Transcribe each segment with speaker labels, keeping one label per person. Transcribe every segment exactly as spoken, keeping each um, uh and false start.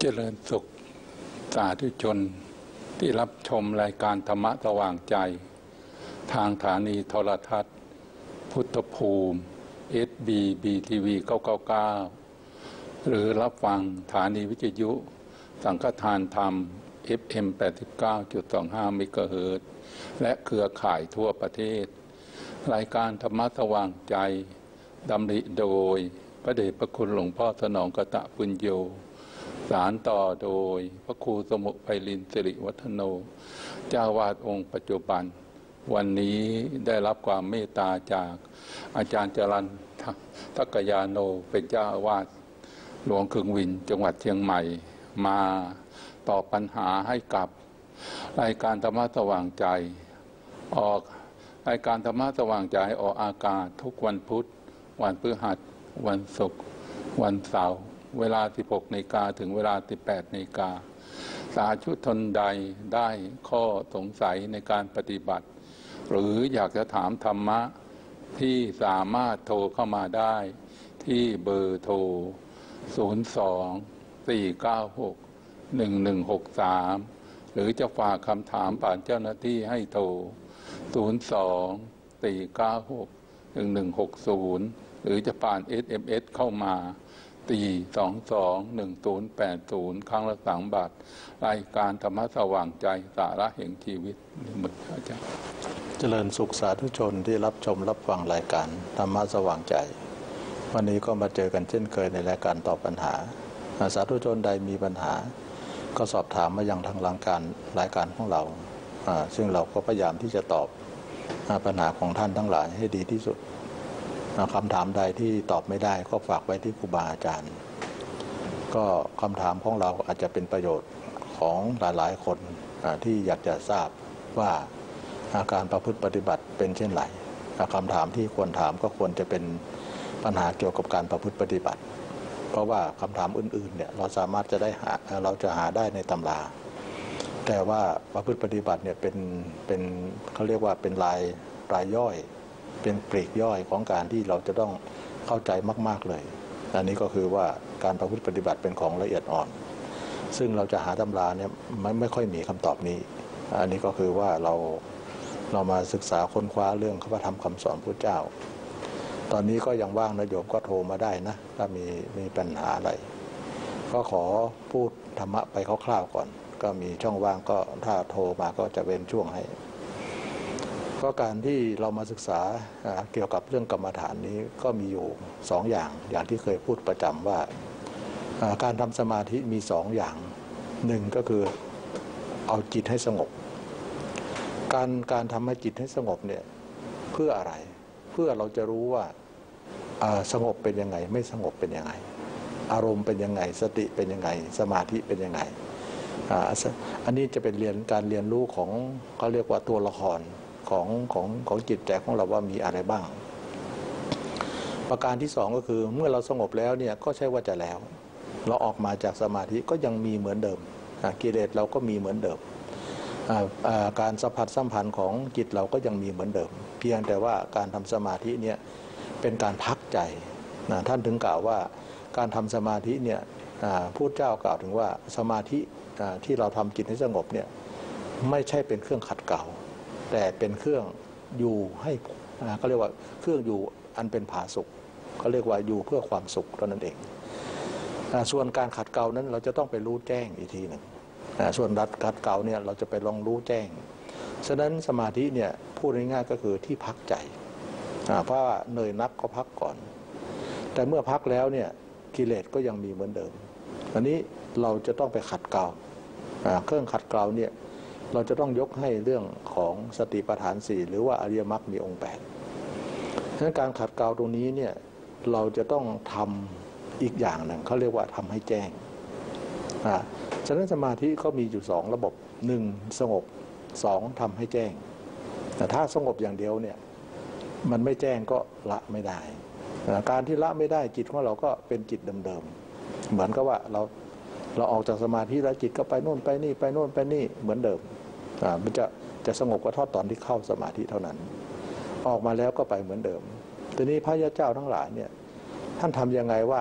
Speaker 1: เจริญสุขสาธุชนที่รับชมรายการธรรมะสว่างใจทางสถานีโทรทัศน์พุทธภูมิ เอส บี บี ที วี เก้า เก้า เก้า หรือรับฟังสถานีวิทยุสังฆทานธรรม เอฟ เอ็ม แปดสิบเก้าจุดสองห้า เมกะเฮิรตซ์และเครือข่ายทั่วประเทศรายการธรรมะสว่างใจดำริโดยพระเดชพระคุณหลวงพ่อสนองกตปุญโญสารต่อโดยพระครูสมุไพลินสิริวัฒโนเจ้าวาดองค์ปัจจุบันวันนี้ได้รับความเมตตาจากอาจารย์จรัญทักกยาโนเป็นเจ้าอาวาสหลวงคึงวินจังหวัดเชียงใหม่มาตอบปัญหาให้กับรายการธรรมะสว่างใจออกรายการธรรมะสว่างใจออกอากาศทุกวันพุธวันพฤหัสวันศุกร์วันเสาร์เวลา สิบหกนาฬิกา ถึงเวลา สิบแปดนาฬิกา สาธุชนใดได้ข้อสงสัยในการปฏิบัติหรืออยากจะถามธรรมะที่สามารถโทรเข้ามาได้ที่เบอร์โทร ศูนย์ สอง สี่ เก้า หก หนึ่ง หนึ่ง หก สาม หรือจะฝากคำถามผ่านเจ้าหน้าที่ให้โทร ศูนย์ สอง สี่ เก้า หก หนึ่ง หนึ่ง หก ศูนย์ หรือจะผ่าน เอส เอ็ม เอส เข้ามาตีสองสองหนึ่งศูนย์แปดศูนย์ครั้งละสามบาทรายการธรรมะสว่างใจสาระแห่งชีวิตมืออาจารย์
Speaker 2: เจริญสุขสาธุชนที่รับชมรับฟังรายการธรรมะสว่างใจวันนี้ก็มาเจอกันเช่นเคยในรายการตอบปัญหาสาธุชนใดมีปัญหาก็สอบถามมายังทางรายการรายการของเราซึ่งเราก็พยายามที่จะตอบปัญหาของท่านทั้งหลายให้ดีที่สุดคำถามใดที่ตอบไม่ได้ก็ฝากไว้ที่ครูบาอาจารย์ก็คำถามของเราอาจจะเป็นประโยชน์ของหลายๆคนที่อยากจะทราบว่าอาการประพฤติปฏิบัติเป็นเช่นไรคำถามที่ควรถามก็ควรจะเป็นปัญหาเกี่ยวกับการประพฤติปฏิบัติเพราะว่าคำถามอื่นๆเนี่ยเราสามารถจะได้หาเราจะหาได้ในตำราแต่ว่าประพฤติปฏิบัติเนี่ยเป็นเป็นเขาเรียกว่าเป็นรายรายย่อยเป็นปลีกย่อยของการที่เราจะต้องเข้าใจมากๆเลยอันนี้ก็คือว่าการประพฤติปฏิบัติเป็นของละเอียดอ่อนซึ่งเราจะหาตำราเนี่ยไม่ไม่ค่อยมีคำตอบนี้อันนี้ก็คือว่าเราเรามาศึกษาค้นคว้าเรื่องพระธรรมคำสอนพระเจ้าตอนนี้ก็ยังว่างนะโยมก็โทรมาได้นะถ้ามีมีปัญหาอะไรก็ขอพูดธรรมะไปคร่าวๆก่อนก็มีช่องว่างก็ถ้าโทรมาก็จะเว้นช่วงให้ก็การที่เรามาศึกษาเกี่ยวกับเรื่องกรรมฐานนี้ก็มีอยู่สองอย่างอย่างที่เคยพูดประจำว่าการทำสมาธิมีสองอย่างหนึ่งก็คือเอาจิตให้สงบการการทำให้จิตให้สงบเนี่ยเพื่ออะไรเพื่อเราจะรู้ว่าสงบเป็นยังไงไม่สงบเป็นยังไงอารมณ์เป็นยังไงสติเป็นยังไงสมาธิเป็นยังไงอันนี้จะเป็นเรียนการเรียนรู้ของเขาเรียกว่าตัวละครของของของจิตใจของเราว่ามีอะไรบ้างประการที่สองก็คือเมื่อเราสงบแล้วเนี่ยก็ใช่ว่าจะแล้วเราออกมาจากสมาธิก็ยังมีเหมือนเดิมกิเลสเราก็มีเหมือนเดิมการสัมผัสสัมพันธ์ของจิตเราก็ยังมีเหมือนเดิมเพียงแต่ว่าการทำสมาธิเนี่ยเป็นการพักใจท่านถึงกล่าวว่าการทำสมาธิเนี่ยพุทธเจ้ากล่าวถึงว่าสมาธิที่เราทำจิตให้สงบเนี่ยไม่ใช่เป็นเครื่องขัดเกลาแต่เป็นเครื่องอยู่ให้เขาเรียกว่าเครื่องอยู่อันเป็นผาสุกเขาเรียกว่าอยู่เพื่อความสุขเท่านั้นเองส่วนการขัดเกลานั้นเราจะต้องไปรู้แจ้งอีกทีหนึ่งส่วนรัดขัดเกลาเนี่ยเราจะไปลองรู้แจ้งฉะนั้นสมาธิเนี่ยพูดง่ายๆก็คือที่พักใจเพราะว่าเหนื่อยนักก็พักก่อนแต่เมื่อพักแล้วเนี่ยกิเลสก็ยังมีเหมือนเดิมอันนี้เราจะต้องไปขัดเกลาเครื่องขัดเกลาเนี่ยเราจะต้องยกให้เรื่องของสติปัฏฐานสี่หรือว่าอริยมรรคมีองค์แปดฉะนั้นการขัดเกลาตรงนี้เนี่ยเราจะต้องทำอีกอย่างหนึ่งเขาเรียกว่าทำให้แจ้งอ่าฉะนั้นสมาธิก็มีอยู่สองระบบหนึ่งสงบสองทำให้แจ้งแต่ถ้าสงบอย่างเดียวเนี่ยมันไม่แจ้งก็ละไม่ได้การที่ละไม่ได้จิตของเราก็เป็นจิตเดิมๆเหมือนกับว่าเราเราออกจากสมาธิแล้วจิตก็ไปโน่นไปนี่ไปโน่นไปนี่เหมือนเดิมอ่ามันจะจะสงบก็ทอดตอนที่เข้าสมาธิเท่านั้นออกมาแล้วก็ไปเหมือนเดิมทีนี้พระยาเจ้าทั้งหลายเนี่ยท่านทำยังไงว่า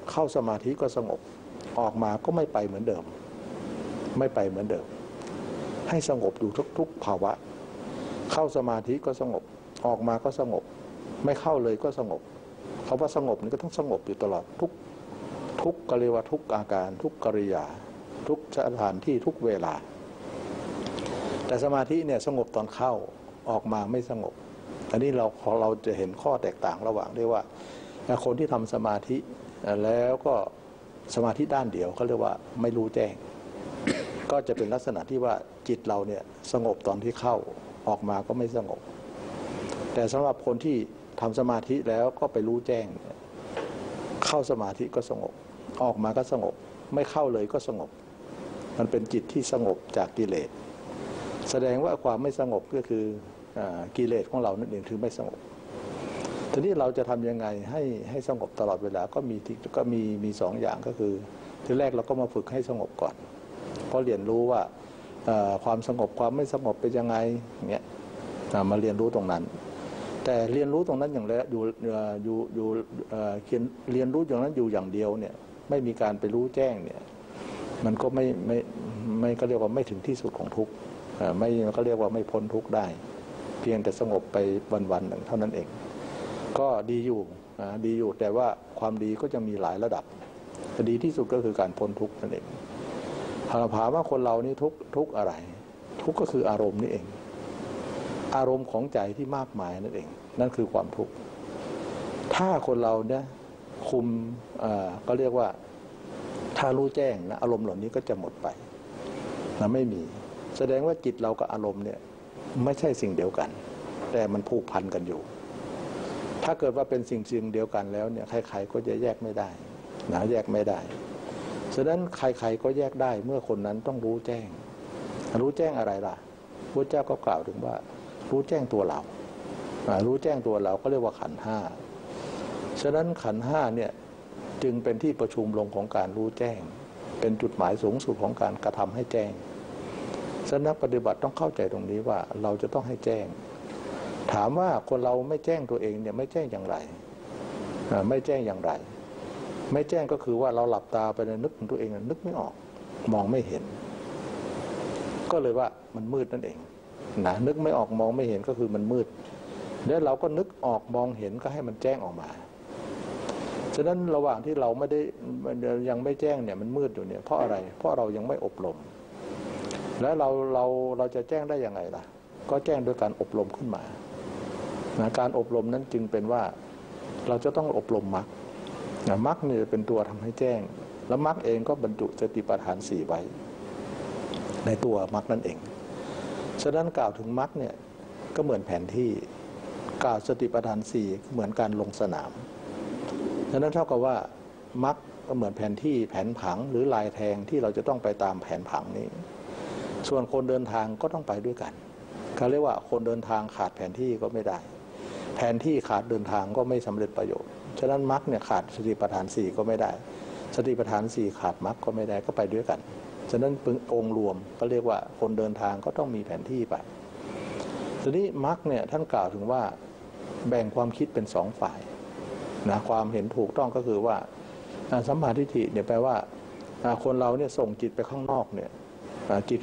Speaker 2: เข้าสมาธิก็สงบออกมาก็ไม่ไปเหมือนเดิมไม่ไปเหมือนเดิมให้สงบอยู่ทุกๆภาวะเข้าสมาธิก็สงบออกมาก็สงบไม่เข้าเลยก็สงบคำว่าสงบนี่ก็ต้องสงบอยู่ตลอดทุกทุกกริยาทุกอาการทุกกริยาทุกสถานที่ทุกเวลาแต่สมาธิเนี่ยสงบตอนเข้าออกมาไม่สงบอันนี้เราเราจะเห็นข้อแตกต่างระหว่างได้ว่าคนที่ทำสมาธิแล้วก็สมาธิด้านเดียวเขาเรียกว่าไม่รู้แจ้ง ก็จะเป็นลักษณะที่ว่าจิตเราเนี่ยสงบตอนที่เข้าออกมาก็ไม่สงบแต่สำหรับคนที่ทำสมาธิแล้วก็ไปรู้แจ้งเข้าสมาธิก็สงบออกมาก็สงบไม่เข้าเลยก็สงบมันเป็นจิตที่สงบจากกิเลสแสดงว่าความไม่สงบก็คือกิเลสของเรานั่นเองคือไม่สงบทีนี้เราจะทำยังไงให้ให้สงบตลอดเวลาก็มีก็มีมีสองอย่างก็คือทีแรกเราก็มาฝึกให้สงบก่อนเพราะเรียนรู้ว่าความสงบความไม่สงบเป็นยังไงอย่างเงี้ยมาเรียนรู้ตรงนั้นแต่เรียนรู้ตรงนั้นอย่างไรอยู่อยู่อยู่เรียนรู้อย่างนั้นอยู่อย่างเดียวเนี่ยไม่มีการไปรู้แจ้งเนี่ยมันก็ไม่ไม่ไม่ก็เรียกว่าไม่ถึงที่สุดของทุกข์ไม่ก็เรียกว่าไม่พ้นทุกข์ได้เพียงแต่สงบไปวันๆหนึ่งเท่านั้นเองก็ดีอยู่ดีอยู่แต่ว่าความดีก็จะมีหลายระดับดีที่สุดก็คือการพ้นทุกข์นั่นเองถามว่าคนเรานี่ทุกทุกอะไรทุกก็คืออารมณ์นี่เองอารมณ์ของใจที่มากมายนั่นเองนั่นคือความทุกข์ถ้าคนเราเนี่ยคุมก็เรียกว่าถ้ารู้แจ้งนะอารมณ์เหล่านี้ก็จะหมดไปนะไม่มีแสดงว่าจิตเรากับอารมณ์เนี่ยไม่ใช่สิ่งเดียวกันแต่มันผูกพันกันอยู่ถ้าเกิดว่าเป็นสิ่งสิ่งเดียวกันแล้วเนี่ยใครๆก็จะแยกไม่ได้นะแยกไม่ได้ฉะนั้นใครๆก็แยกได้เมื่อคนนั้นต้องรู้แจ้งรู้แจ้งอะไรล่ะพระเจ้าก็กล่าวถึงว่ารู้แจ้งตัวเรารู้แจ้งตัวเราก็เรียกว่าขันธ์ห้าฉะนั้นขันธ์ห้าเนี่ยจึงเป็นที่ประชุมลงของการรู้แจ้งเป็นจุดหมายสูงสุดของการกระทำให้แจ้งฉะนั้นนักปฏิบัติต้องเข้าใจตรงนี้ว่าเราจะต้องให้แจ้งถามว่าคนเราไม่แจ้งตัวเองเนี่ยไม่แจ้งอย่างไรไม่แจ้งอย่างไรไม่แจ้งก็คือว่าเราหลับตาไปนึกถึงตัวเองนึกไม่ออกมองไม่เห็นก็เลยว่ามันมืดนั่นเองนะนึกไม่ออกมองไม่เห็นก็คือมันมืดแล้วเราก็นึกออกมองเห็นก็ให้มันแจ้งออกมาฉะนั้นระหว่างที่เราไม่ได้ยังไม่แจ้งเนี่ยมันมืดอยู่เนี่ยเพราะอะไรเพราะเรายังไม่อบรมแล้วเราเราเราจะแจ้งได้ยังไงล่ะก็แจ้งโดยการอบรมขึ้นมานะการอบรมนั้นจึงเป็นว่าเราจะต้องอบรมมรรคนะมรรคนี่เป็นตัวทำให้แจ้งแล้วมรรคเองก็บรรจุสติปัฏฐานสี่ไว้ในตัวมรรคนั่นเองฉะนั้นกล่าวถึงมรรคเนี่ยก็เหมือนแผนที่กล่าวสติปัฏฐานสี่เหมือนการลงสนามฉะนั้นเท่ากับว่ามรรคก็เหมือนแผนที่แผนผังหรือลายแทงที่เราจะต้องไปตามแผนผังนี้ส่วนคนเดินทางก็ต้องไปด้วยกันเขาเรียกว่าคนเดินทางขาดแผนที่ก็ไม่ได้แผนที่ขาดเดินทางก็ไม่สำเร็จประโยชน์ฉะนั้นมรรคเนี่ยขาดสติปัฏฐานสี่ก็ไม่ได้สติปัฏฐานสี่ขาดมรรคก็ไม่ได้ก็ไปด้วยกันฉะนั้นเป็นองค์รวมก็เรียกว่าคนเดินทางก็ต้องมีแผนที่ไปทีนี้มรรคเนี่ยท่านกล่าวถึงว่าแบ่งความคิดเป็นสองฝ่ายนะความเห็นถูกต้องก็คือว่าสัมมาทิฏฐิเนี่ยแปลว่าคนเราเนี่ยส่งจิตไปข้างนอกเนี่ยจิต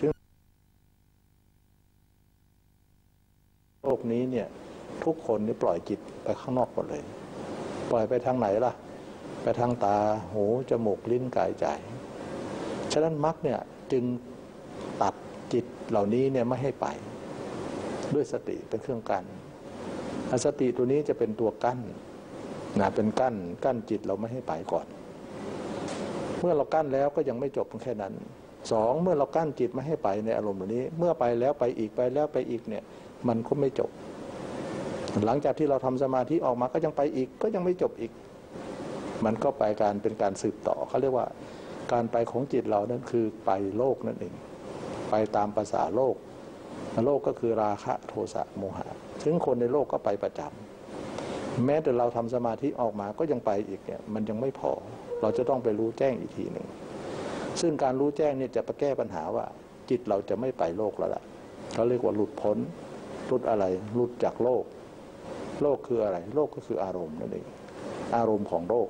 Speaker 2: โลกนี้เนี่ยทุกคนนี่ปล่อยจิตไปข้างนอกหมดเลยปล่อยไปทางไหนล่ะไปทางตาหูจมูกลิ้นกายใจฉะนั้นมรรคเนี่ยจึงตัดจิตเหล่านี้เนี่ยไม่ให้ไปด้วยสติเป็นเครื่องกั้นสติตัวนี้จะเป็นตัวกั้นนะเป็นกั้นกั้นจิตเราไม่ให้ไปก่อนเมื่อเรากั้นแล้วก็ยังไม่จบแค่นั้นสองเมื่อเรากั้นจิตไม่ให้ไปในอารมณ์เหล่านี้เมื่อไปแล้วไปอีกไปแล้วไปอีกเนี่ยมันก็ไม่จบหลังจากที่เราทำสมาธิออกมาก็ยังไปอีกก็ยังไม่จบอีกมันก็ไปการเป็นการสืบต่อเขาเรียกว่าการไปของจิตเรานั้นคือไปโลกนั่นเองไปตามภาษาโลกโลกก็คือราคะโทสะโมหะซึ่งคนในโลกก็ไปประจำแม้แต่เราทำสมาธิออกมาก็ยังไปอีกเนี่ยมันยังไม่พอเราจะต้องไปรู้แจ้งอีกทีหนึ่งซึ่งการรู้แจ้งเนี่ยจะไปแก้ปัญหาว่าจิตเราจะไม่ไปโลกแล้วล่ะเขาเรียกว่าหลุดพ้นหลุดอะไรหลุดจากโลกโลกคืออะไรโลกก็คืออารมณ์นั่นเองอารมณ์ของโลก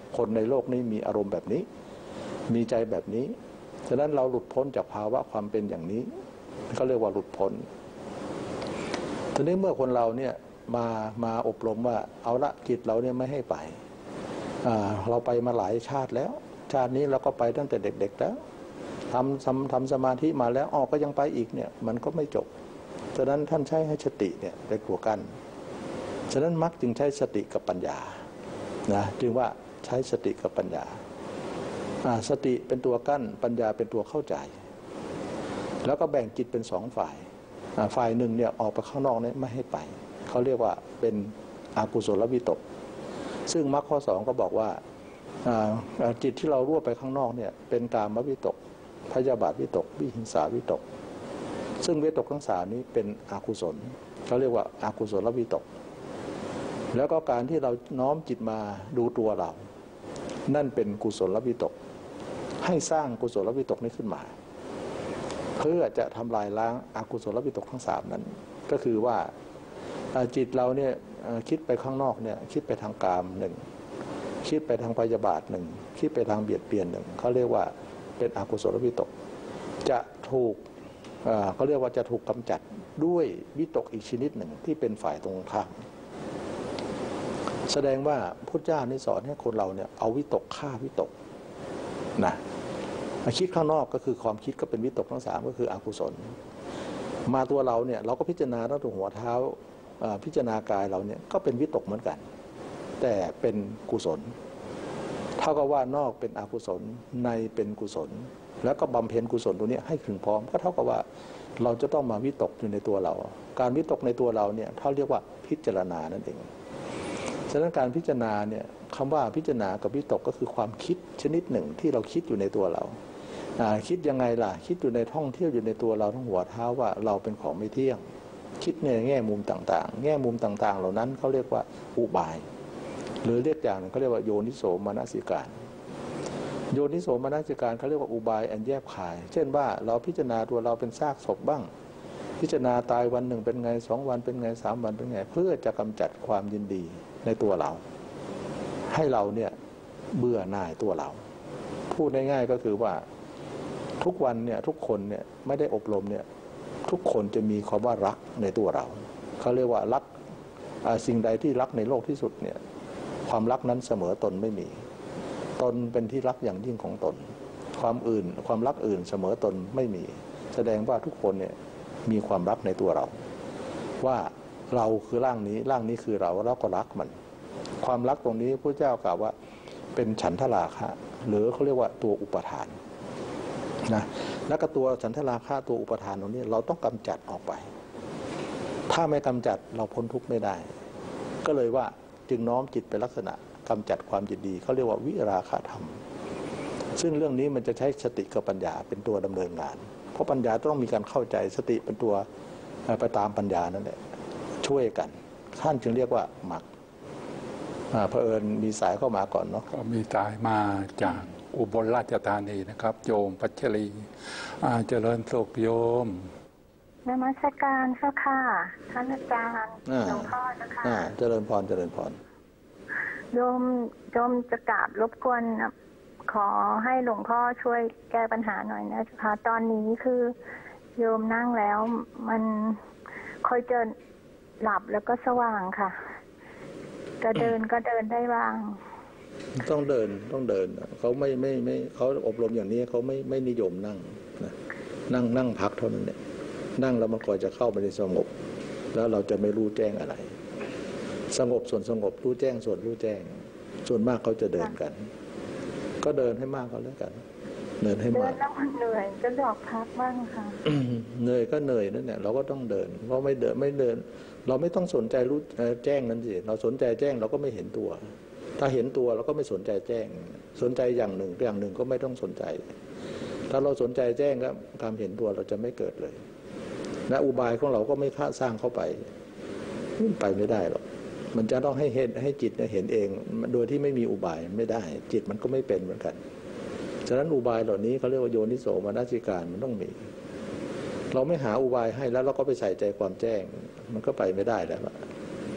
Speaker 2: คนในโลกนี้มีอารมณ์แบบนี้มีใจแบบนี้ฉะนั้นเราหลุดพ้นจากภาวะความเป็นอย่างนี้เขาเรียกว่าหลุดพ้นทีนี้เมื่อคนเราเนี่ยมามาอบรมว่าเอาละจิตเราเนี่ยไม่ให้ไปเราไปมาหลายชาติแล้วชาตินี้เราก็ไปตั้งแต่เด็กๆแล้วทำทำทำสมาธิมาแล้วออกก็ยังไปอีกเนี่ยมันก็ไม่จบฉะนั้นท่านใช้ให้สติเนี่ยเป็นตัวกั้นฉะนั้นมรรคจึงใช้สติกับปัญญานะจึงว่าใช้สติกับปัญญาสติเป็นตัวกั้นปัญญาเป็นตัวเข้าใจแล้วก็แบ่งจิตเป็นสองฝ่ายฝ่ายหนึ่งเนี่ยออกไปข้างนอกเนี่ยไม่ให้ไปเขาเรียกว่าเป็นอกุศลวิตกซึ่งมรรคข้อสองก็บอกว่าจิตที่เรารั่วไปข้างนอกเนี่ยเป็นกามวิตกพยาบาทวิตกวิหิงสาวิตกซึ่งวิตกทั้งสามนี้เป็นอกุศลเขาเรียกว่าอกุศลวิตกแล้วก็การที่เราน้อมจิตมาดูตัวเรานั่นเป็นกุศลวิตกให้สร้างกุศลวิตกนี้ขึ้นมาเพื่อจะทำลายล้างอกุศลวิตกทั้งสามนั้นก็คือว่าจิตเราเนี่ยคิดไปข้างนอกเนี่ยคิดไปทางกามหนึ่งคิดไปทางพยาบาทหนึ่งคิดไปทางเบียดเบียนหนึ่งเขาเรียกว่าเป็นอกุศลวิตกจะถูกเขาเรียกว่าจะถูกกำจัดด้วยวิตกอีกชนิดหนึ่งที่เป็นฝ่ายตรงข้ามแสดงว่าพุทธเจ้านี่สอนให้คนเราเนี่ยเอาวิตกฆ่าวิตกนะคิดข้างนอกก็คือความคิดก็เป็นวิตกทั้งสามก็คืออกุศลมาตัวเราเนี่ยเราก็พิจารณาตั้งแต่หัวเท้าพิจารณากายเราเนี่ยก็เป็นวิตกเหมือนกันแต่เป็นกุศลเท่ากับว่านอกเป็นอกุศลในเป็นกุศลแล้วก็บำเพ็ญกุศลตัวนี้ให้ถึงพร้อมก็เท่ากับว่าเราจะต้องมาวิตกอยู่ในตัวเราการวิตกในตัวเราเนี่ยเขาเรียกว่าพิจารณานั่นเองฉะนั้นการพิจารณาเนี่ยคำว่าพิจารณากับวิตกก็คือความคิดชนิดหนึ่งที่เราคิดอยู่ในตัวเราคิดยังไงล่ะคิดอยู่ในท่องเที่ยวอยู่ในตัวเราทั้งหัวเท้าว่าเราเป็นของไม่เที่ยงคิดในแง่มุมต่างๆแง่มุมต่างๆเหล่านั้นเขาเรียกว่าอุบายหรือเรียกอย่างเขาเรียกว่าโยนิโสมนสิการโยนิโสมนสิการเขาเรียกว่าอุบายอันแยบคายเช่นว่าเราพิจารณาตัวเราเป็นซากศพบ้างพิจารณาตายวันหนึ่งเป็นไงสองวันเป็นไงสามวันเป็นไงเพื่อจะกำจัดความยินดีในตัวเราให้เราเนี่ยเบื่อหน่ายตัวเราพูดง่ายๆก็คือว่าทุกวันเนี่ยทุกคนเนี่ยไม่ได้อบรมเนี่ยทุกคนจะมีความว่ารักในตัวเราเขาเรียกว่ารักสิ่งใดที่รักในโลกที่สุดเนี่ยความรักนั้นเสมอตนไม่มีตนเป็นที่รักอย่างยิ่งของตนความอื่นความรักอื่นเสมอตนไม่มีแสดงว่าทุกคนเนี่ยมีความรักในตัวเราว่าเราคือร่างนี้ร่างนี้คือเราเราก็รักมันความรักตรงนี้พระเจ้ากล่าวว่าเป็นฉันทราคะหรือเขาเรียกว่าตัวอุปทานนะแล้วก็ตัวฉันทราคะตัวอุปทานตรงนี้เราต้องกำจัดออกไปถ้าไม่กำจัดเราพ้นทุกข์ไม่ได้ก็เลยว่าจึงน้อมจิตเป็นลักษณะกำจัดความยินดีเขาเรียกว่าวิราคะธรรมซึ่งเรื่องนี้มันจะใช้สติกับปัญญาเป็นตัวดำเนินงานเพราะปัญญาต้องมีการเข้าใจสติเป็นตัวไปตามปัญญานั่นแหละช่วยกันท่านจึงเรียกว่ามรรคเผอิญมีสายเข้ามาก่อนเนาะ
Speaker 1: ก็มีสายมาจากอุบลราชธานีนะครับโยมพัชรีเจริญสุขโยม
Speaker 3: นมัสการเจ้าค่ะท่านอาจารย์หลวงพ่อนะคะ
Speaker 2: เจริญพรเจริญพร
Speaker 3: โยมโยมจะกราบรบกวนขอให้หลวงพ่อช่วยแก้ปัญหาหน่อยนะเจ้าค่ะตอนนี้คือโยมนั่งแล้วมันค่อยจะหลับแล้วก็สว่างค่ะจะเดินก็เดินได้บ้าง
Speaker 2: ต้องเดินต้องเดินเขาไม่ไม่ไม่เขาอบรมอย่างนี้เขาไม่ไม่นิยมนั่งนะนั่งนั่งพักเท่านั้นเนี่ยนั่งแล้วมันคอยจะเข้าไปในสงบแล้วเราจะไม่รู้แจ้งอะไรสงบส่วนสงบรู้แจ้งส่วนรู้แจ้งส่วนมากเขาจะเดินกันก็เดินให้มากก็แล้วกันเดินให้มากเดิน
Speaker 3: แล้วมันเหนื่อยก็ดอกพักบ้างค่ะ
Speaker 2: เหนื่อยก็เหนื่อยนั่นแหละเราก็ต้องเดินเพราะไม่เดินไม่เดินเราไม่ต้องสนใจรู้แจ้งนั้นสิเราสนใจแจ้งเราก็ไม่เห็นตัวถ้าเห็นตัวเราก็ไม่สนใจแจ้งสนใจอย่างหนึ่งอย่างหนึ่งก็ไม่ต้องสนใจถ้าเราสนใจแจ้งก็การเห็นตัวเราจะไม่เกิดเลยและอุบายของเราก็ไม่ค่าสร้างเข้าไปไปไม่ได้หรอกมันจะต้องให้เห็นให้จิตเห็นเองโดยที่ไม่มีอุบายไม่ได้จิตมันก็ไม่เป็นเหมือนกันฉะนั้นอุบายเหล่านี้เขาเรียกว่าโยนิโสมนสิการมันต้องมีเราไม่หาอุบายให้แล้วเราก็ไปใส่ใจความแจ้งมันก็ไปไม่ได้แล้ว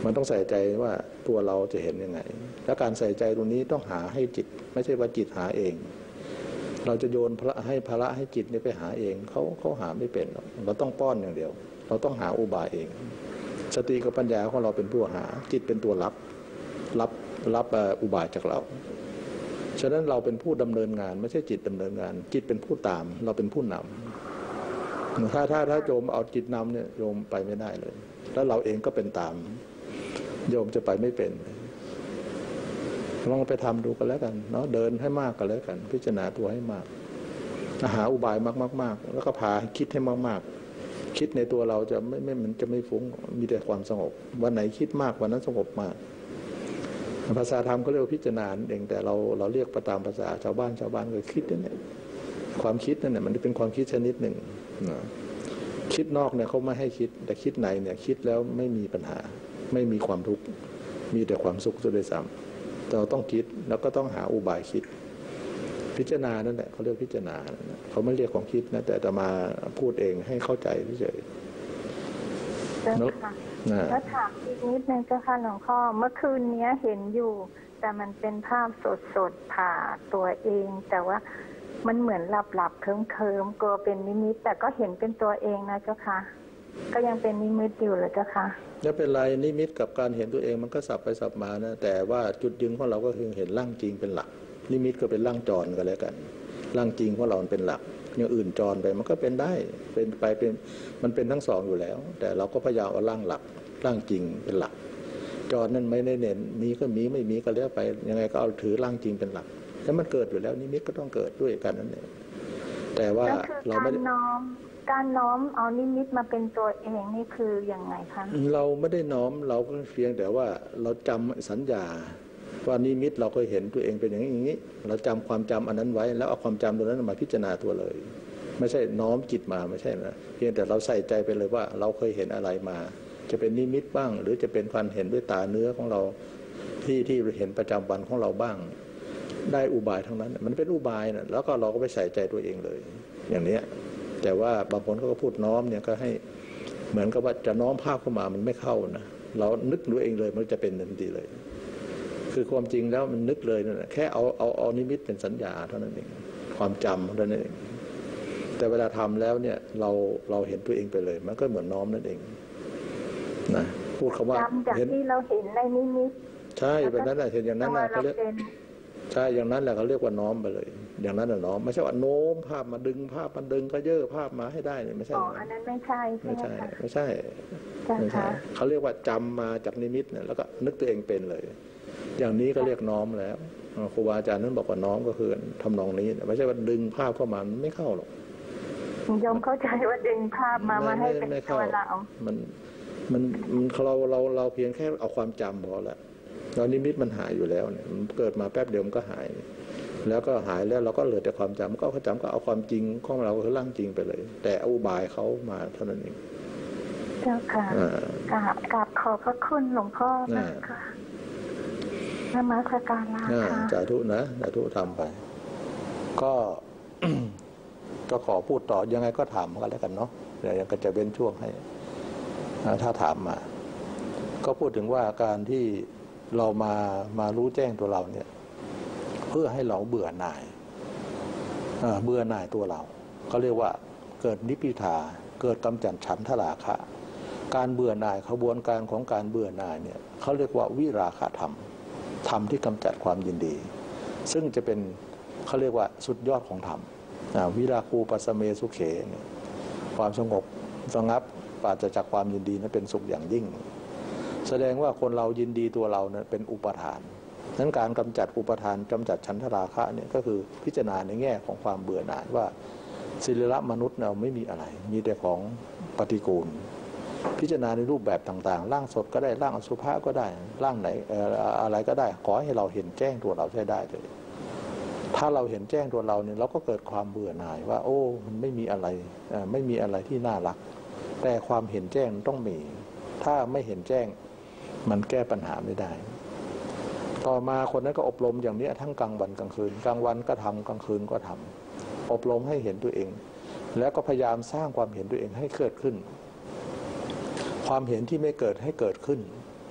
Speaker 2: มันต้องใส่ใจว่าตัวเราจะเห็นยังไงและการใส่ใจตรงนี้ต้องหาให้จิตไม่ใช่ว่าจิตหาเองเราจะโยนพระให้ภาระให้จิตนี่ไปหาเองเขาเขาหาไม่เป็นเราต้องป้อนอย่างเดียวเราต้องหาอุบายเองสติกับปัญญาของเราเป็นผู้หาจิตเป็นตัวรับรับรับอุบายจากเราฉะนั้นเราเป็นผู้ดำเนินงานไม่ใช่จิตดำเนินงานจิตเป็นผู้ตามเราเป็นผู้นำถ้าถ้าถ้าโยมเอาจิตนำเนี่ยโยมไปไม่ได้เลยแล้วเราเองก็เป็นตามโยมจะไปไม่เป็นลองไปทำดูกันแล้วกันเนาะเดินให้มากกันแล้วกันพิจารณาตัวให้มากหาอุบายมากๆแล้วก็พาคิดให้มากๆคิดในตัวเราจะไม่ไม่มันจะไม่ฟุ้งมีแต่ความสงบวันไหนคิดมากวันนั้นสงบมากภาษาธรรมก็เรียกว่าพิจารณาเองแต่เราเราเรียกประตามภาษาชาวบ้านชาวบ้านก็คิดนั่นแหละความคิดนั่นแหละมันเป็นความคิดชนิดหนึ่งนะคิดนอกเนี่ยเขาไม่ให้คิดแต่คิดในเนี่ยคิดแล้วไม่มีปัญหาไม่มีความทุกข์มีแต่ความสุขซะด้วยซ้ำเราต้องคิดแล้วก็ต้องหาอุบายคิดพิจารณานั่นแหละเขาเรียกพิจารณาเขาไม่เรียกความคิดนะแต่จะมาพูดเองให้เข้าใจเฉยๆ
Speaker 3: แล้วถามอีกนิดนึงเจ้าค่ะหลวงพ่อเมื่อคืนนี้เห็นอยู่แต่มันเป็นภาพสดๆผ่าตัวเองแต่ว่ามันเหมือนหลับหลับเคิมเคิมกลัวเป็นนิมิตแต่ก็เห็นเป็นตัวเองนะเจ้าค่ะก็ยังเป็นนิมิตอยู่เลยเจ้าค่ะ
Speaker 2: ไม่เป็นไรนิมิตกับการเห็นตัวเองมันก็สับไปสับมานะแต่ว่าจุดยืนของเราก็คือเห็นร่างจริงเป็นหลักนิมิตก็เป็นร่างจรกันแล้วกันร่างจริงของเราเป็นหลักอย่างอื่นจรไปมันก็เป็นได้เป็นไปเป็นมันเป็นทั้งสองอยู่แล้วแต่เราก็พยายามเอาร่างหลักร่างจริงเป็นหลักจรนั้นไม่ได้เน้นมีก็มีไม่มีก็แล้วไปยังไงก็เอาถือร่างจริงเป็นหลักแล้วมันเกิดอยู่แล้วนิมิตก็ต้องเกิดด้วยกันนั่นเองแต่ว่าเราไม่ได้น้อม
Speaker 3: การน้อมเอานิมิตมาเป็นตัวเองนี่คือยังไงคะ
Speaker 2: เราไม่ได้น้อมเราก็เพียงแต่ว่าเราจำสัญญาว่านิมิตเราเคยเห็นตัวเองเป็นอย่างนี้อย่างนี้เราจำความจำอันนั้นไว้แล้วเอาความจำตัวนั้นมาพิจารณาตัวเลยไม่ใช่น้อมจิตมาไม่ใช่นะเพียงแต่เราใส่ใจไปเลยว่าเราเคยเห็นอะไรมาจะเป็นนิมิตบ้างหรือจะเป็นความเห็นด้วยตาเนื้อของเราที่ที่เห็นประจำวันของเราบ้างได้อุบายทั้งนั้นมันเป็นอุบายนะแล้วก็เราก็ไปใส่ใจตัวเองเลยอย่างนี้แต่ว่าบางคนเขาก็พูดน้อมเนี่ยก็ให้เหมือนกับว่าจะน้อมภาพเข้ามามันไม่เข้านะเรานึกดูเองเลยมันจะเป็นทันทีเลยคือความจริงแล้วมันนึกเลยนั่นแหละแค่เอาเอาเอานิมิตเป็นสัญญาเท่านั้นเองความจำเท่านั้นเองแต่เวลาทำแล้วเนี่ยเราเราเห็นตัวเองไปเลยมันก็เหมือนน้อมนั่นเองนะพูดคำว่า
Speaker 3: เห็นที่เราเห็นในนิมิต
Speaker 2: ใช่แบบนั้นแหละเห็นอย่างนั้นแหละเขาเรียกใช่อย่างนั้นแหละเขาเรียกว่าน้อมไปเลยอย่างนั้นแหละน้อมไม่ใช่ว่าโน้มภาพมาดึงภาพมันดึงก็เยอะภาพมาให้ได้เนี่ยไม่ใช่
Speaker 3: อ๋ออันนั้นไม่ใช่
Speaker 2: ไม่ใช่ไม่ใช่ไม่ใช่เขาเรียกว่าจำมาจากนิมิตเนี่ยแล้วก็นึกตัวเองเป็นเลยอย่างนี้ก็เรียกน้อมแล้วครูบาอาจารย์นั้นบอกว่าน้อมก็คือทำนองนี้ไม่ใช่ว่าดึงภาพเข้ามาไม่เข้าหรอก
Speaker 3: ยมเข้าใจว่าดึงภาพมามาให้เป็นตัวเรา
Speaker 2: มันมันเราเราเราเพียงแค่เอาความจำพอละเรานิมิตมันหายอยู่แล้วเนี่ยมันเกิดมาแป๊บเดียวมันก็หายแล้วก็หายแล้วเราก็เหลือแต่ความจำก็เขาจำก็เอาความจริงของเราคือร่างจริงไปเลยแต่อุบายเขามาเท่านั้นเอง
Speaker 3: เจ้าค่ะกราบกราบขอบพระคุณหลวงพ่อนะคะนมัสการลาค่ะ
Speaker 2: สาธุนะสาธุทำไปก็ก็ขอพูดต่อยังไงก็ถามกันแล้วกันเนาะแต่ยังก็จะเว้นช่วงให้ถ้าถามมาก็พูดถึงว่าการที่เรามามารู้แจ้งตัวเราเนี่ยเพื่อให้เราเบื่อหน่ายเบื่อหน่ายตัวเราเขาเรียกว่าเกิดนิพพิทาเกิดกำจัดฉันทราคะการเบื่อหน่ายขบวนการของการเบื่อหน่ายเนี่ยเขาเรียกว่าวิราคะธรรมธรรมที่กำจัดความยินดีซึ่งจะเป็นเขาเรียกว่าสุดยอดของธรรมวิราคูปัสเมสุเขความสงบสงับปราศจากความยินดีนั้นเป็นสุขอย่างยิ่งแสดงว่าคนเรายินดีตัวเราเนี่ยเป็นอุปทานนั้นการกำจัดอุปทานกำจัดฉันทราคะเนี่ยก็คือพิจารณาในแง่ของความเบื่อหน่ายว่าศิลละมนุษย์เราไม่มีอะไรมีแต่ของปฏิกูลพิจารณาในรูปแบบต่างๆร่างสดก็ได้ร่างอสุภะก็ได้ร่างไหนอะไรก็ได้ขอให้เราเห็นแจ้งตัวเราใช้ได้เลยถ้าเราเห็นแจ้งตัวเราเนี่ยเราก็เกิดความเบื่อหน่ายว่าโอ้มันไม่มีอะไรไม่มีอะไรที่น่ารักแต่ความเห็นแจ้งต้องมีถ้าไม่เห็นแจ้งมันแก้ปัญหาไม่ได้ต่อมาคนนั้นก็อบรมอย่างนี้ทั้งกลางวันกลางคืนกลางวันก็ทำกลางคืนก็ทำอบรมให้เห็นตัวเองแล้วก็พยายามสร้างความเห็นตัวเองให้เกิดขึ้นความเห็นที่ไม่เกิดให้เกิดขึ้น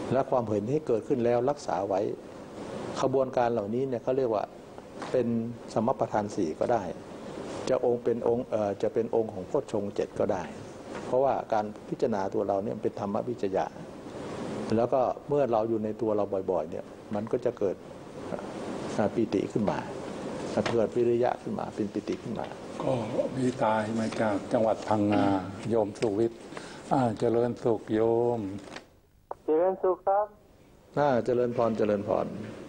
Speaker 2: และความเห็นที่เกิดขึ้นแล้วรักษาไว้ขบวนการเหล่านี้เนี่ยเขาเรียกว่าเป็นสมประทานสี่ก็ได้จะองค์เป็นองค์เอ่อจะเป็นองค์ของโพชฌงค์เจ็ดก็ได้เพราะว่าการพิจารณาตัวเราเนี่ยเป็นธรรมวิจยะแล้วก็เมื่อเราอยู่ในตัวเราบ่อยๆเนี่ยมันก็จะเกิดปิติขึ้นมาเกิดวิริยะขึ้นมาเป็นปิติขึ้นมา
Speaker 1: ก็มีตายมาจากจังหวัดพังงาโยมสุวิทย์เจริญสุขโยม
Speaker 4: เจริญสุขครับ
Speaker 2: น่าเจริญพรเจริญพร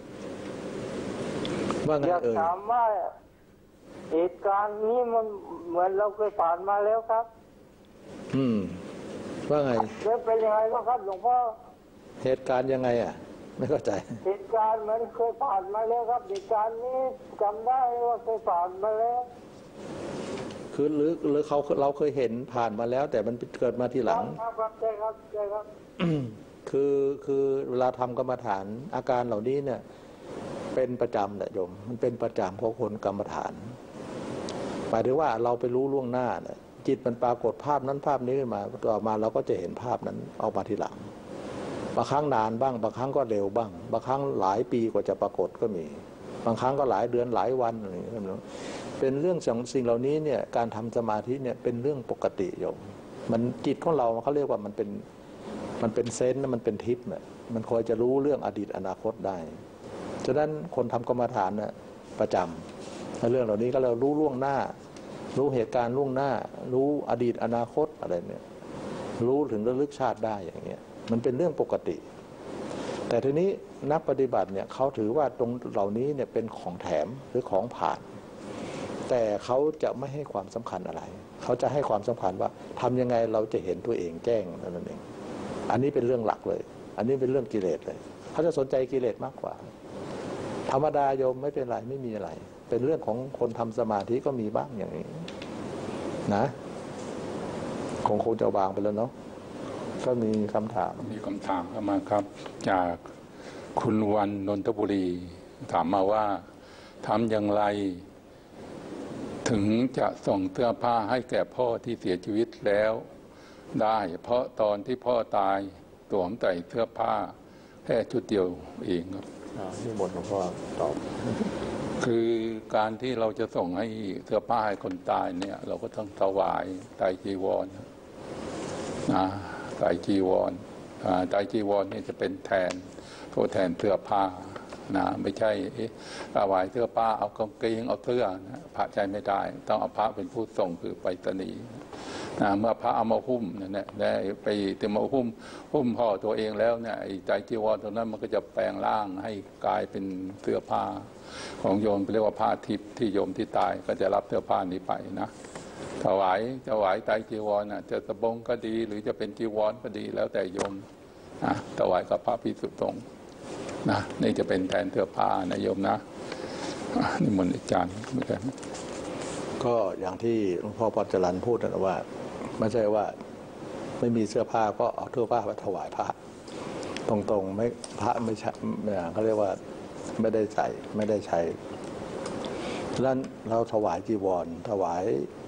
Speaker 2: ว่าไงเอ่ย
Speaker 4: อยากถามว่าเหตุการณ์นี้มันเหมือนเราเคยผ่านมาแล้วครับ
Speaker 2: อืมว่าไง
Speaker 4: แล้วเป็นยังไงบ้างครับหลวงพ่อ
Speaker 2: เหตุการณ์ยังไงอ่ะไม่เข้าใจ
Speaker 4: เหตุการณ์เหมือนเคยผ่านมาแล้วครับเหตุการณ์นี้จำได้ว่าเคยผ่านมาแล้ว
Speaker 2: คือหรือหรือเขาเราเคยเห็นผ่านมาแล้วแต่มันเกิดมาทีหลัง
Speaker 4: ครับครับใช่ครับใช่ครับ
Speaker 2: คือคือเวลาทำกรรมฐานอาการเหล่านี้เนี่ยเป็นประจำแหละโยมมันเป็นประจำของคนกรรมฐานหมายถึงว่าเราไปรู้ล่วงหน้าเนี่ยจิตมันปรากฏภาพนั้นภาพนี้ขึ้นมาต่อมาเราก็จะเห็นภาพนั้นออกมาทีหลังบางครั้งนานบ้างบางครั้งก็เร็วบ้างบางครั้งหลายปีกว่าจะปรากฏก็มีบางครั้งก็หลายเดือนหลายวันอะไรอย่างเงี้ยเป็นเรื่องสิ่งเหล่านี้เนี่ยการทำสมาธิเนี่ยเป็นเรื่องปกติโยมมันจิตของเราเขาเรียกว่ามันเป็นมันเป็นเซนส์มันเป็นทิพย์เนี่ยมันคอยจะรู้เรื่องอดีตอนาคตได้ฉะนั้นคนทำกรรมฐานเนี่ยประจำเรื่องเหล่านี้ก็เรารู้ล่วงหน้ารู้เหตุการณ์ล่วงหน้ารู้อดีตอนาคตอะไรเนี่ยรู้ถึงระลึกชาติได้อย่างเงี้ยมันเป็นเรื่องปกติแต่ทีนี้นักปฏิบัติเนี่ยเขาถือว่าตรงเหล่านี้เนี่ยเป็นของแถมหรือของผ่านแต่เขาจะไม่ให้ความสำคัญอะไรเขาจะให้ความสำคัญว่าทำยังไงเราจะเห็นตัวเองแจ้งนั่นเองอันนี้เป็นเรื่องหลักเลยอันนี้เป็นเรื่องกิเลสเลยเขาจะสนใจกิเลสมากกว่าธรรมดาโยมไม่เป็นไรไม่มีอะไรเป็นเรื่องของคนทำสมาธิก็มีบ้างอย่างนี้นะคงคงจะวางไปแล้วเนาะก็มีคำถาม
Speaker 1: มีคำถามเข้ามาครับจากคุณวันนนทบุรีถามมาว่าทำอย่างไรถึงจะส่งเสื้อผ้าให้แก่พ่อที่เสียชีวิตแล้วได้เพราะตอนที่พ่อตายสวมใส่เสื้อผ้าแค่ชุดเดียวเองครับ
Speaker 2: นี่หมดหลวงพ่อตอบ
Speaker 1: คือการที่เราจะส่งให้เสื้อผ้าให้คนตายเนี่ยเราก็ต้องถวายไตรจีวรนะไตรจีวรไตรจีวรเนี่ยจะเป็นแทนตัวแทนเสื้อผ้านะไม่ใช่ถวายเสื้อผ้าเอากางเกงเอาเสื้อนะพระใจไม่ได้ต้องเอาพระเป็นผู้ส่งคือไปรษณีย์นะเมื่อพระเอามาหุ้มเนี่ยได้ไปเต็มมาหุ้มหุ้มห่อตัวเองแล้วเนี่ยไอ้ไตรจีวรตรงนั้นมันก็จะแปลงร่างให้กลายเป็นเสื้อผ้าของโยมเรียกว่าผ้าทิพย์ที่โยมที่ตายก็จะรับเสื้อผ้านี้ไปนะถวายถวายไตรจีวรนะจะสบงก็ดีหรือจะเป็นจีวรก็ดีแล้วแต่โยมนะถวายกับพระภิกษุสงฆ์นะนี่จะเป็นแทนเสื้อผ้านะโยมนะนี่มนต์อาจารย์เหมือนกัน
Speaker 2: ก็อย่างที่หลวงพ่อปัจจรัญพูดนะว่าไม่ใช่ว่าไม่มีเสื้อผ้าก็เอาเสื้อผ้ามาถวายพระตรงๆไม่พระไม่ใช่เขาเรียกว่าไม่ได้ใส่ไม่ได้ใช้ดังนั้นเราถวายจีวรถวาย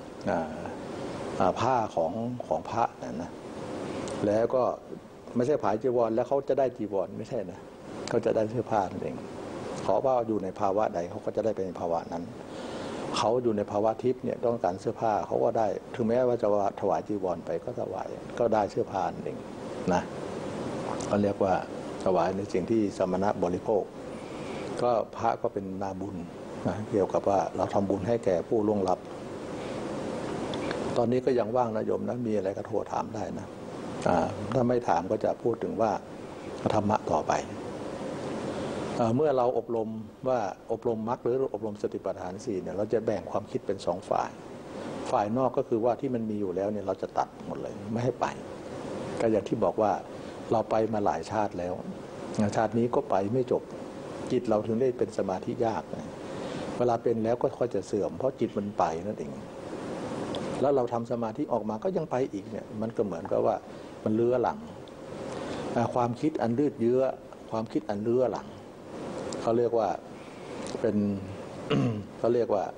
Speaker 2: ผ้าของของพระนะนะแล้วก็ไม่ใช่ผายจีวรแล้วเขาจะได้จีวรไม่ใช่นะเขาจะได้เสื้อผ้านั่นเองขอว่าอยู่ในภาวะใดเขาก็จะได้เป็นภาวะนั้นเขาอยู่ในภาวะทิพย์เนี่ยต้องการเสื้อผ้าเขาก็ได้ถึงแม้ว่าจะถวายจีวรไปก็ถวายก็ได้เสื้อผ้านั่นเองนะก็เรียกว่าถวายในสิ่งที่สมณะบริโภคก็พระก็เป็นนาบุญนะเกี่ยวกับว่าเราทำบุญให้แก่ผู้ล่วงลับตอนนี้ก็ยังว่างนะโยมนะมีอะไรก็โทรถามได้นะถ้าไม่ถามก็จะพูดถึงว่าธรรมะต่อไปเมื่อเราอบรมว่าอบรมมรรคหรืออบรมสติปัฏฐานสี่เนี่ยเราจะแบ่งความคิดเป็นสองฝ่ายฝ่ายนอกก็คือว่าที่มันมีอยู่แล้วเนี่ยเราจะตัดหมดเลยไม่ให้ไปก็อย่างที่บอกว่าเราไปมาหลายชาติแล้วชาตินี้ก็ไปไม่จบจิตเราถึงได้เป็นสมาธิยากเวลาเป็นแล้วก็ค่อยจะเสื่อมเพราะจิตมันไปนั่นเองแล้วเราทำสมาธิออกมาก็ยังไปอีกเนี่ยมันก็เหมือนกับว่ามันเลื้อหลังความคิดอันยืดเยื้อความคิดอันเลื้อหลังเขาเรียกว่าเป็น เขาเรียกว่า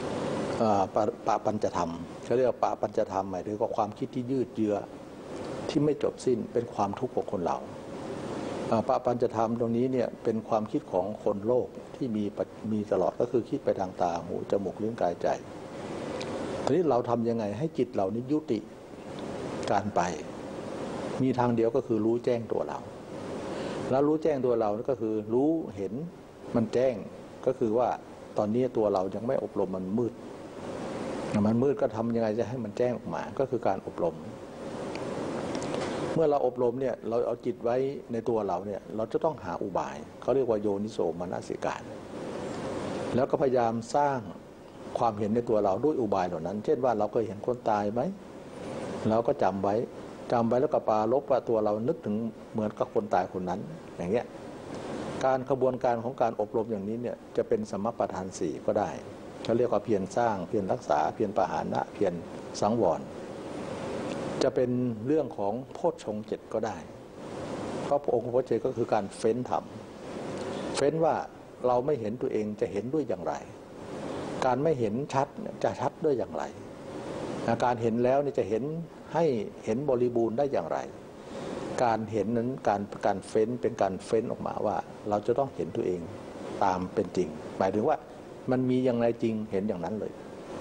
Speaker 2: ปะปัญจธรรมเขาเรียกว่าปะปัญจธรรมหมายถึงว่าความคิดที่ยืดเยื้อทที่ไม่จบสิ้นเป็นความทุกข์ของคนเราปะปัญจธรรมตรงนี้เนี่ยเป็นความคิดของคนโลกที่มีมีตลอดก็คือคิดไปทางตาหูจมูกลิ้นกายใจทีนี้เราทำยังไงให้จิตเรานี้ยุติการไปมีทางเดียวก็คือรู้แจ้งตัวเราแล้วรู้แจ้งตัวเราก็คือรู้เห็นมันแจ้งก็คือว่าตอนนี้ตัวเรายังไม่อบรมมันมืดมันมืดก็ทำยังไงจะให้มันแจ้งออกมาก็คือการอบรมเมื่อเราอบรมเนี่ยเราเอาจิตไว้ในตัวเราเนี่ยเราจะต้องหาอุบายเขาเรียกว่าโยนิโสมนสิการแล้วก็พยายามสร้างความเห็นในตัวเราด้วยอุบายเหล่านั้นเช่นว่าเราเคยเห็นคนตายไหมเราก็จำไว้จำไว้แล้วก็ปาลบว่าตัวเรานึกถึงเหมือนกับคนตายคนนั้นอย่างเงี้ยการกระบวนการของการอบรมอย่างนี้เนี่ยจะเป็นสมปัฏฐานสี่ก็ได้เขาเรียกว่าเพียรสร้างเพียรรักษาเพียรปหานะเพียรสังวรจะเป็นเรื่องของโพชฌงค์เจ็ดก็ได้เพราะพระองค์พระเจ้าก็คือการเฟ้นธรรมเฟ้นว่าเราไม่เห็นตัวเองจะเห็นด้วยอย่างไรการไม่เห็นชัดจะชัดด้วยอย่างไรการเห็นแล้วนี่จะเห็นให้เห็นบริบูรณ์ได้อย่างไรการเห็นนั้นการการเฟ้นเป็นการเฟ้นออกมาว่าเราจะต้องเห็นตัวเองตามเป็นจริงหมายถึงว่ามันมีอย่างไรจริงเห็นอย่างนั้นเลย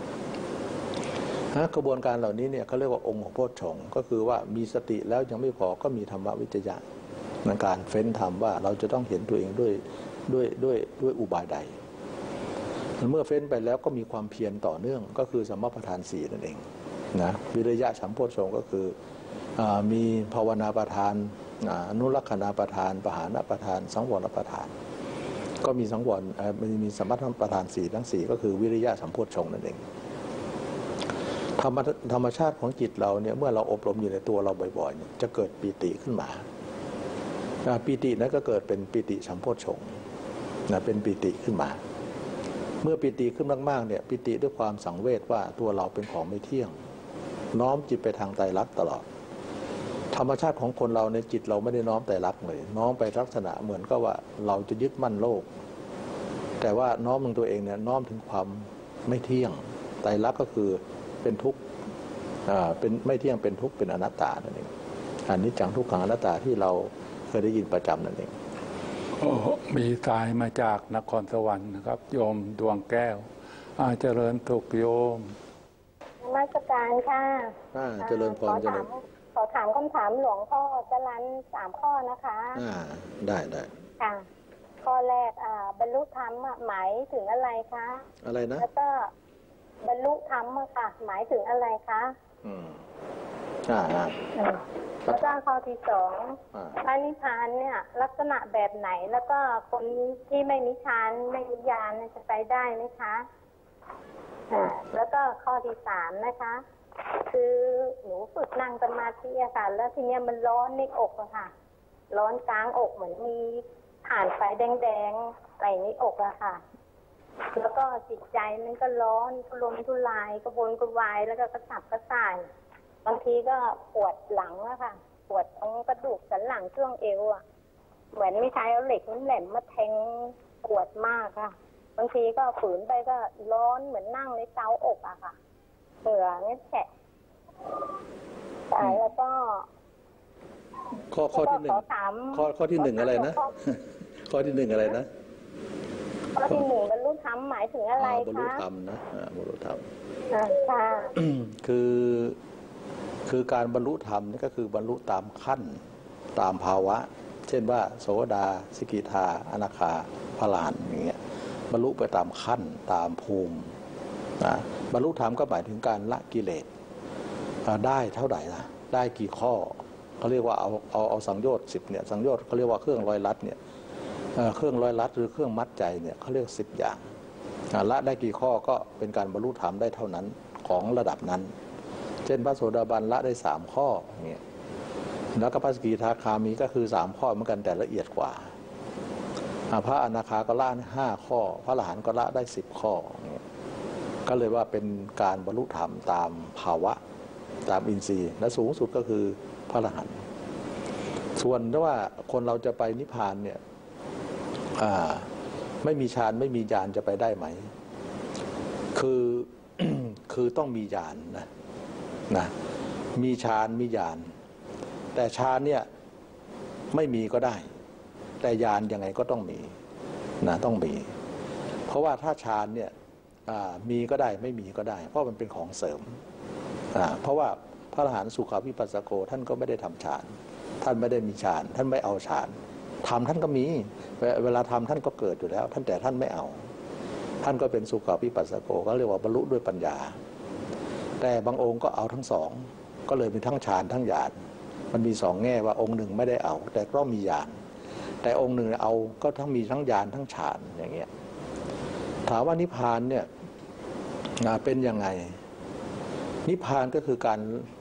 Speaker 2: กระบวนการเหล่านี้เนี่ยเขาเรียกว่าองค์ของโพชฌงค์ก็คือว่ามีสติแล้วยังไม่พอก็มีธรรมวิจยะในการเฟ้นธรรมว่าเราจะต้องเห็นตัวเองด้วยด้วยด้วยด้วยอุบายใดเมื่อเฟ้นไปแล้วก็มีความเพียรต่อเนื่องก็คือสัมมาประธานสี่นั่นเองนะวิริยะสัมโพชฌงค์ก็คือมีภาวนาประธานอนุรักษณาประธานปหานะประธานสังวรประธานก็มีสังวรมันมีสัมมาประธานสี่ทั้งสี่ก็คือวิริยะสัมโพชฌงค์นั่นเองธรรมธรรมชาติของจิตเราเนี่ยเมื่อเราอบรมอยู่ในตัวเราบ่อยๆเนี่ยจะเกิดปีติขึ้นมาปีตินั้นก็เกิดเป็นปีติสัมโพชฌงค์นะเป็นปีติขึ้นมาเมื่อปีติขึ้นมากๆเนี่ยปีติด้วยความสังเวชว่าตัวเราเป็นของไม่เที่ยงน้อมจิตไปทางไตรลักษณ์ตลอดธรรมชาติของคนเราในจิตเราไม่ได้น้อมไตรลักษณ์เลยน้อมไปลักษณะเหมือนกับว่าเราจะยึดมั่นโลกแต่ว่าน้อมลงตัวเองเนี่ยน้อมถึงความไม่เที่ยงไตรลักษณ์ก็คือเป็นทุกข์เป็นไม่เที่ยงเป็นทุกข์เป็นอนัตตานั่นเองอันนี้จังทุกขังอนัตตาที่เราเคยได้ยินประจำนั่นเอง
Speaker 1: โอ้มีสายมาจากนครสวรรค์นะครับโยมดวงแก้วอาเจริญสุขโยม
Speaker 3: นมัสการค่ะ
Speaker 2: อ่าเจริญพรเจริญ
Speaker 3: ขอถามคำถามหลวงพ่อจรัญสามข้อนะคะ
Speaker 2: อ่าได้ได้
Speaker 3: ค่ะข้อแรกอ่าบรรลุธรรมหมายถึงอะไรคะ
Speaker 2: อะไรนะ
Speaker 3: แล้วก็บรรลุธรรมค่ะหมายถึงอะไรคะ
Speaker 2: อืมอ่าอ่า
Speaker 3: แล้วก็ข้อที่สองพระนิพพานเนี่ยลักษณะแบบไหนแล้วก็คนที่ไม่มีฌานไม่มีญาณจะไปได้ไหมคะอ่าแล้วก็ข้อที่สามนะคะคือหนูฝึกนั่งสมาธิอะค่ะแล้วทีเนี้ยมันร้อนในอกอะค่ะร้อนกลางอกเหมือนมีผ่านไฟแดงๆอะไรในอกอะค่ะแล้วก็จิตใจมันก็ร้อนทุรนทุรายกระวนกระวายแล้วก็กระสับกระส่ายบางทีก็ปวดหลังอะค่ะปวดตรงกระดูกสันหลังช่วงเอวอะเหมือนไม่ใช่เอาเหล็กมันแหลมมาแทงปวดมากค่ะบางทีก็ฝืนไปก็ร้อนเหมือนนั่งในเตาอบอะค่ะเหงื่อนี่แฉะใช่แล้วก็
Speaker 2: ข้อข้อที่หนึ่งข้อข้อที่หนึ่งอะไรนะข้อที่หนึ่งอะไรนะ
Speaker 3: ข้อที่หนึ่งบรรลุธรรมหมายถึงอะไรคะ
Speaker 2: บรรลุธรรมนะบรรลุธรรม
Speaker 3: ค่ะ
Speaker 2: คือคือการบรรลุธรรมนี่ก็คือบรรลุตามขั้นตามภาวะเช่นว่าโสดาสกิทาอนาคาพระอรหันต์อย่างเงี้ยบรรลุไปตามขั้นตามภูมินะบรรลุธรรมก็หมายถึงการละกิเลสได้เท่าไหร่นะได้กี่ข้อเขาเรียกว่าเอาเอาเอาสังโยชน์สิบเนี่ยสังโยชน์เขาเรียกว่าเครื่องร้อยลัดเนี่ยเครื่องร้อยลัดหรือเครื่องมัดใจเนี่ยเขาเรียกสิบอย่างละได้กี่ข้อก็เป็นการบรรลุธรรมได้เท่านั้นของระดับนั้นเช่นพระโสดาบันละได้สามข้อเนี่ยแล้วก็พระสกิทาคามีก็คือสามข้อเหมือนกันแต่ละเอียดกว่าพระอนาคาก็ละห้าข้อพระอรหันต์ก็ละได้สิบข้อเนี่ยก็เลยว่าเป็นการบรรลุธรรมตามภาวะตามอินทรีย์และสูงสุดก็คือพระอรหันต์ส่วนถ้าว่าคนเราจะไปนิพพานเนี่ยไม่มีฌานไม่มีญาณจะไปได้ไหมคือ คือต้องมีญาณนะนะมีฌานมีญาณแต่ฌานเนี่ยไม่มีก็ได้ แต่ญาณยังไงก็ต้องมีนะต้องมีเพราะว่าถ้าฌานเนี่ยมีก็ได้ไม่มีก็ได้เพราะมันเป็นของเสริมเพราะว่าพระอรหันต์สุขวิปัสสโกท่านก็ไม่ได้ทำฌานท่านไม่ได้มีฌานท่านไม่เอาฌานทำท่านก็มีเวลาทำท่านก็เกิดอยู่แล้วท่านแต่ท่านไม่เอาท่านก็เป็นสุขวิปัสสโกก็เรียกว่าบรรลุด้วยปัญญาแต่บางองค์ก็เอาทั้งสองก็เลยมีทั้งฌานทั้งญาณมันมีสองแง่ว่าองค์หนึ่งไม่ได้เอาแต่ก็มีญาณแต่องค์หนึ่งเอาก็ทั้งมีทั้งญาณทั้งฌานอย่างเงี้ยถามว่านิพพานเนี่ยเป็นยังไงนิพพานก็คือการ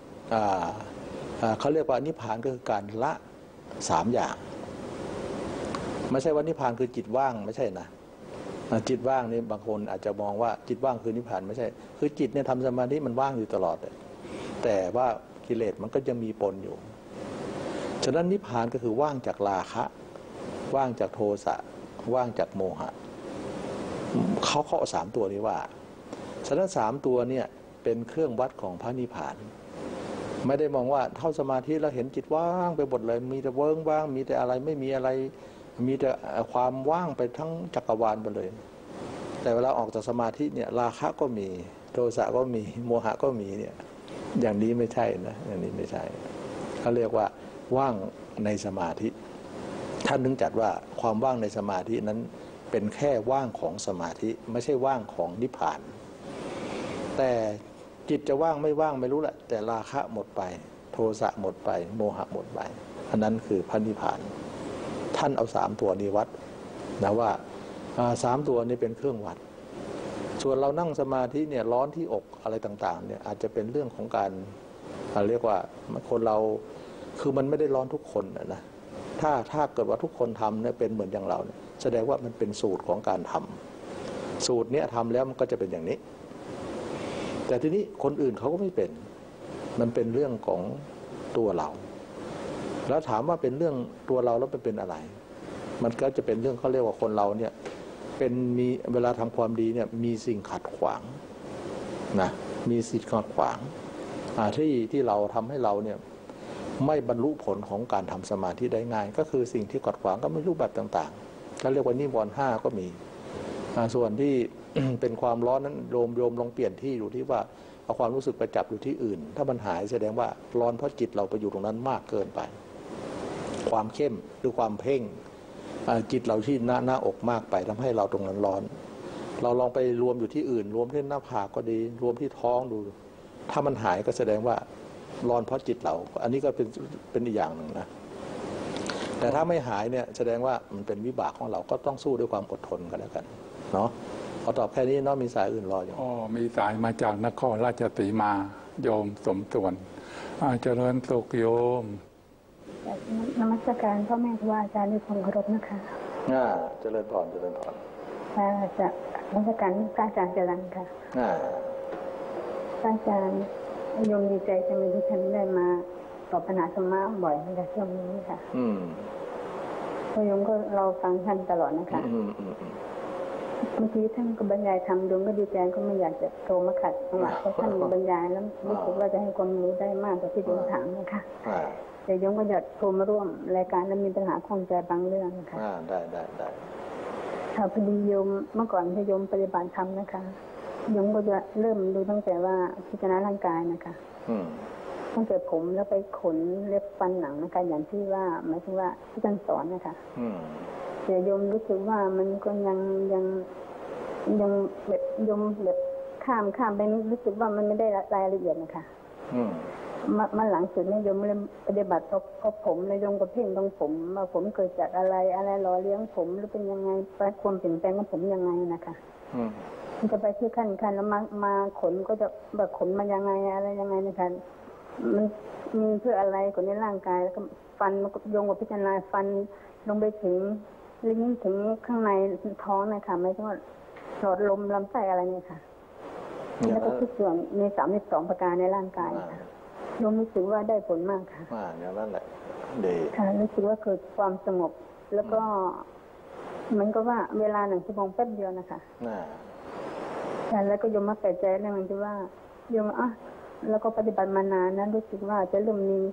Speaker 2: เขาเรียกว่านิพพานก็คือการละสามอย่างไม่ใช่ว่านิพพานคือจิตว่างไม่ใช่นะจิตว่างนี่บางคนอาจจะมองว่าจิตว่างคือนิพพานไม่ใช่คือจิตเนี่ยทำสมาธิมันว่างอยู่ตลอดเลยแต่ว่ากิเลสมันก็ยังมีปนอยู่ฉะนั้นนิพพานก็คือว่างจากราคะว่างจากโทสะว่างจากโมหะเขาเข้าสามตัวนี้ว่าฉะนั้นสามตัวเนี่ยเป็นเครื่องวัดของพระนิพพานไม่ได้มองว่าเท่าสมาธิแล้วเห็นจิตว่างไปหมดเลยมีแต่เวิ้งว่างมีแต่อะไรไม่มีอะไรมีแต่ความว่างไปทั้งจักรวาลไปเลยแต่เวลาออกจากสมาธิเนี่ยราคะก็มีโทสะก็มีโมหะก็มีเนี่ยอย่างนี้ไม่ใช่นะอย่างนี้ไม่ใช่เขาเรียกว่าว่างในสมาธิท่านถึงจัดว่าความว่างในสมาธินั้นเป็นแค่ว่างของสมาธิไม่ใช่ว่างของนิพพานแต่จิตจะว่างไม่ว่างไม่รู้แหละแต่ราคะหมดไปโทสะหมดไปโมหะหมดไปอันนั้นคือพระนิพพานท่านเอาสามตัวนี้วัดนะว่าสามตัวนี้เป็นเครื่องวัดส่วนเรานั่งสมาธิเนี่ยร้อนที่อกอะไรต่างๆเนี่ยอาจจะเป็นเรื่องของการเรียกว่าคนเราคือมันไม่ได้ร้อนทุกคนนะถ้าถ้าเกิดว่าทุกคนทำเนี่ยเป็นเหมือนอย่างเราเนี่ยแสดงว่ามันเป็นสูตรของการทำสูตรเนี้ยทำแล้วมันก็จะเป็นอย่างนี้แต่ทีนี้คนอื่นเขาก็ไม่เป็นมันเป็นเรื่องของตัวเราแล้วถามว่าเป็นเรื่องตัวเราแล้วมันเป็นอะไรมันก็จะเป็นเรื่องเขาเรียกว่าคนเราเนี่ยเป็นมีเวลาทำความดีเนี่ยมีสิ่งขัดขวางนะมีสิ่งขัดขวางที่ที่เราทำให้เราเนี่ยไม่บรรลุผลของการทำสมาธิได้ง่ายก็คือสิ่งที่ขัดขวางก็ไม่รูปแบบต่างๆเขาเรียกว่านิวรณ์ห้าก็มีส่วนที่ เป็นความร้อนนั้นโยมโยมลองเปลี่ยนที่ดูที่ว่าเอาความรู้สึกไปจับอยู่ที่อื่นถ้ามันหายแสดงว่าร้อนเพราะจิตเราไปอยู่ตรงนั้นมากเกินไปความเข้มหรือความเพ่งจิตเราที่หน้าหน้าอกมากไปทำให้เราตรงนั้นร้อนเราลองไปรวมอยู่ที่อื่นรวมที่หน้าผากก็ดีรวมที่ท้องดูถ้ามันหายก็แสดงว่าร้อนเพราะจิตเราอันนี้ก็เป็นเป็นอีกอย่างหนึ่งนะแต่ถ้าไม่หายเนี่ยแสดงว่ามันเป็นวิบากของเราก็ต้องสู้ด้วยความอดทนกันแล้วกันเนาะขอตอบแค่นี้เนาะมีสายอื่นรออยู่
Speaker 1: อ๋อมีสายมาจากนครราชสีมาโยมสมส่วนเจริญสุขโยม
Speaker 5: นมัสการพ่อแม่ครูอาจารย์ด้วยความเคารพนะคะ
Speaker 2: อ่าเจริญพรเจริญพร
Speaker 5: ค่ะจะนมัสการพระอาจารย์จรัญค่ะ
Speaker 2: อ่า
Speaker 5: พระอาจารย์โยมดีใจจังเลยที่ท่านได้มาตอบปัญหาธรรมะบ่อยในช่วงนี้ค่ะ
Speaker 2: อืม
Speaker 5: พโยมก็เราฟังท่านตลอดนะคะ
Speaker 2: อืมอืม
Speaker 5: บางทีท่านก็บรรยายธรรมโยมก็ดีใจก็ไม่อยากจะโทรมาขัดจังหวะเพราะท่านบรรยายแล้วรู้สึกว่าจะให้ความรู้ได้มากกว่าที่โยมถามนะคะแต่โยมก็อยากโทรมาร่วมรายการแล้วมีปัญหาข้องใจบางเรื่องนะคะ
Speaker 2: ได้ได้ได้
Speaker 5: ถ้าพอดีโยมเมื่อก่อนที่โยมปฏิบัติธรรมนะคะโยมก็จะเริ่มดูตั้งแต่ว่าพิจารณาร่างกายนะคะตั้งแต่ผมแล้วไปขนเล็บฟันหนังนะคะอย่างที่ว่าหมายถึงว่าที่ท่านสอนนะคะแต่โยมรู้สึกว่ามันก็ยังยังยังแบบโยมแบบข้ามข้ามไปรู้สึกว่ามันไม่ได้รายละเอียดนะคะมามาหลังสุดเนี่ยโยมเลยปฏิบัติพอพอผมเลยโยมก็เพ่งตรงผมว่าผมเกิดจากอะไรอะไรหล่อเลี้ยงผมหรือเป็นยังไงไปความเปลี่ยนแปลงของผมยังไงนะคะมันจะไปที่ขั้นขั้นแล้วมามาขนก็จะแบบขนมายังไงอะไรยังไงนะคะมันมีเพื่ออะไรคนในร่างกายแล้วก็ฟันโยงกับพิจารณาฟันลงไปถึงลิ้นถึงข้างในท้องนะคะไม่ใช่ว่าหลอดลมลำไส้อะไรเนี่ยค่ะแล้วก็ทุกส่วนมีสามสิบสองประการในร่างกายค่ะโยมรู้สึกว่าได้ผลมากค่ะ
Speaker 2: อ่าอย่างนั้นแหละดี
Speaker 5: ค่ะรู้สึกว่าเกิดความสงบแล้วก็มันก็ว่าเวลาหนึ่งชั่วโมงแป๊บเดียวนะคะ
Speaker 2: อ่
Speaker 5: าแล้วก็โยมมาแปลกใจเรื่องที่ว่าโยมอ่ะแล้วก็ปฏิบัติมานานนั้นรู้สึกว่าจะเริ่มมี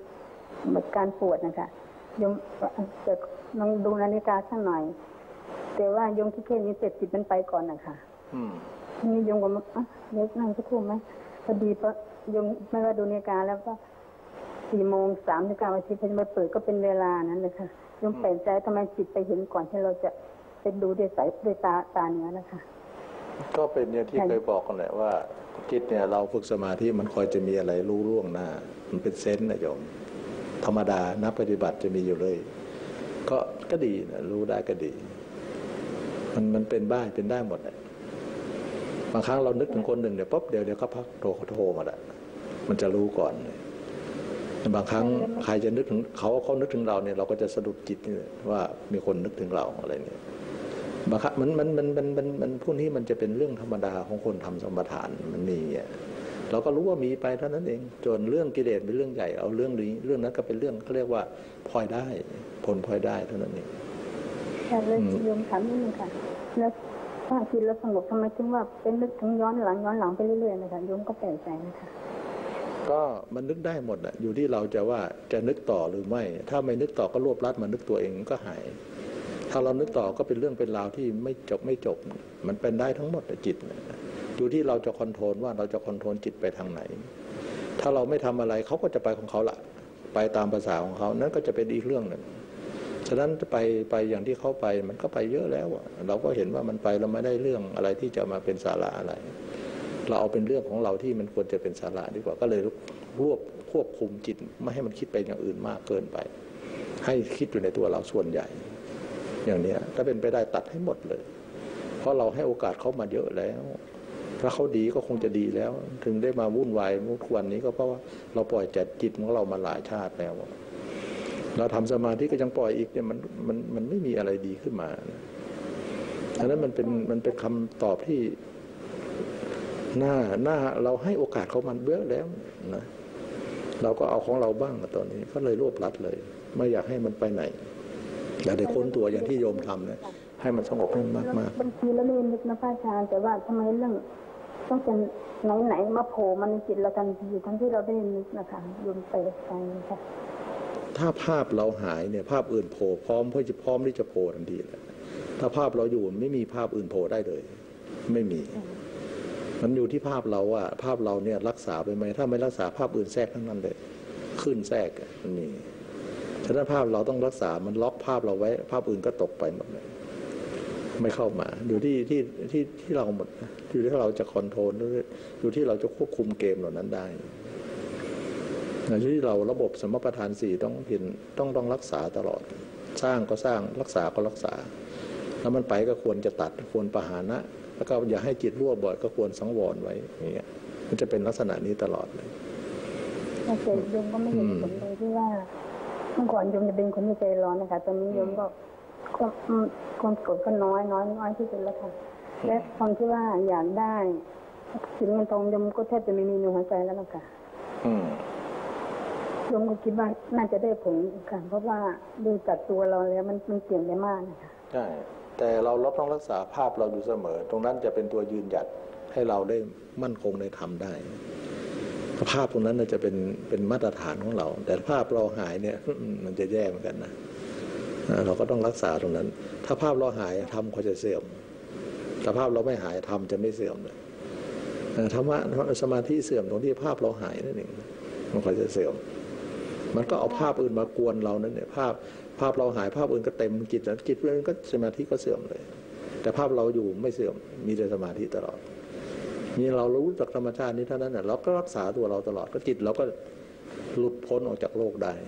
Speaker 5: แบบการปวดนะคะโยมจะลองดูนาฬิกาสักหน่อยแต่ว่าโยมที่เคสนี้เสร็จจิตมันไปก่อนนะคะทีนี้โยมก็มาอ่ะเดี๋ยวนั่งสักครู่ไหมพอดีปะโยมไม่ว่าดูนาฬิกาแล้วก็สี่โมงสามนาฬิกาวันที่พอมาเปิดก็เป็นเวลานั้นเลยค่ะโยมแปลกใจทำไมจิตไปเห็นก่อนที่เราจะไปดูด้วยสายด้วยตาตาเนื้อนะคะ
Speaker 2: ก็เป็นอย่างที่เคยบอกกันแหละว่าจิตเนี่ยเราฝึกสมาธิมันคอยจะมีอะไรรู้ล่วงหน้ามันเป็นเซนส์นะโยมธรรมดานักปฏิบัติจะมีอยู่เลยก็ก็ดีนะรู้ได้ก็ดีมันมันเป็นบ้าเป็นได้หมดเลยบางครั้งเรานึกถึงคนหนึ่งเดี๋ยวปุ๊บเดี๋ยวเดี๋ยวเขาพักโทรเขาโทรมาละมันจะรู้ก่อนเลยบางครั้งใครจะนึกถึงเขาเขานึกถึงเราเนี่ยเราก็จะสะดุดจิตนี่ว่ามีคนนึกถึงเราอะไรเนี่ยบางครั้งมันมันมันมันมันมันพวกนี้มันจะเป็นเรื่องธรรมดาของคนทำสมถะมันมีอ่ะเราก็รู้ว่ามีไปเท่านั้นเองจนเรื่องกิเลสเป็นเรื่องใหญ่เอาเรื่องนี้เรื่องนั้นก็เป็นเรื่องเขาเรียกว่าพลอยได้ผลพลอยได้เท่านั้นเอง
Speaker 5: แต่เลยโยมถามนิดนึงค่ะแล้วถ้าจิตเราสงบทำไมถึงว่าเป็นนึกถึงย้อนหลังย้อนหลังไปเรื่อยๆนะคะโยมก็แปลกใจนะคะ
Speaker 2: ก็มันนึกได้หมดอ่ะอยู่ที่เราจะว่าจะนึกต่อหรือไม่ถ้าไม่นึกต่อก็รวบรัดมานึกตัวเองก็หายถ้าเรานึกต่อก็เป็นเรื่องเป็นราวที่ไม่จบไม่จบมันเป็นได้ทั้งหมดจิตอยู่ที่เราจะคอนโทรลว่าเราจะคอนโทรลจิตไปทางไหนถ้าเราไม่ทำอะไรเขาก็จะไปของเขาละไปตามภาษาของเขานั่นก็จะเป็นอีกเรื่องหนึ่งฉะนั้นจะไปไปอย่างที่เขาไปมันก็ไปเยอะแล้วเราก็เห็นว่ามันไปเราไม่ได้เรื่องอะไรที่จะมาเป็นสาระอะไรเราเอาเป็นเรื่องของเราที่มันควรจะเป็นสาระดีกว่าก็เลยรวบควบคุมจิตไม่ให้มันคิดไปอย่างอื่นมากเกินไปให้คิดอยู่ในตัวเราส่วนใหญ่อย่างนี้ถ้าเป็นไปได้ตัดให้หมดเลยเพราะเราให้โอกาสเขามาเยอะแล้วถ้าเขาดีก็คงจะดีแล้วถึงได้มาวุ่นวายมุกวันนี้ก็เพราะว่าเราปล่อยจัดจิตของเรามาหลายชาติแล้วเราทำสมาธิก็ยังปล่อยอีกเนี่ยมันมันมันไม่มีอะไรดีขึ้นมาฉะนั้นมันเป็นมันเป็นคำตอบที่หน้าหน้าเราให้โอกาสเขามันเยอะแล้วนะเราก็เอาของเราบ้างตอนนี้ก็เลยรวบรัดเลยไม่อยากให้มันไปไหนอย่าได้ค้นตัวอย่างที่โยมทำเนี่ยให้มันสงบให้มากมาก
Speaker 5: บางทีแล้วไม่นึกนะพระอาจารย์แต่ว่าทำไมเรื่องต้องเป็นไหนไหนมาโผล่มันในจิตเราทันทีทั้งที่เราไม่ได้นึกนะคะโยมไปไปค่ะ
Speaker 2: ถ้าภาพเราหายเนี่ยภาพอื่นโผล่พร้อมเพื่อจะพร้อมที่จะโผล่ทันทีเลยถ้าภาพเราอยู่ไม่มีภาพอื่นโผล่ได้เลยไม่มีมันอยู่ที่ภาพเราว่าภาพเราเนี่ยรักษาไปไหมถ้าไม่รักษาภาพอื่นแทรกทั้งนั้นเลยขึ้นแทรกมันมีฉะนั้นภาพเราต้องรักษามันล็อกภาพเราไว้ภาพอื่นก็ตกไปหมดเลยไม่เข้ามาอยู่ที่ที่ที่ที่เราหมดอยู่ที่เราจะคอนโทรลอยู่ที่เราจะควบคุมเกมเหล่านั้นได้อยู่ที่เราระบบสมปทานสี่ต้องเห็นต้องต้องรักษาตลอดสร้างก็สร้างรักษาก็รักษาแล้วมันไปก็ควรจะตัดควรปหานะแล้วก็อย่าให้จิตรั่วบ่อยก็ควรสังวรไว้อย่างเงี้ยมันจะเป็นลักษณะนี้ตลอดเลย
Speaker 5: แต่โยมก็ไม่เห็นผลเลยที่ว่าเมื่อก่อนโยมจะเป็นคนที่ใจร้อนนะคะตอนนี้โยมก็ความความโกรธก็น้อยน้อยน้อยที่สุดแล้วค่ะและความที่ว่าอยากได้สินเงินทองโยมก็แทบจะไม่มีในหัวใจแล้วค่ะโยมก็คิดว่าน่าจะได้ผลค่ะเพราะว่าดูจากตัวเราแล้วมันมันเปลี่ยนไปมากนะคะ
Speaker 2: ใช่แต่เราเราต้องรักษาภาพเราอยู่เสมอตรงนั้นจะเป็นตัวยืนหยัดให้เราได้มั่นคงในธรรมได้ภาพตรงนั้นจะเป็นเป็นมาตรฐานของเราแต่ภาพเราหายเนี่ยมันจะแย่เหมือนกันนะเราก็ต้องรักษาตรงนั้นถ้าภาพเราหายธรรมเขาจะเสื่อมถ้าภาพเราไม่หายธรรมจะไม่เสื่อมเลยธรรมะสมาธิเสื่อมตรงที่ภาพเราหายนั่นเองมันก็จะเสื่อมมันก็เอาภาพอื่นมากวนเรานั่นเนี่ยภาพภาพเราหายภาพอื่นก็เต็มจิตแล้วจิตอื่นก็สมาธิก็เสื่อมเลยแต่ภาพเราอยู่ไม่เสื่อมมีแต่สมาธิตลอดนี่เรารู้จากธรรมชาตินี้เท่านั้นน่ะเราก็รักษาตัวเราตลอดก็จิตเราก็หลุดพ้นออกจากโลกได้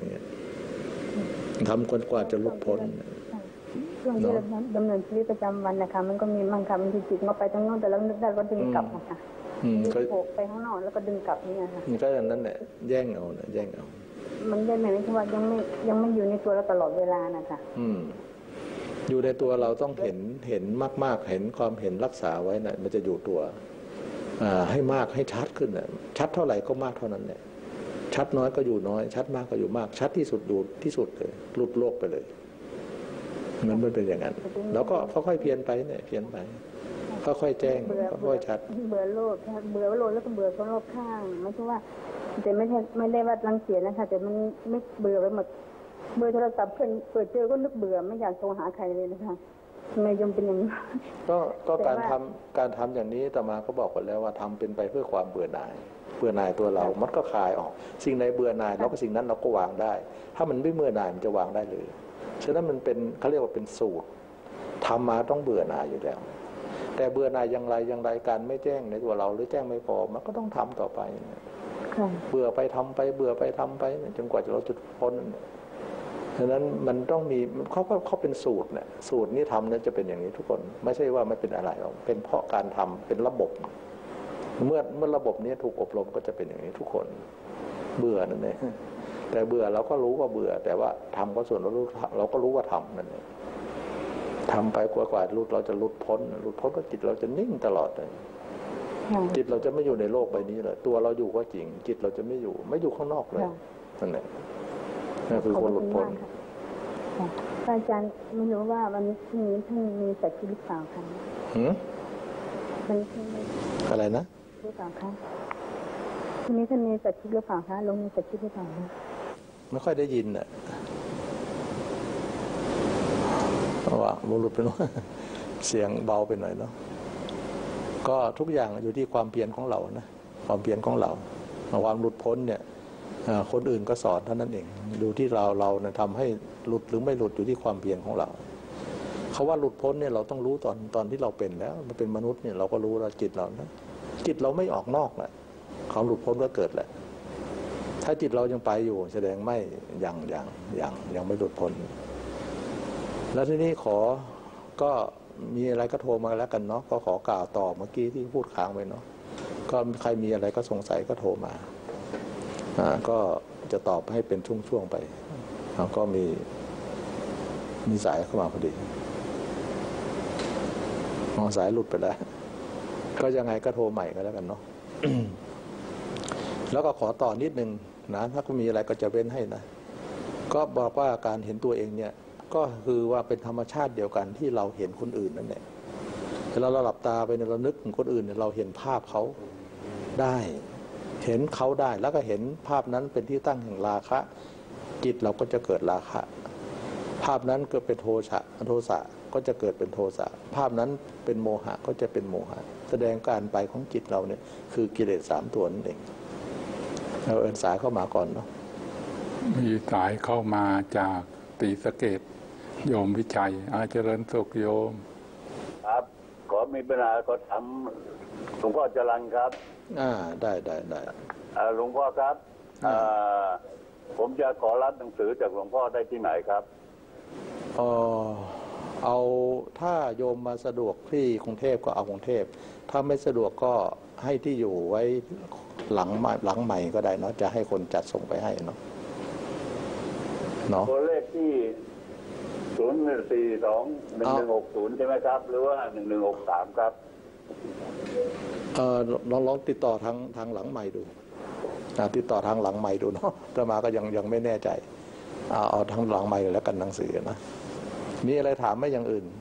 Speaker 2: ทำคนกว่าจะหลุดพ้น
Speaker 5: ช่วงที่เราดำเนินชีวิตประจำวันนะคะมันก็มีมั่งค่ะมันจิตมาไปตรงโน้นแต่เรานึกได้ก็ดึงกลับนะคะโผล่ไปข้างนอกแล้วก็ดึงกลับนี่ค่ะ
Speaker 2: ก็อย่างนั้นแหละแย่งเอานะแย่งเอา
Speaker 5: มันได้ไหมที่ว่ายังไม่ยังไม่อยู่ในตัวเราตลอดเวลานะคะ
Speaker 2: อืมอยู่ในตัวเราต้องเห็นเห็นมากๆเห็นความเห็นรักษาไว้นะมันจะอยู่ตัวให้มากให้ชัดขึ้นนะชัดเท่าไหร่ก็มากเท่านั้นแหละชัดน้อยก็อยู่น้อยชัดมากก็อยู่มากชัดที่สุดอยู่ที่สุดเลยหลุดโลกไปเลยมันไม่เป็นอย่างนั้นแล้วก็ค่อยๆเพียรไปเนี่ยเพียรไปค่อยๆแจ้งค่อยๆชัด
Speaker 5: เบื่อโลกเบื่อโลกแล้วก็เบื่อคนรอบข้างไม่ใช่ว่าแต่ไม่ใช่ไม่ได้ว่ารังเกียจนะคะแต่มันไม่เบื่อไปหมดเบอร์โทรศัพท์เพื่อนเปิดเจอก็นึกเบื่อไม่อยากโทรหาใครเลยนะคะทำไมยมเป็นอย่างนี้
Speaker 2: ก็ก็การทำการทำอย่างนี้อาตมาก็บอกกันแล้วว่าทำเป็นไปเพื่อความเบื่อหน่ายเบื่อหน่ายตัวเรามันก็คลายออกสิ่งใดเบื่อหน่ายเราก็สิ่งนั้นเราก็วางได้ ถ้ามันไม่เบื่อหน่ายมันจะวางได้เลยฉะนั้นมันเป็นเขาเรียกว่าเป็นสูตรทำมาต้องเบื่อหน่ายอยู่แล้วแต่เบื่อหน่ายอย่างไรอย่างไรการไม่แจ้งในตัวเราหรือแจ้งไม่พอมันก็ต้องทำต่อไปเบื่อไปทำไปเบื่อไปทำไปจนกว่าจะเราจุดพ้นฉะนั้นมันต้องมีเขาก็เขาเป็นสูตรเนี่ยสูตรนี้ทำนั้นจะเป็นอย่างนี้ทุกคนไม่ใช่ว่าไม่เป็นอะไรหรอกเป็นเพราะการทำเป็นระบบเมื่อเมื่อระบบนี้ถูกอบรมก็จะเป็นอย่างนี้ทุกคนเบื่อนั่นเองแต่เบื่อเราก็รู้ว่าเบื่อแต่ว่าทำก็ส่วนเรารู้เราก็รู้ว่าทำนั่นเองทำไปกว่ากว่าหลุดเราจะหลุดพ้นหลุดพ้นก็จิตเราจะนิ่งตลอดเลยจิตเราจะไม่อยู่ในโลกใบนี้เลยตัวเราอยู่ก็จริงจิตเราจะไม่อยู่ไม่อยู่ข้างนอกเลยนั่นแหละนั่นคือคนหลุดพ้น
Speaker 5: อาจารย์ไม่รู้ว่าวันนี้ที่นี้ท่านมีจัดที่หรือเปล่าคะ
Speaker 2: หืมอะไรนะ
Speaker 5: หรือเปล่าคะทีนี้ท่านมีจัดที่หรือเปล่าคะลงมีจัดที่หรือเปล่าคะ
Speaker 2: ไม่ค่อยได้ยินอ่ะเพราะว่าบุรุษเป็นว่าเสียงเบาไปหน่อยเนาะก็ทุกอย่างอยู่ที่ความเพียรของเรานะความเพียรของเราความหลุดพ้นเนี่ยคนอื่นก็สอนเท่านั้นเองดูที่เราเราเนี่ยทำให้หลุดหรือไม่หลุดอยู่ที่ความเพียรของเราเขาว่าหลุดพ้นเนี่ยเราต้องรู้ตอนตอนที่เราเป็นแล้วมันเป็นมนุษย์เนี่ยเราก็รู้เราจิตเรานะจิตเราไม่ออกนอกแหละความหลุดพ้นก็เกิดแหละถ้าจิตเรายังไปอยู่แสดงไม่ยังยังยังยังไม่หลุดพ้นแล้วทีนี้ขอก็มีอะไรก็โทรมาแล้วกันเนาะก็ขอกล่าวต่อเมื่อกี้ที่พูดค้างไว้เนาะก็ใครมีอะไรก็สงสัยก็โทรมาอ่าก็จะตอบให้เป็นช่วงๆไปแล้วก็มีมีสายเข้ามาพอดีมองสายหลุดไปแล้วก็ยังไงก็โทรใหม่ก็แล้วกันเนาะ แล้วก็ขอต่อนิดนึงนะถ้าก็มีอะไรก็จะเว้นให้นะก็บอกว่าการเห็นตัวเองเนี่ยก็คือว่าเป็นธรรมชาติเดียวกันที่เราเห็นคนอื่นนั่นแหละเวลาเราหลับตาไปเนี่ยเรานึกถึงคนอื่นเนี่ยเราเห็นภาพเขาได้เห็นเขาได้แล้วก็เห็นภาพนั้นเป็นที่ตั้งแห่งราคะจิตเราก็จะเกิดราคะภาพนั้นก็เป็นโทสะโทสะก็จะเกิดเป็นโทสะภาพนั้นเป็นโมหะก็จะเป็นโมหะแสดงการไปของจิตเราเนี่ยคือกิเลสสามตัวนั่นเองเราเอิญสายเข้ามาก่อนเนาะ
Speaker 1: มีสายเข้ามาจากศรีสะเกษโยมวิชัยอาเจริญสุขโยม
Speaker 4: ครับขอมีปัญหาก็ทำหลวงพ่อจรัญครับ
Speaker 2: อ่าได้ได้ได้
Speaker 4: หลวงพ่อครับผมจะขอรับหนังสือจากหลวงพ่อได้ที่ไหนครับ
Speaker 2: เออเอาถ้าโยมมาสะดวกที่กรุงเทพก็เอากรุงเทพถ้าไม่สะดวกก็ให้ที่อยู่ไว้หลังหลังใหม่ก็ได้เนาะจะให้คนจัดส่งไปให้เนาะเนาะ
Speaker 4: ตัวเลขที่ศูนย์หนึ่งสี่สองหนึ่งหนึ่งหกศูนย์ใช่ไหมครับหรือว่าหนึ่งหนึ่งหกสามครับ
Speaker 2: เออลองลองติดต่อทางทางหลังใหม่ดูติดต่อทางหลังใหม่ดูเนาะแต่มาก็ยังยังไม่แน่ใจเอาเอาทางหลังใหม่แล้วกันหนังสือนะมีอะไรถามไหมอย่างอื่น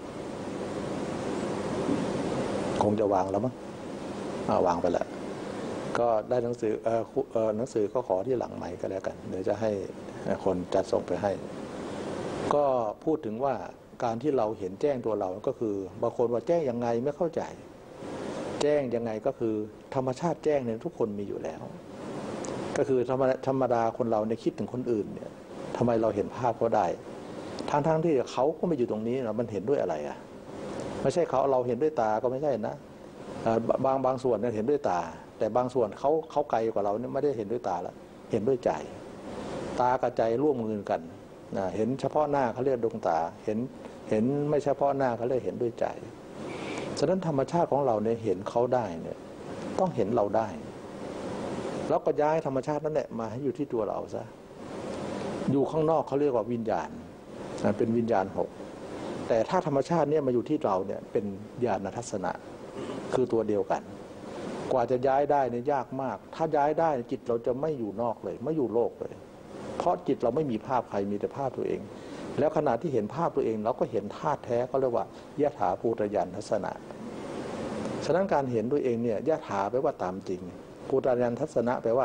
Speaker 2: คงจะวางแล้วมั้งวางไปแล้วก็ได้หนังสือเออเออหนังสือก็ขอที่หลังใหม่ก็แล้วกันเดี๋ยวจะให้คนจัดส่งไปให้ก็พูดถึงว่าการที่เราเห็นแจ้งตัวเราก็คือบางคนว่าแจ้งยังไงไม่เข้าใจแจ้งยังไงก็คือธรรมชาติแจ้งเนี่ยทุกคนมีอยู่แล้วก็คือธรรมธรรมดาคนเราในคิดถึงคนอื่นเนี่ยทำไมเราเห็นภาพเขาได้ทั้งทั้งที่เขาก็ไม่อยู่ตรงนี้นะมันเห็นด้วยอะไรอ่ะไม่ใช่เขาเราเห็นด้วยตาก็ไม่ใช่นะบางบางส่วนเนี่ยเห็นด้วยตาแต่บางส่วนเขาเขาไกลกว่าเราเนี่ยไม่ได้เห็นด้วยตาแล้วเห็นด้วยใจตากับใจร่วมมือกันนะเห็นเฉพาะหน้าเขาเรียกดวงตาเห็นเห็นไม่เฉพาะหน้าเขาเรียกเห็นด้วยใจฉะนั้นธรรมชาติของเราเนี่ยเห็นเขาได้เนี่ยต้องเห็นเราได้แล้วก็ย้ายธรรมชาตินั่นแหละมาให้อยู่ที่ตัวเราซะอยู่ข้างนอกเขาเรียกว่าวิญญาณเป็นวิญญาณหกแต่ถ้าธรรมชาติเนี่ยมาอยู่ที่เราเนี่ยเป็นญาณทัศนะคือตัวเดียวกันกว่าจะย้ายได้เนี่ยยากมากถ้าย้ายได้จิตเราจะไม่อยู่นอกเลยไม่อยู่โลกเลยเพราะจิตเราไม่มีภาพใครมีแต่ภาพตัวเองแล้วขณะที่เห็นภาพตัวเองเราก็เห็นธาตุแท้เขาเรียกว่ายถาภูตญาณทัศนะฉะนั้นการเห็นตัวเองเนี่ยยถาแปลว่าตามจริงภูตญาณทัศนะแปลว่า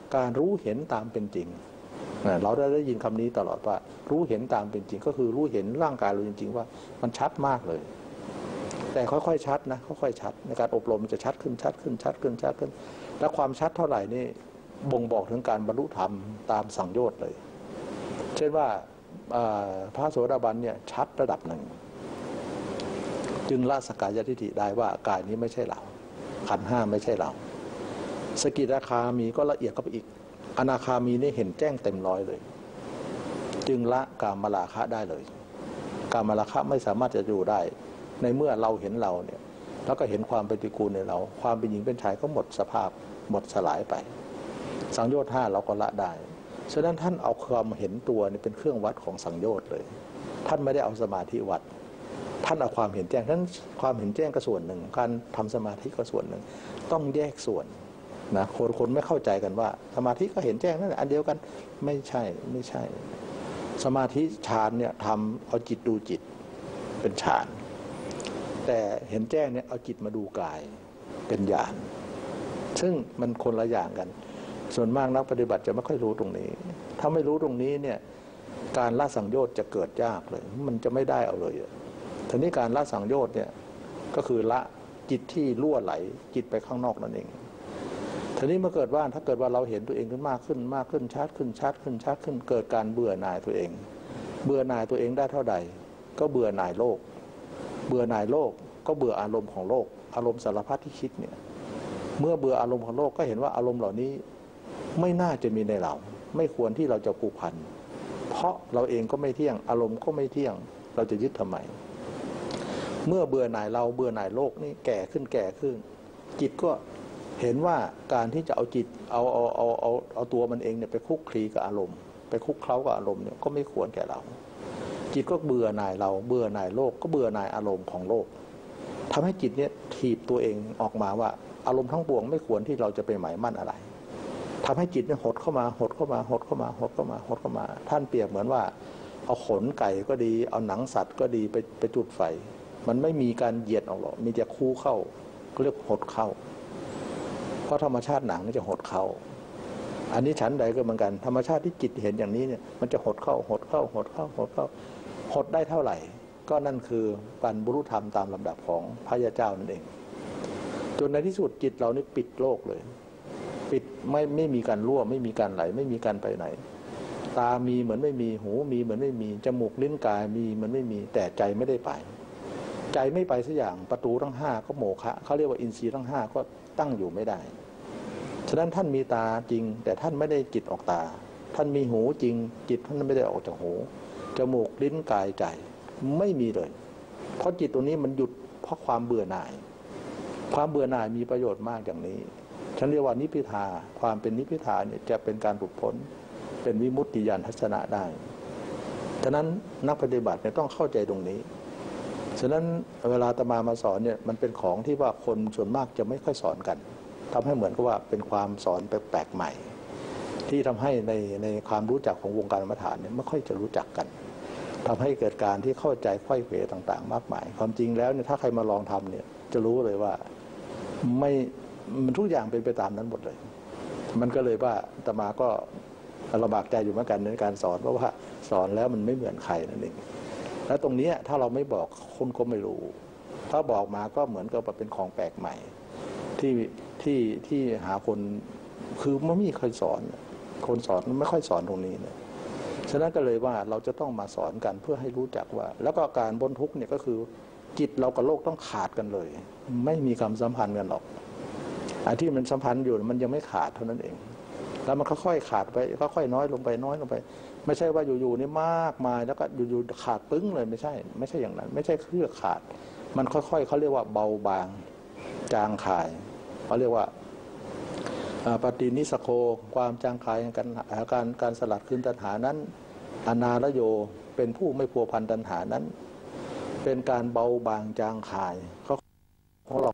Speaker 2: การรู้เห็นตามเป็นจริงเราได้ได้ยินคำนี้ตลอดว่ารู้เห็นตามเป็นจริงก็คือรู้เห็นร่างกายเราจริงๆว่ามันชัดมากเลยแต่ค่อยๆชัดนะค่อยๆชัดในการอบรมจะชัดขึ้นชัดขึ้นชัดขึ้นชัดขึ้นและความชัดเท่าไหร่นี่บ่งบอกถึงการบรรลุธรรมตามสังโยชน์เลยเช่นว่าพระโสดาบันเนี่ยชัดระดับหนึ่งจึงละสกายทิฏฐิได้ว่ากายนี้ไม่ใช่เราขันธ์ห้าไม่ใช่เราสกิทาคามีก็ละเอียดเข้าไปอีกอนาคามีนี่เห็นแจ้งเต็มร้อยเลยจึงละกามราคะได้เลยกามราคะไม่สามารถจะอยู่ได้ในเมื่อเราเห็นเราเนี่ยแล้วก็เห็นความปฏิกูลในเราความเป็นหญิงเป็นชายก็หมดสภาพหมดสลายไปสังโยชน์ห้าเราก็ละได้ฉะนั้นท่านเอาความเห็นตัวนี่เป็นเครื่องวัดของสังโยชน์เลยท่านไม่ได้เอาสมาธิวัดท่านเอาความเห็นแจ้งท่านความเห็นแจ้งก็ส่วนหนึ่งการทำสมาธิก็ส่วนหนึ่งต้องแยกส่วนนะคนคนไม่เข้าใจกันว่าสมาธิก็เห็นแจ้งนั่นแหละอันเดียวกันไม่ใช่ไม่ใช่สมาธิฌานเนี่ยทำเอาจิตดูจิตเป็นฌานแต่เห็นแจ้งเนี่ยเอาจิตมาดูกายเป็นญาณซึ่งมันคนละอย่างกันส่วนมากนักปฏิบัติจะไม่ค่อยรู้ตรงนี้ถ้าไม่รู้ตรงนี้เนี่ยการละสังโยชน์จะเกิดยากเลยมันจะไม่ได้เอาเลยทีนี้การละสังโยชน์เนี่ยก็คือละจิตที่ล่วไหลจิตไปข้างนอกนั่นเองทีนี้เมื่อเกิดว่าถ้าเกิดว่าเราเห็นตัวเองขึ้นมากขึ้นมากขึ้นชัดขึ้นชัดขึ้นชัดขึ้นเกิดการเบื่อหน่ายตัวเองเบื่อหน่ายตัวเองได้เท่าใดก็เบื่อหน่ายโลกเบื่อหน่ายโลกก็เบื่ออารมณ์ของโลกอารมณ์สารพัดที่คิดเนี่ยเมื่อเบื่ออารมณ์ของโลกก็เห็นว่าอารมณ์เหล่านี้ไม่น่าจะมีในเราไม่ควรที่เราจะผูกพันเพราะเราเองก็ไม่เที่ยงอารมณ์ก็ไม่เที่ยงเราจะยึดทำไมเมื่อเบื่อหน่ายเราเบื่อหน่ายโลกนี่แก่ขึ้นแก่ขึ้นจิตก็เห็นว่าการที่จะเอาจิตเอาเอาเอาเอาเอาตัวมันเองเนี่ยไปคุกคลีกับอารมณ์ไปคุกเคล้ากับอารมณ์เนี่ยก็ไม่ควรแก่เราจิตก็เบื่อหน่ายเราเบื่อหน่ายโลกก็เบื่อหน่ายอารมณ์ของโลกทำให้จิตเนี่ยถีบตัวเองออกมาว่าอารมณ์ทั้งปวงไม่ควรที่เราจะไปหมายมั่นอะไรทำให้จิตเนี่ยหดเข้ามาหดเข้ามาหดเข้ามาหดเข้ามาหดเข้ามาท่านเปรียบเหมือนว่าเอาขนไก่ก็ดีเอาหนังสัตว์ก็ดีไปไปจุดไฟมันไม่มีการเหยียดออกหรอกมีแต่คู่เข้าก็เรียกหดเข้าเพราะธรรมชาติหนังนี่จะหดเข้าอันนี้ชั้นใดก็เหมือนกันธรรมชาติที่จิตเห็นอย่างนี้เนี่ยมันจะหดเข้าหดเข้าหดเข้าหดเข้าหดได้เท่าไหร่ก็นั่นคือการบรรลุธรรมตามลำดับของพระยาเจ้านั่นเองจนในที่สุดจิตเรานี่ปิดโลกเลยปิดไม่ไม่มีการรั่วไม่มีการไหลไม่มีการไปไหนตามีเหมือนไม่มีหูมีเหมือนไม่มีจมูกลิ้นกายมีเหมือนไม่มีแต่ใจไม่ได้ไปใจไม่ไปสักอย่างประตูทั้งห้าก็โมฆะเขาเรียกว่าอินทรีย์ทั้งห้าก็ตั้งอยู่ไม่ได้ฉะนั้นท่านมีตาจริงแต่ท่านไม่ได้จิตออกตาท่านมีหูจริงจิตท่านไม่ได้ออกจากหูจมูกลิ้นกายใจไม่มีเลยเพราะจิตตัวนี้มันหยุดเพราะความเบื่อหน่ายความเบื่อหน่ายมีประโยชน์มากอย่างนี้ฉันเรียกว่านิพพิทาความเป็นนิพพิทาเนี่ยจะเป็นการหลุดพ้นเป็นวิมุตติญาณทัศนะได้ฉะนั้นนักปฏิบัติเนี่ยต้องเข้าใจตรงนี้ฉะนั้นเวลาอาตมามาสอนเนี่ยมันเป็นของที่ว่าคนส่วนมากจะไม่ค่อยสอนกันทำให้เหมือนกับว่าเป็นความสอนแปลกๆใหม่ที่ทำให้ในในความรู้จักของวงการกรรมฐานเนี่ยไม่ค่อยจะรู้จักกันทำให้เกิดการที่เข้าใจไขว้เขวต่างๆมากมายความจริงแล้วเนี่ยถ้าใครมาลองทำเนี่ยจะรู้เลยว่าไม่มันทุกอย่างเป็นไปตามนั้นหมดเลยมันก็เลยว่าอาตมาก็ลำบากใจอยู่เหมือนกันในการสอนเพราะว่าสอนแล้วมันไม่เหมือนใครนั่นเองแล้วตรงนี้ถ้าเราไม่บอกคนก็ไม่รู้ถ้าบอกมาก็เหมือนกับเป็นของแปลกใหม่ที่ที่ที่หาคนคือไม่มีใครสอนคนสอนไม่ค่อยสอนตรงนี้เนี่ยฉะนั้นก็เลยว่าเราจะต้องมาสอนกันเพื่อให้รู้จักว่าแล้วก็การพ้นทุกข์เนี่ยก็คือจิตเรากับโลกต้องขาดกันเลยไม่มีความสัมพันธ์กันหรอกไอ้ที่มันสัมพันธ์อยู่มันยังไม่ขาดเท่านั้นเองแล้วมันค่อยๆขาดไปค่อยๆน้อยลงไปน้อยลงไปไม่ใช่ว่าอยู่ๆนี่มากมายแล้วก็อยู่ๆขาดปึ้งเลยไม่ใช่ไม่ใช่อย่างนั้นไม่ใช่เครือขาดมันค่อยๆเขาเรียกว่าเบาบางจางคายเขาเรียกว่าปฏินิสโคความจางคายการการการสลัดคืนตัณหานั้นอนาลโยเป็นผู้ไม่พัวพันตัณหานั้นเป็นการเบาบางจางคายเขาของเรา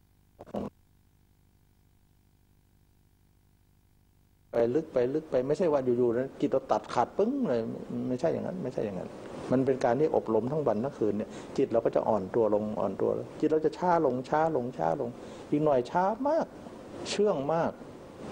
Speaker 2: ไปลึกไปลึกไปไม่ใช่ว่าอยู่ๆนั้นจิตเราตัดขาดปึ้งเลยไม่ใช่อย่างนั้นไม่ใช่อย่างนั้นมันเป็นการที่อบรมทั้งวันทั้งคืนเนี่ยจิตเราก็จะอ่อนตัวลงอ่อนตัวจิตเราจะช้าลงช้าลงช้าลงอีกหน่อยช้ามากเชื่องมาก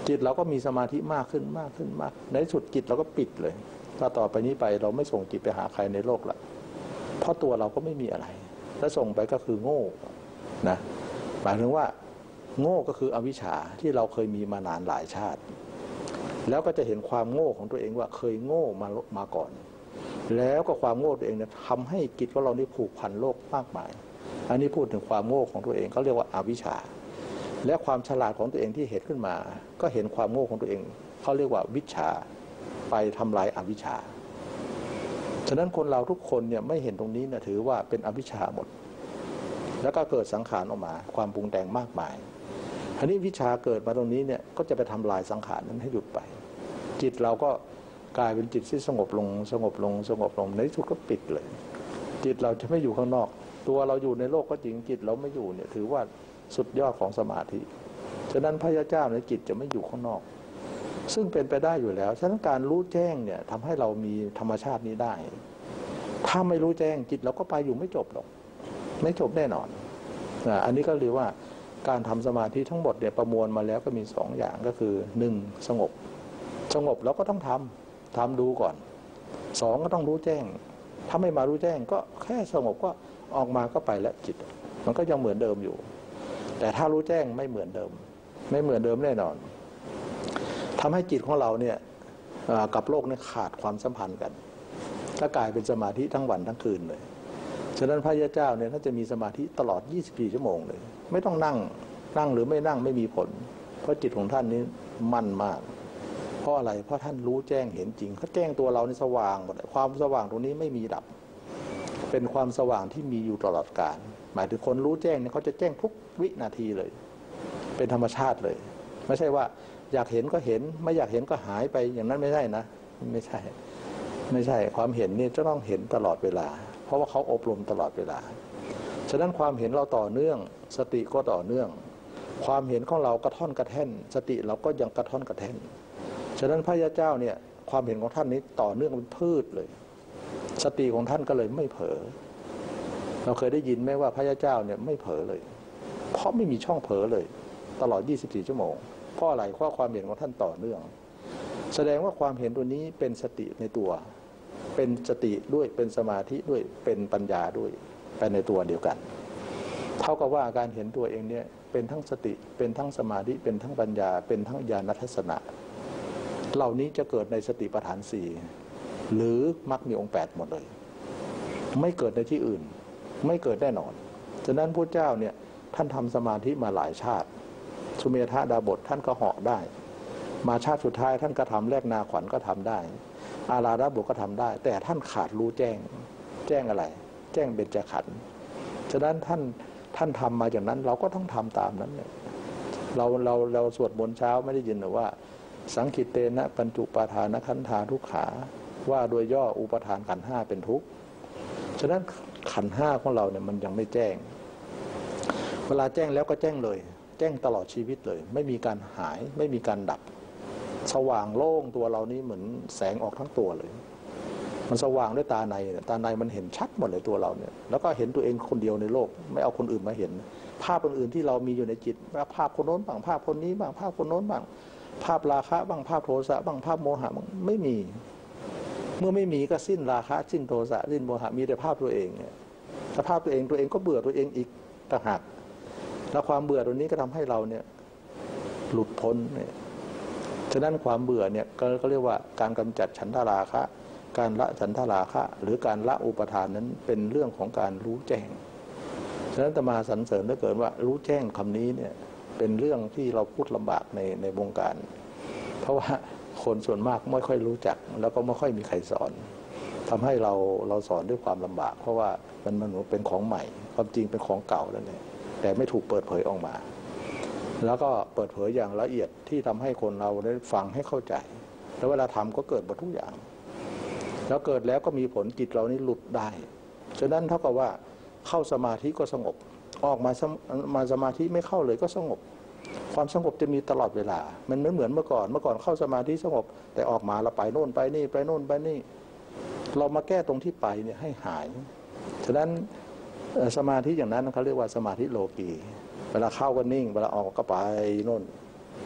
Speaker 2: จิตเราก็มีสมาธิมากขึ้นมากขึ้นมากในที่สุดจิตเราก็ปิดเลยถ้าต่อไปนี้ไปเราไม่ส่งจิตไปหาใครในโลกละเพราะตัวเราก็ไม่มีอะไรถ้าส่งไปก็คือโง่นะหมายถึงว่าโง่ก็คืออวิชชาที่เราเคยมีมานานหลายชาติแล้วก็จะเห็นความโง่ของตัวเองว่าเคยโง่มามาก่อนแล้วก็ความโง่ตัวเองเนี่ยทำให้จิตของเรานี่ผูกพันโลกมากมายอันนี้พูดถึงความโง่ของตัวเองเขาเรียกว่าอวิชชาและความฉลาดของตัวเองที่เห็นขึ้นมาก็เห็นความโง่ของตัวเองเขาเรียกว่าวิชชาไปทำลายอวิชชาฉะนั้นคนเราทุกคนเนี่ยไม่เห็นตรงนี้นะถือว่าเป็นอวิชชาหมดแล้วก็เกิดสังขารออกมาความปรุงแต่งมากมายทีนี้วิชาเกิดมาตรงนี้เนี่ยก็จะไปทำลายสังขารนั้นให้หยุดไปจิตเราก็กลายเป็นจิตที่สงบลงสงบลงสงบลงในที่สุดก็ปิดเลยจิตเราจะไม่อยู่ข้างนอกตัวเราอยู่ในโลกก็จริงจิตเราไม่อยู่เนี่ยถือว่าสุดยอดของสมาธิฉะนั้นพระเจ้าในจิตจะไม่อยู่ข้างนอกซึ่งเป็นไปได้อยู่แล้วฉะนั้นการรู้แจ้งเนี่ยทำให้เรามีธรรมชาตินี้ได้ถ้าไม่รู้แจ้งจิตเราก็ไปอยู่ไม่จบหรอกไม่จบแน่นอนนะอันนี้ก็เรียกว่าการทำสมาธิทั้งหมดเนี่ยประมวลมาแล้วก็มีสองอย่างก็คือหนึ่งสงบสงบแล้วก็ต้องทำทำดูก่อนสองก็ต้องรู้แจ้งถ้าไม่มารู้แจ้งก็แค่สงบก็ออกมาก็ไปแล้วจิตมันก็ยังเหมือนเดิมอยู่แต่ถ้ารู้แจ้งไม่เหมือนเดิมไม่เหมือนเดิมแน่นอนทำให้จิตของเราเนี่ยกับโลกเนี่ยขาดความสัมพันธ์กันก็กลายเป็นสมาธิทั้งวันทั้งคืนเลยฉะนั้นพระเจ้าเนี่ยท่านจะมีสมาธิตลอดยี่สิบสี่ชั่วโมงเลยไม่ต้องนั่งนั่งหรือไม่นั่งไม่มีผลเพราะจิตของท่านนี้มั่นมากเพราะอะไรเพราะท่านรู้แจ้งเห็นจริงเขาแจ้งตัวเราในสว่างหมดความสว่างตรงนี้ไม่มีดับเป็นความสว่างที่มีอยู่ตลอดกาลหมายถึงคนรู้แจ้งเนี่ยเขาจะแจ้งทุกวินาทีเลยเป็นธรรมชาติเลยไม่ใช่ว่าอยากเห็นก็เห็นไม่อยากเห็นก็หายไปอย่างนั้นไม่ใช่นะไม่ใช่ไม่ใช่ความเห็นนี่จะต้องเห็นตลอดเวลาเพราะว่าเขาอบรมตลอดเวลาฉะนั้นความเห็นเราต่อเนื่องสติก็ต่อเนื่องความเห็นของเรากระท่อนกระแท่นสติเราก็ยังกระท่อนกระแท่นฉะนั้นพระเจ้าเนี่ยความเห็นของท่านนี้ต่อเนื่องเป็นพืชเลยสติของท่านก็เลยไม่เผลอเราเคยได้ยินไหมว่าพระเจ้าเนี่ยไม่เผลอเลยเพราะไม่มีช่องเผลอเลยตลอดยี่สิบสี่ชั่วโมงเพราะอะไรเพราะความเห็นของท่านต่อเนื่องแสดงว่าความเห็นตัวนี้เป็นสติในตัวเป็นสติด้วยเป็นสมาธิด้วยเป็นปัญญาด้วยไปในตัวเดียวกันเท่ากับว่าการเห็นตัวเองเนี่ยเป็นทั้งสติเป็นทั้งสมาธิเป็นทั้งปัญญาเป็นทั้งญาณทัศนะเหล่านี้จะเกิดในสติปัฏฐานสี่หรือมรรคมีองค์แปดหมดเลยไม่เกิดในที่อื่นไม่เกิดแน่นอนฉะนั้นพระเจ้าเนี่ยท่านทำสมาธิมาหลายชาติสุเมธาดาบทท่านก็เหาะได้มาชาติสุดท้ายท่านก็ทำแลกนาขวัญก็ทำได้อาราดาบทก็ทำได้แต่ท่านขาดรู้แจ้งแจ้งอะไรแจ้งเบญจขันธ์ฉะนั้นท่านท่านทำมาอย่างนั้นเราก็ต้องทำตามนั้นเนี่ยเราเราเราสวดมนต์เช้าไม่ได้ยินหรือว่าสังคิตเตนะปัญจุปาทานขันธาทุกขาว่าโดยย่ออุปทานขันธ์ห้าเป็นทุกข์ฉะนั้นขันธ์ห้าของเราเนี่ยมันยังไม่แจ้งเวลาแจ้งแล้วก็แจ้งเลยแจ้งตลอดชีวิตเลยไม่มีการหายไม่มีการดับสว่างโล่งตัวเรานี้เหมือนแสงออกทั้งตัวเลยมันสว่างด้วยตาในตาในมันเห็นชัดหมดเลยตัวเราเนี่ยแล้วก็เห็นตัวเองคนเดียวในโลกไม่เอาคนอื่นมาเห็นภาพคนอื่นที่เรามีอยู่ในจิตภาพคนโน้นบ้างภาพคนนี้บ้างภาพคนโน้นบ้างภาพราคะบ้างภาพโทสะบ้างภาพโมหะบ้างไม่มีเมื่อไม่มีก็สิ้นราคะสิ้นโทสะสิ้นโมหะมีแต่ภาพตัวเองเนี่ยสภาพตัวเองตัวเองก็เบื่อตัวเองอีกต่างหากแล้วความเบื่อตัวนี้ก็ทำให้เราเนี่ยหลุดพ้นเนี่ยฉะนั้นความเบื่อเนี่ยก็เรียกว่าการกำจัดฉันทราคะการละฉันทราคะหรือการละอุปทานนั้นเป็นเรื่องของการรู้แจ้งฉะนั้นอาตมาสรรเสริญเหลือเกินว่ารู้แจ้งคำนี้เนี่ยเป็นเรื่องที่เราพูดลำบากในในวงการเพราะว่าคนส่วนมากไม่ค่อยรู้จักแล้วก็ไม่ค่อยมีใครสอนทำให้เราเราสอนด้วยความลำบากเพราะว่ามันมันเป็นของใหม่ความจริงเป็นของเก่าแล้วเนี่ยแต่ไม่ถูกเปิดเผยออกมาแล้วก็เปิดเผยอย่างละเอียดที่ทำให้คนเราได้ฟังให้เข้าใจแล้วเวลาทำก็เกิดหมดทุกอย่างแล้วเกิดแล้วก็มีผลจิตเรานี้หลุดได้ฉะนั้นเท่ากับว่าเข้าสมาธิก็สงบออกมามาสมาธิไม่เข้าเลยก็สงบความสงบจะมีตลอดเวลามันไม่เหมือนเมื่อก่อนเมื่อก่อนเข้าสมาธิสงบแต่ออกมาเราไปโน่นไปนี่ไปโน่นไปนี่เรามาแก้ตรงที่ไปเนี่ยให้หายฉะนั้นสมาธิอย่างนั้นเขาเรียกว่าสมาธิโลกีเวลาเข้าก็นิ่งเวลาออกก็ไปโน่น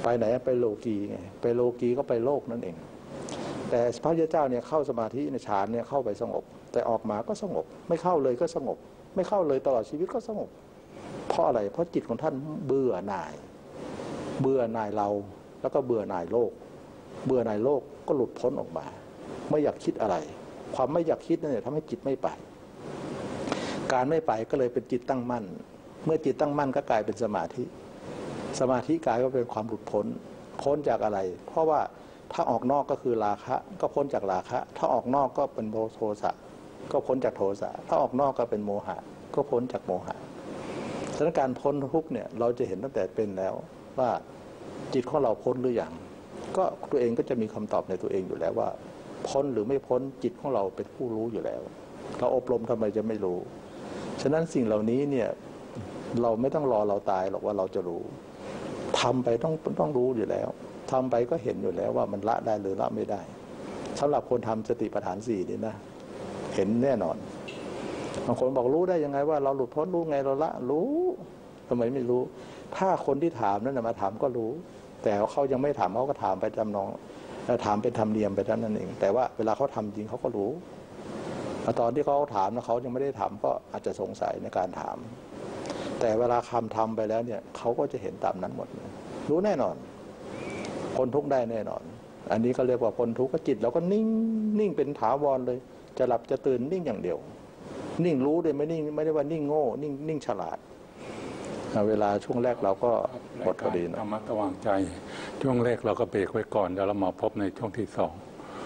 Speaker 2: ไปไหนไปโลกีไงไปโลกีก็ไปโลกนั่นเองแต่พระพุทธเจ้าเนี่ยเข้าสมาธิในฌานเนี่ยเข้าไปสงบแต่ออกมาก็สงบไม่เข้าเลยก็สงบไม่เข้าเลยตลอดชีวิตก็สงบเพราะอะไรเพราะจิตของท่านเบื่อหน่ายเบื่อหน่ายเราแล้วก็เบื่อหน่ายโลกเบื่อหน่ายโลกก็หลุดพ้นออกมาไม่อยากคิดอะไรความไม่อยากคิดนั่นแหละทำให้จิตไม่ไปการไม่ไปก็เลยเป็นจิตตั้งมั่นเมื่อจิตตั้งมั่นก็กลายเป็นสมาธิสมาธิกลายก็เป็นความหลุดพ้นพ้นจากอะไรเพราะว่าถ้าออกนอกก็คือราคะก็พ้นจากราคะถ้าออกนอกก็เป็นโทสะก็พ้นจากโทสะถ้าออกนอกก็เป็นโมหะก็พ้นจากโมหะสถานการณ์พ้นทุกเนี่ยเราจะเห็นตั้งแต่เป็นแล้วว่าจิตของเราพ้นหรือยังก็ตัวเองก็จะมีคำตอบในตัวเองอยู่แล้วว่าพ้นหรือไม่พ้นจิตของเราเป็นผู้รู้อยู่แล้วเราอบรมทำไมจะไม่รู้ฉะนั้นสิ่งเหล่านี้เนี่ยเราไม่ต้องรอเราตายหรอกว่าเราจะรู้ทำไปต้องต้องรู้อยู่แล้วทำไปก็เห็นอยู่แล้วว่ามันละได้หรือละไม่ได้สำหรับคนทำสติปัฏฐานสี่นี่นะเห็นแน่นอนบางคนบอกรู้ได้ยังไงว่าเราหลุดพ้นรู้ไงเราละรู้ทำไมไม่รู้ถ้าคนที่ถามนั่นมาถามก็รู้แต่เขายังไม่ถามเขาก็ถามไปจำนองถามเป็นธรรมเนียมไปเท่านั้นเองแต่ว่าเวลาเขาทำจริงเขาก็รู้ตอนที่เขาถามนะเขายังไม่ได้ถามก็อาจจะสงสัยในการถามแต่เวลาคำทำไปแล้วเนี่ยเขาก็จะเห็นตามนั้นหมดรู้แน่นอนพ้นทุกข์ได้แน่นอนอันนี้ก็เรียกว่าพ้นทุกข์ก็จิตเราก็นิ่งนิ่งเป็นถาวรเลยจะหลับจะตื่นนิ่งอย่างเดียวนิ่งรู้เลยไม่นิ่งไม่ได้ว่านิ่งโง่นิ่งนิ่งฉลาดเวลาช่วงแรกเราก็หมดพอดีนะ
Speaker 1: ธรรมะระวังใจช่วงแรกเราก็เบรกไว้ก่อนเดี๋ยวเรามาพบในช่วงที่สอง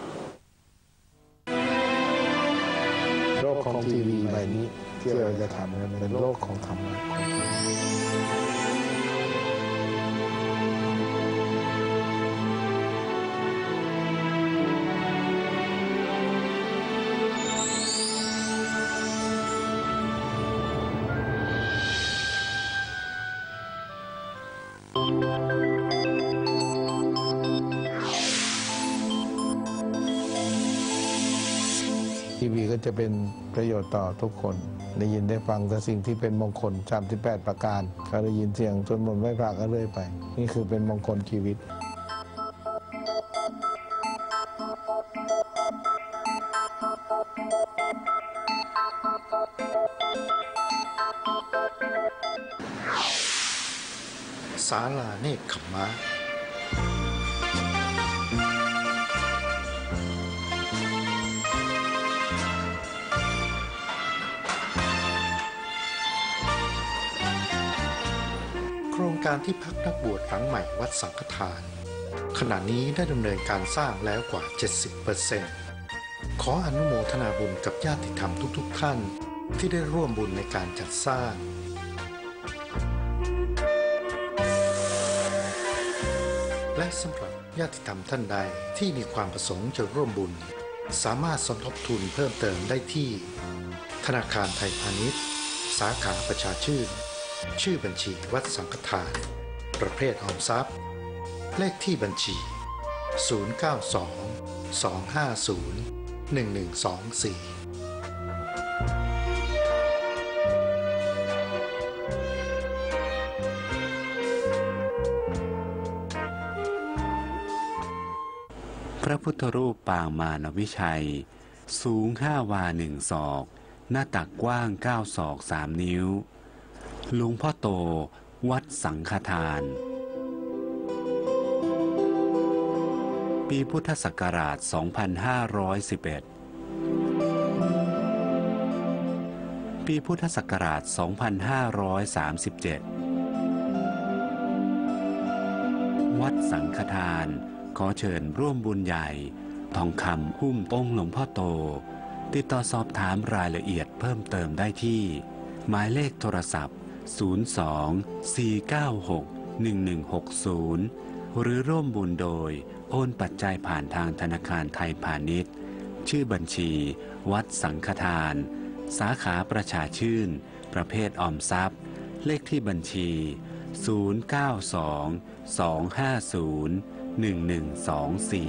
Speaker 6: โลกของทีวีใบนี้ที่เราจะทำเป็นโลกของธรรมะทีวีก็จะเป็นประโยชน์ต่อทุกคนได้ยินได้ฟังแต่สิ่งที่เป็นมงคลสามสิบแปดประการเขาได้ยินเสียงจนหมดไม่พลาดก็เรื่อยไปนี่คือเป็นมงคลชีวิต
Speaker 7: ศาลาเนกขัมมะโครงการที่พักนักบวชหลังใหม่วัดสังฆทานขณะนี้ได้ดำเนินการสร้างแล้วกว่า เจ็ดสิบเปอร์เซ็นต์ ขออนุโมทนาบุญกับญาติธรรมทุกๆท่านที่ได้ร่วมบุญในการจัดสร้างและสำหรับญาติธรรมท่านใดที่มีความประสงค์จะร่วมบุญสามารถสมทบทุนเพิ่มเติมได้ที่ธนาคารไทยพาณิชย์สาขาประชาชื่นชื่อบัญชีวัดสังฆทานประเภทออมทรัพย์เลขที่บัญชีศูนย์ เก้า สอง สอง ห้า ศูนย์ หนึ่ง หนึ่ง สอง สี่
Speaker 8: พระพุทธรูปปางมารวิชัยสูงห้าวาหนึ่งศอกหน้าตักกว้างเก้าศอกสามนิ้วหลวงพ่อโตวัดสังฆทานปีพุทธศักราช สองพันห้าร้อยสิบเอ็ด ปีพุทธศักราช สองพันห้าร้อยสามสิบเจ็ด วัดสังฆทานขอเชิญร่วมบุญใหญ่ทองคำหุ้มองค์หลวงพ่อโตติดต่อสอบถามรายละเอียดเพิ่มเติมได้ที่หมายเลขโทรศัพท์ศูนย์ สอง สี่ เก้า หก หนึ่ง หนึ่ง หก ศูนย์ หรือร่วมบุญโดยโอนปัจจัยผ่านทางธนาคารไทยพาณิชย์ชื่อบัญชีวัดสังฆทานสาขาประชาชื่นประเภทออมทรัพย์เลขที่บัญชีศูนย์ เก้า สอง สอง ห้า ศูนย์ หนึ่ง หนึ่ง สอง สี่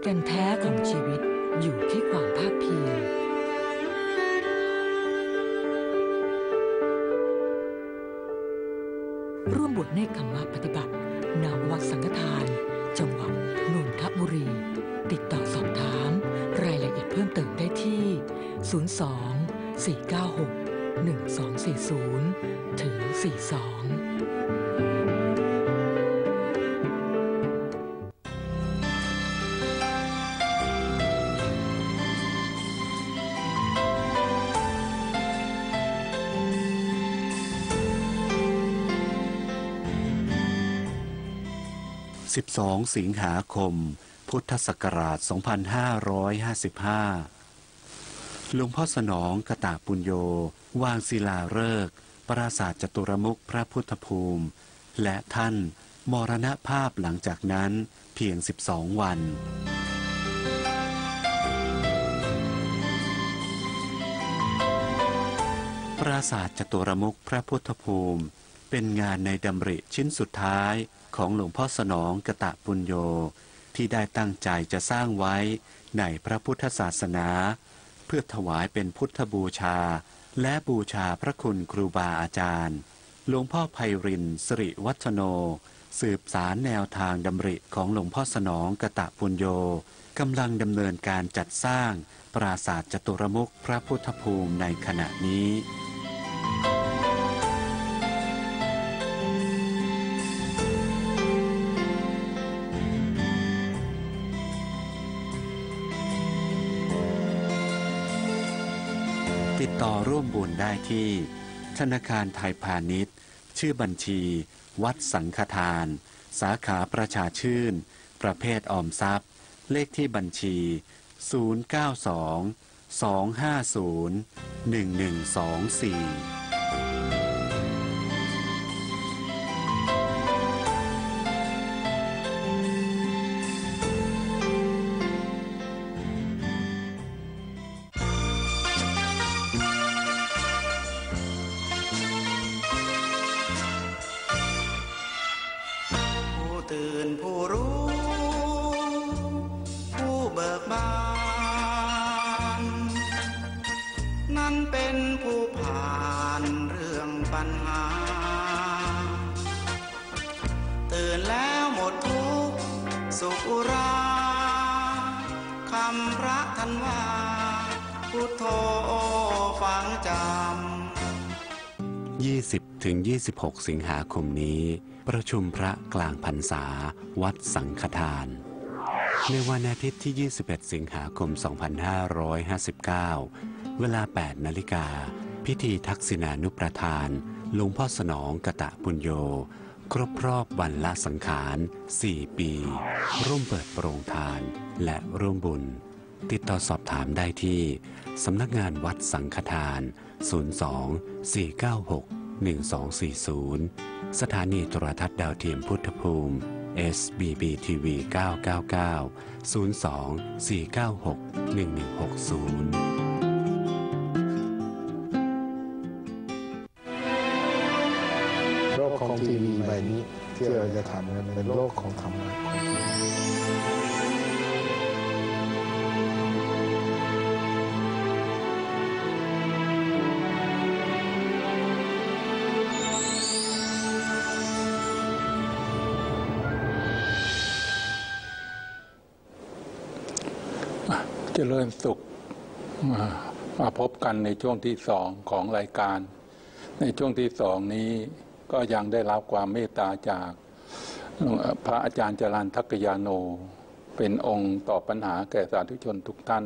Speaker 9: ก่นแท้ของชีวิตอยู่ที่ความภาคเพียรร่วมบวชเนกขมะปฏิบัติณวัดสังฆทานจังหวัดนนทบุรี ติดต่อสอบถามรายละเอียดเพิ่มเติมได้ที่ ศูนย์ สอง สี่ เก้า หก หนึ่ง สอง สี่ ศูนย์ ถึง สี่สอง
Speaker 8: สิบสอง สิงหาคม พุทธศักราช สองพันห้าร้อยห้าสิบห้า หลวงพ่อสนองกตปุญโญวางศิลาฤกษ์ปราสาทจตุรมุขพระพุทธภูมิและท่านมรณภาพหลังจากนั้นเพียงสิบสองวัน ปราสาทจตุรมุขพระพุทธภูมิเป็นงานในดำริชิ้นสุดท้ายของหลวงพ่อสนองกตปุญโญที่ได้ตั้งใจจะสร้างไว้ในพระพุทธศาสนาเพื่อถวายเป็นพุทธบูชาและบูชาพระคุณครูบาอาจารย์หลวงพ่อไพรินทร์สิริวัฒโนสืบสารแนวทางดำริของหลวงพ่อสนองกตปุญโญกำลังดำเนินการจัดสร้างปราสาทจตุรมุขพระพุทธภูมิในขณะนี้ติดต่อร่วมบุญได้ที่ธนาคารไทยพาณิชย์ชื่อบัญชีวัดสังฆทานสาขาประชาชื่นประเภทออมทรัพย์เลขที่บัญชี ศูนย์ เก้า สอง สอง ห้า ศูนย์ หนึ่ง หนึ่ง สอง สี่ยี่สิบถึงยี่สิบหก สิงหาคมนี้ประชุมพระกลางพรรษาวัดสังฆทานในวันอาทิตย์ที่ยี่สิบเอ็ดสิงหาคมสองพันห้าร้อยห้าสิบเก้าเวลาแปดนาฬิกาพิธีทักษิณานุประทานหลวงพ่อสนองกตปุญโญครบรอบวันละสังขารสี่ปีร่วมเปิดโปรงทานและร่วมบุญติดต่อสอบถามได้ที่สำนักงานวัดสังฆทานศูนย์ สอง สี่ เก้า หก หนึ่ง สอง สี่ ศูนย์สถานีโทรทัศน์ดาวเทียมพุทธภูมิ เอส บี บี ที วี เก้า เก้า เก้า ศูนย์ สอง สี่ เก้า หก หนึ่ง หนึ่ง หก ศูนย์
Speaker 6: โลกของทีวีใบนี้ที่เราจะทำกันเป็นโลกของธรรมะของทีวี
Speaker 1: เจริญสุขมามาพบกันในช่วงที่สองของรายการในช่วงที่สองนี้ก็ยังได้รับความเมตตาจากพระอาจารย์จรัญทักยาโนเป็นองค์ตอบปัญหาแก่สาธุชนทุกท่าน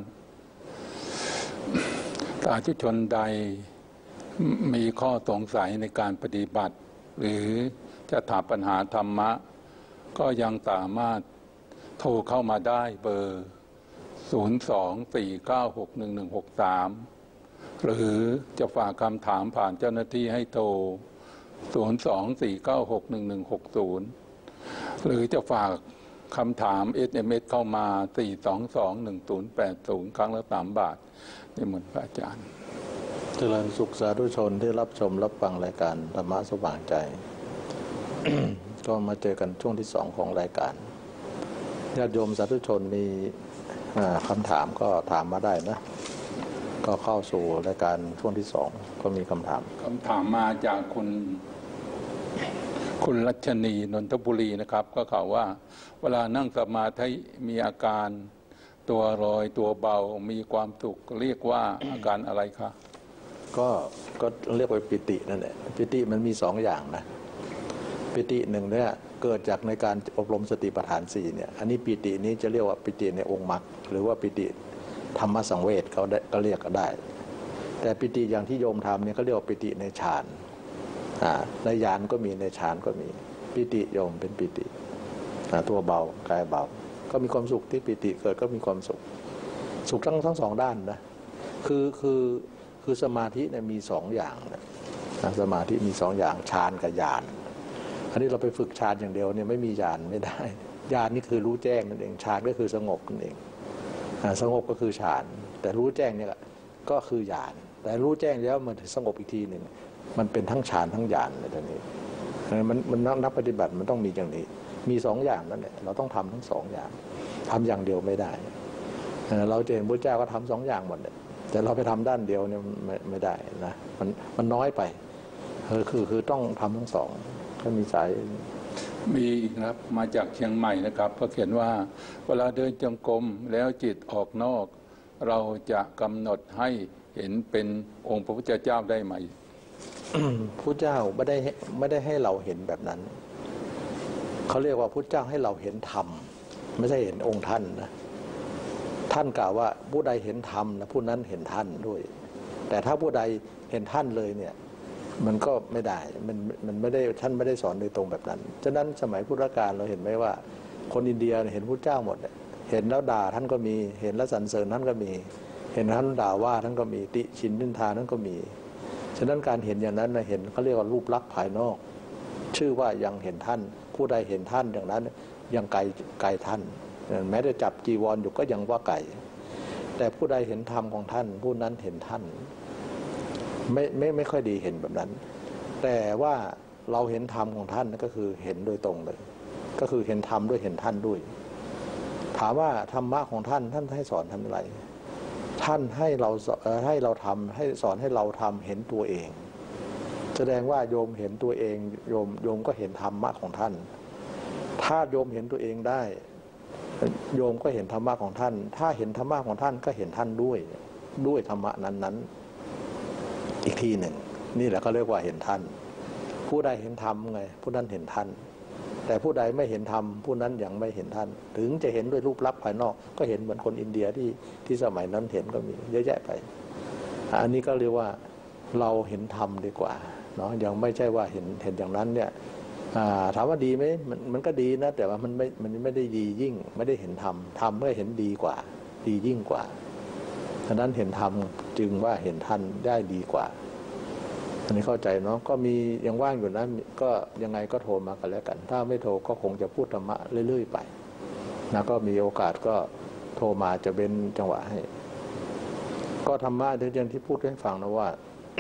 Speaker 1: สาธุชนใดมีข้อสงสัยในการปฏิบัติหรือจะถามปัญหาธรรมะก็ยังสามารถโทรเข้ามาได้เบอร์ศูนย์ สอง สี่ เก้า หก หนึ่ง หนึ่ง หก สามหรือจะฝากคำถามผ่านเจ้าหน้าที่ให้โทรศูนย์ สอง สี่ เก้า หก หนึ่ง หนึ่ง หก ศูนย์หรือจะฝากคำถาม เอส เอ็ม เอส เข้ามา สี่ สอง สอง หนึ่ง ศูนย์ แปด ศูนย์ ครั้งละสามบาทนิมนต์พระอาจารย์
Speaker 2: เจริญสุขสาธุชนที่รับชมรับฟังรายการธรรมะสว่างใจ ก็มาเจอกันช่วงที่สองของรายการญาติโยมสาธุชนมีคำถามก็ถามมาได้นะก็เข้าสู่รายการช่วงที่สองก็มีคำถาม
Speaker 1: คำถามมาจากคุณคุณรัชนีนนทบุรีนะครับ ก็ข่าวว่าเวลานั่งสมาธิมีอาการตัวลอยตัวเบามีความสุขเรียกว่าอาการอะไรคะ
Speaker 2: ก็ก็เรียกว่าปิตินั่นแหละปิติมันมีสองอย่างนะปิติหนึ่งเนี่ยเกิดจากในการอบรมสติปัฏฐานสี่เนี่ยอันนี้ปิตินี้จะเรียกว่าปิติในองค์มรรคหรือว่าปิติธรรมสังเวชเขาได้ก็เรียกก็ได้แต่ปิติอย่างที่โยมทำเนี่ยเขาเรียกว่าปิติในฌานในญาณก็มีในฌานก็มีปิติโยมเป็นปิติตัวเบากายเบาก็มีความสุขที่ปิติเกิดก็มีความสุขสุขทั้งทั้งสองด้านนะคือคือคือสมาธิเนี่ยมีสองอย่างนะสมาธิมีสองอย่างฌานกับญาณอันนี้เราไปฝึกฌานอย่างเดียวเนี่ยไม่มีญาณไม่ได้ญาณนี่คือรู้แจ้งนั่นเองฌานก็คือสงบนั่นเองสงบก็คือฌานแต่รู้แจ้งเนี่ยก็คือญาณแต่รู้แจ้งแล้วมันสงบอีกทีหนึ่งมันเป็นทั้งฌานทั้งญาณในตอนนี้มันมันนักปฏิบัติมันต้องมีอย่างนี้มีสองอย่างนั่นแหละเราต้องทำทั้งสองอย่างทำอย่างเดียวไม่ได้เราจะเห็นพระเจ้าก็ทำสองอย่างหมดเลยแต่เราไปทำด้านเดียวเนี่ยไม่ไม่ได้นะมันมันน้อยไปคือคือคือต้องทำทั้งสองถ้ามีสาย
Speaker 1: มีครับมาจากเชียงใหม่นะครับเขาเขียนว่าเวลาเดินจงกรมแล้วจิตออกนอกเราจะกำหนดให้เห็นเป็นองค์พระพุทธเจ้าได้ไหม
Speaker 2: พระเจ้าไม่ได้ไม่ได้ให้เราเห็นแบบนั้นเขาเรียกว่าพระเจ้าให้เราเห็นธรรมไม่ใช่เห็นองค์ท่านนะท่านกล่าวว่าผู้ใดเห็นธรรมนะผู้นั้นเห็นท่านด้วยแต่ถ้าผู้ใดเห็นท่านเลยเนี่ยมันก็ไม่ได้มันมันไม่ได้ท่านไม่ได้สอนโดยตรงแบบนั้นฉะนั้นสมัยพุทธกาลเราเห็นไหมว่าคนอินเดียเห็นพระเจ้าหมดเห็นแล้วด่าท่านก็มีเห็นแล้วสรรเสริญท่านก็มีเห็นท่านด่าว่าท่านก็มีติชินนินทาท่านก็มีฉะนั้นการเห็นอย่างนั้นนะเห็นเขาเรียกว่ารูปลักษณ์ภายนอกชื่อว่ายังเห็นท่านผู้ใดเห็นท่านอย่างนั้นยังไกลไกลท่านแม้จะจับจีวรอยู่ก็ยังว่าไกลแต่ผู้ใดเห็นธรรมของท่านผู้นั้นเห็นท่านไม่ไม่ไม่ค่อยดีเห็นแบบนั้นแต่ว่าเราเห็นธรรมของท่านก็คือเห็นโดยตรงเลยก็คือเห็นธรรมด้วยเห็นท่านด้วยถามว่าธรรมะของท่านท่านให้สอนทำอะไรท่านให้เราให้เราทำให้สอนให้เราทำเห็นตัวเองแสดงว่าโยมเห็นตัวเองโยมโยมก็เห็นธรรมะของท่านถ้าโยมเห็นตัวเองได้โยมก็เห็นธรรมะของท่านถ้าเห็นธรรมะของท่านก็เห็นท่านด้วยด้วยธรรมะนั้นๆอีกทีหนึ่งนี่แหละเขาเรียกว่าเห็นท่านผู้ใดเห็นธรรมไงผู้นั้นเห็นท่านแต่ผู้ใดไม่เห็นธรรมผู้นั้นยังไม่เห็นท่านถึงจะเห็นด้วยรูปลักษณ์ภายนอกก็เห็นเหมือนคนอินเดียที่ที่สมัยนั้นเห็นก็มีเยอะแยะไปอันนี้ก็เรียกว่าเราเห็นธรรมดีกว่าเนาะยังไม่ใช่ว่าเห็นเห็นอย่างนั้นเนี่ยถามว่าดีไหมมันมันก็ดีนะแต่ว่ามันไม่มันไม่ได้ดียิ่งไม่ได้เห็นธรรมธรรมก็เห็นดีกว่าดียิ่งกว่าฉะนั้นเห็นธรรมจึงว่าเห็นท่านได้ดีกว่าอันนี้เข้าใจเนาะก็มียังว่างอยู่นะก็ยังไงก็โทรมากันแล้วกันถ้าไม่โทรก็คงจะพูดธรรมะเรื่อยๆไปนะก็มีโอกาสก็โทรมาจะเป็นจังหวะให้ก็ธรรมะที่อย่างที่พูดให้ฟังนะว่า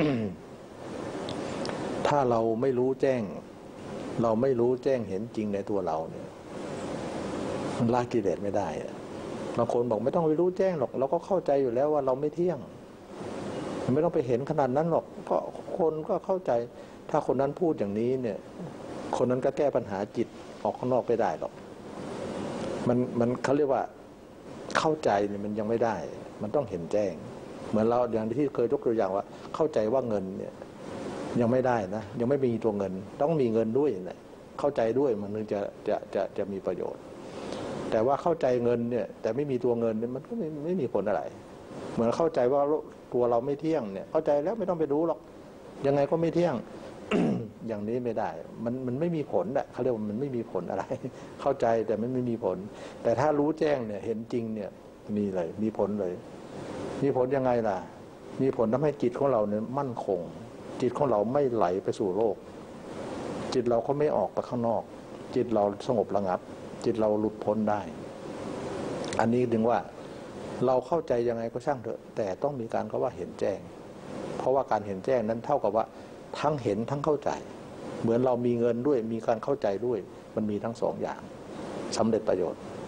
Speaker 2: ถ้าเราไม่รู้แจ้งเราไม่รู้แจ้งเห็นจริงในตัวเราเนี่ยมันละกิเลสไม่ได้บางคนบอกไม่ต้องไปรู้แจ้งหรอกเราก็เข้าใจอยู่แล้วว่าเราไม่เที่ยงไม่ต้องไปเห็นขนาดนั้นหรอกก็คนก็เข้าใจถ้าคนนั้นพูดอย่างนี้เนี่ยคนนั้นก็แก้ปัญหาจิตออกข้างนอกไม่ได้หรอกมันมันเขาเรียกว่าเข้าใจเนี่ยมันยังไม่ได้มันต้องเห็นแจ้งเหมือนเราอย่างที่เคยยกตัวอย่างว่าเข้าใจว่าเงินเนี่ยยังไม่ได้นะยังไม่มีตัวเงินต้องมีเงินด้วยนะเข้าใจด้วยมันถึงจะจะจะจะมีประโยชน์แต่ว่าเข้าใจเงินเนี่ยแต่ไม่มีตัวเงินเนี่ยมันก็ไม่ไม่มีผลอะไรเหมือนเข้าใจว่าตัวเราไม่เที่ยงเนี่ยเข้าใจแล้วไม่ต้องไปรู้หรอกยังไงก็ไม่เที่ยง อย่างนี้ไม่ได้มันมันไม่มีผลแหละเขาเรียกว่ามันไม่มีผลอะไร เข้าใจแต่มันไม่มีผลแต่ถ้ารู้แจ้งเนี่ยเห็นจริงเนี่ยมีเลยมีผลเลยมีผลยังไงล่ะมีผลทำให้จิตของเราเนี่ยมั่นคงจิตของเราไม่ไหลไปสู่โลกจิตเราก็ไม่ออกไปข้างนอกจิตเราสงบระงับจิตเราหลุดพ้นได้อันนี้ถึงว่าเราเข้าใจยังไงก็ช่างเถอะแต่ต้องมีการก็ว่าเห็นแจ้งเพราะว่าการเห็นแจ้งนั้นเท่ากับว่าทั้งเห็นทั้งเข้าใจเหมือนเรามีเงินด้วยมีการเข้าใจด้วยมันมีทั้งสองอย่างสำเร็จประโยชน์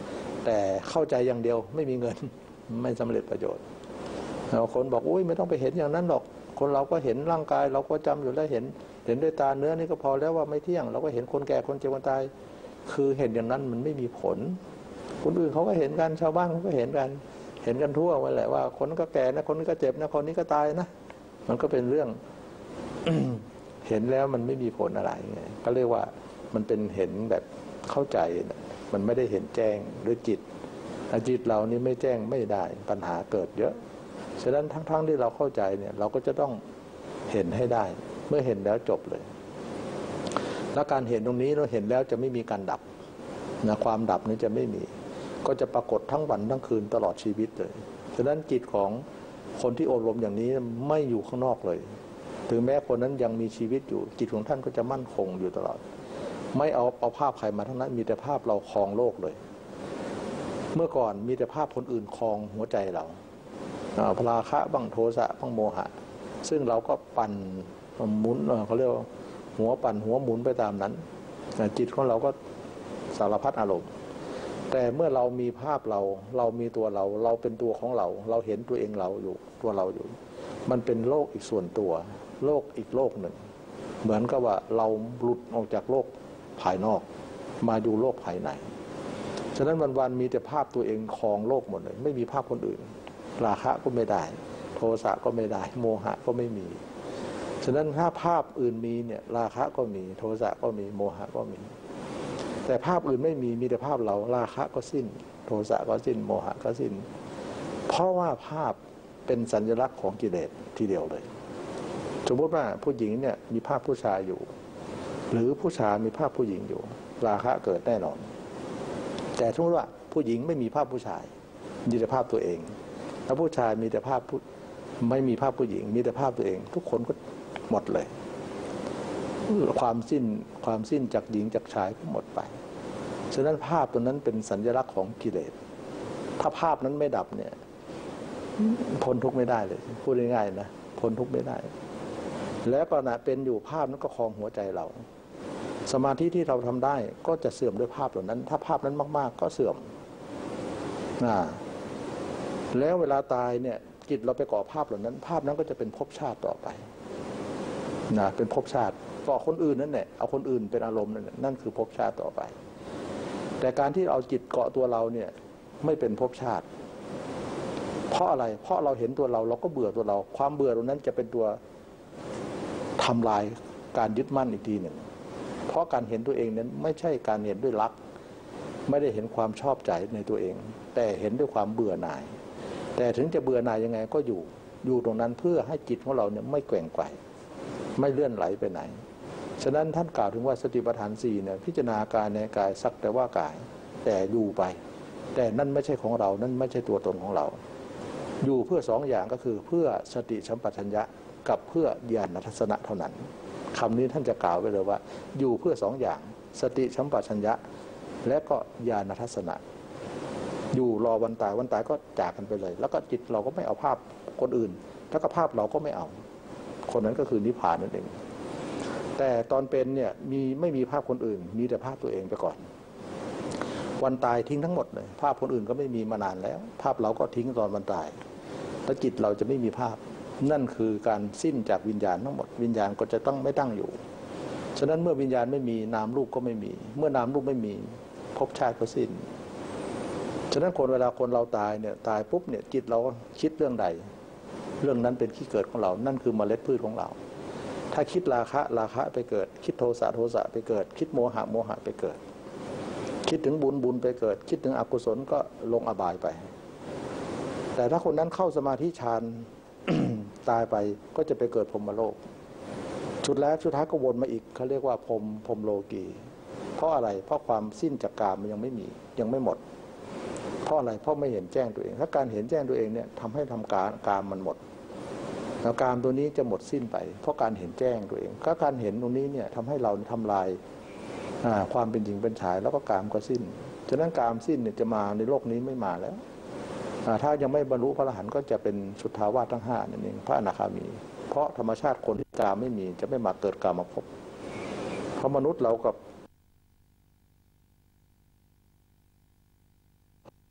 Speaker 2: แต่เข้าใจอย่างเดียวไม่มีเงินไม่สำเร็จประโยชน์บางคนบอกอุ้ยไม่ต้องไปเห็นอย่างนั้นหรอกคนเราก็เห็นร่างกายเราก็จำอยู่แล้วเห็นเห็นด้วยตาเนื้อนี่ก็พอแล้วว่าไม่เที่ยงเราก็เห็นคนแก่คนเจ็บคนตายคือเห็นอย่างนั้นมันไม่มีผลคนอื่นเขาก็เห็นกันชาวบ้านเขาก็เห็นกันเห็นกันทั่วไปแหละว่าคนนั้นก็แก่นะคนนี้ก็เจ็บนะคนนี้ก็ตายนะมันก็เป็นเรื่อง เห็นแล้วมันไม่มีผลอะไรไงก็เรียกว่ามันเป็นเห็นแบบเข้าใจนะมันไม่ได้เห็นแจ้งด้วยจิตจิตเรานี่ไม่แจ้งไม่ได้ปัญหาเกิดเยอะฉะนั้นทั้งๆที่เราเข้าใจเนี่ยเราก็จะต้องเห็นให้ได้เมื่อเห็นแล้วจบเลยแล้วการเห็นตรงนี้เราเห็นแล้วจะไม่มีการดับนะความดับนี้จะไม่มีก็จะปรากฏทั้งวันทั้งคืนตลอดชีวิตเลยฉะนั้นจิตของคนที่อบรมอย่างนี้ไม่อยู่ข้างนอกเลยถึงแม้คนนั้นยังมีชีวิตอยู่จิตของท่านก็จะมั่นคงอยู่ตลอดไม่เอาเอาภาพใครมาทั้งนั้นมีแต่ภาพเราครองโลกเลยเมื่อก่อนมีแต่ภาพคนอื่นครองหัวใจเราพราคะบังโทสะบังโมหะซึ่งเราก็ปั่นหมุนเขาเรียกว่าหัวปั่นหัวหมุนไปตามนั้นจิตของเราก็สารพัดอารมณ์แต่เมื่อเรามีภาพเราเรามีตัวเราเราเป็นตัวของเราเราเห็นตัวเองเราอยู่ตัวเราอยู่มันเป็นโลกอีกส่วนตัวโลกอีกโลกหนึ่งเหมือนกับว่าเราหลุดออกจากโลกภายนอกมาอยู่โลกภายในฉะนั้นวันๆมีแต่ภาพตัวเองครองโลกหมดเลยไม่มีภาพคนอื่นราคะก็ไม่ได้โทสะก็ไม่ได้โมหะก็ไม่มีฉะนั้นถ้าภาพอื่นมีเนี่ยราคะก็มีโทสะก็มีโมหะก็มีแต่ภาพอื่นไม่มีมีแต่ภาพเราราคะก็สิ้นโทสะก็สิ้นโมหะก็สิ้นเพราะว่าภาพเป็นสัญลักษณ์ของกิเลสทีเดียวเลยสมมติว่าผู้หญิงเนี่ยมีภาพผู้ชายอยู่หรือผู้ชายมีภาพผู้หญิงอยู่ราคะเกิดแน่นอนแต่สมมติว่าผู้หญิงไม่มีภาพผู้ชายมีแต่ภาพตัวเองแล้วผู้ชายมีแต่ภาพผู้ไม่มีภาพผู้หญิงมีแต่ภาพตัวเองทุกคนก็หมดเลยความสิ้นความสิ้นจากหญิงจากชายก็หมดไปฉะนั้นภาพตัวนั้นเป็นสัญลักษณ์ของกิเลสถ้าภาพนั้นไม่ดับเนี่ยพ้นทุกข์ไม่ได้เลยพูดง่ายๆนะพ้นทุกข์ไม่ได้แล้วก็นะเป็นอยู่ภาพนั้นก็ครองหัวใจเราสมาธิที่เราทำได้ก็จะเสื่อมด้วยภาพเหล่านั้นถ้าภาพนั้นมากๆก็เสื่อมนะแล้วเวลาตายเนี่ยจิตเราไปก่อภาพเหล่านั้นภาพนั้นก็จะเป็นภพชาติต่อไปนะเป็นภพชาติก่อคนอื่นนั่นแหละเอาคนอื่นเป็นอารมณ์นั่นนั่นคือภพชาติต่อไปแต่การที่เอาจิตเกาะตัวเราเนี่ยไม่เป็นภพชาติเพราะอะไรเพราะเราเห็นตัวเราเราก็เบื่อตัวเราความเบื่อตรงนั้นจะเป็นตัวทำลายการยึดมั่นอีกทีหนึ่งเพราะการเห็นตัวเองนั้นไม่ใช่การเห็นด้วยรักไม่ได้เห็นความชอบใจในตัวเองแต่เห็นด้วยความเบื่อหน่ายแต่ถึงจะเบื่อหน่ายยังไงก็อยู่อยู่ตรงนั้นเพื่อให้จิตของเราเนี่ยไม่แกว่งไกวไม่เลื่อนไหลไปไหนฉะนั้นท่านกล่าวถึงว่าสติปัฏฐานสี่เนี่ยพิจารณากายในกายสักแต่ว่ากายแต่อยู่ไปแต่นั่นไม่ใช่ของเรานั่นไม่ใช่ตัวตนของเราอยู่เพื่อสองอย่างก็คือเพื่อสติสัมปชัญญะกับเพื่อญาณทัศนะเท่านั้นคำนี้ท่านจะกล่าวไว้เลยว่าอยู่เพื่อสองอย่างสติสัมปชัญญะและก็ญาณทัศนะอยู่รอวันตายวันตายก็จากกันไปเลยแล้วก็จิตเราก็ไม่เอาภาพคนอื่นแล้วก็ภาพเราก็ไม่เอาคนนั้นก็คือนิพพานนั่นเองแต่ตอนเป็นเนี่ยมีไม่มีภาพคนอื่นมีแต่ภาพตัวเองไปก่อนวันตายทิ้งทั้งหมดเลยภาพคนอื่นก็ไม่มีมานานแล้วภาพเราก็ทิ้งตอนวันตายแล้วจิตเราจะไม่มีภาพนั่นคือการสิ้นจากวิญญาณทั้งหมดวิญญาณก็จะต้องไม่ตั้งอยู่ฉะนั้นเมื่อวิญญาณไม่มีนามรูปก็ไม่มีเมื่อนามรูปไม่มีภพชาติก็สิ้นฉะนั้นคนเวลาคนเราตายเนี่ยตายปุ๊บเนี่ยจิตเราคิดเรื่องใดเรื่องนั้นเป็นที่เกิดของเรานั่นคือเมล็ดพืชของเราถ้าคิดราคะราคะไปเกิดคิดโทสะโทสะไปเกิดคิดโมหะโมหะไปเกิดคิดถึงบุญบุญไปเกิดคิดถึงอกุศลก็ลงอบายไปแต่ถ้าคนนั้นเข้าสมาธิฌาน ตายไปก็จะไปเกิดพรหมโลกชุดแล้วชุดท้ายก็วนมาอีกเขาเรียกว่าพรหมพรหมโลกีเพราะอะไรเพราะความสิ้นจากกามมันยังไม่มียังไม่หมดเพราะอะไรเพราะไม่เห็นแจ้งตัวเองถ้าการเห็นแจ้งตัวเองเนี่ยทำให้ทำการกามมันหมดแล้วกามตัวนี้จะหมดสิ้นไปเพราะการเห็นแจ้งตัวเองก็การเห็นตรงนี้เนี่ยทำให้เราทำลายความเป็นหญิงเป็นชายแล้วก็กามก็สิ้นฉะนั้นกามสิ้นเนี่ยจะมาในโลกนี้ไม่มาแล้วถ้ายังไม่บรรลุพระอรหันต์ก็จะเป็นสุทธาวาสทั้งห้านั่นเองพระอนาคามีเพราะธรรมชาติคนที่กามไม่มีจะไม่มาเกิดกามภพเพราะมนุษย์เรากับ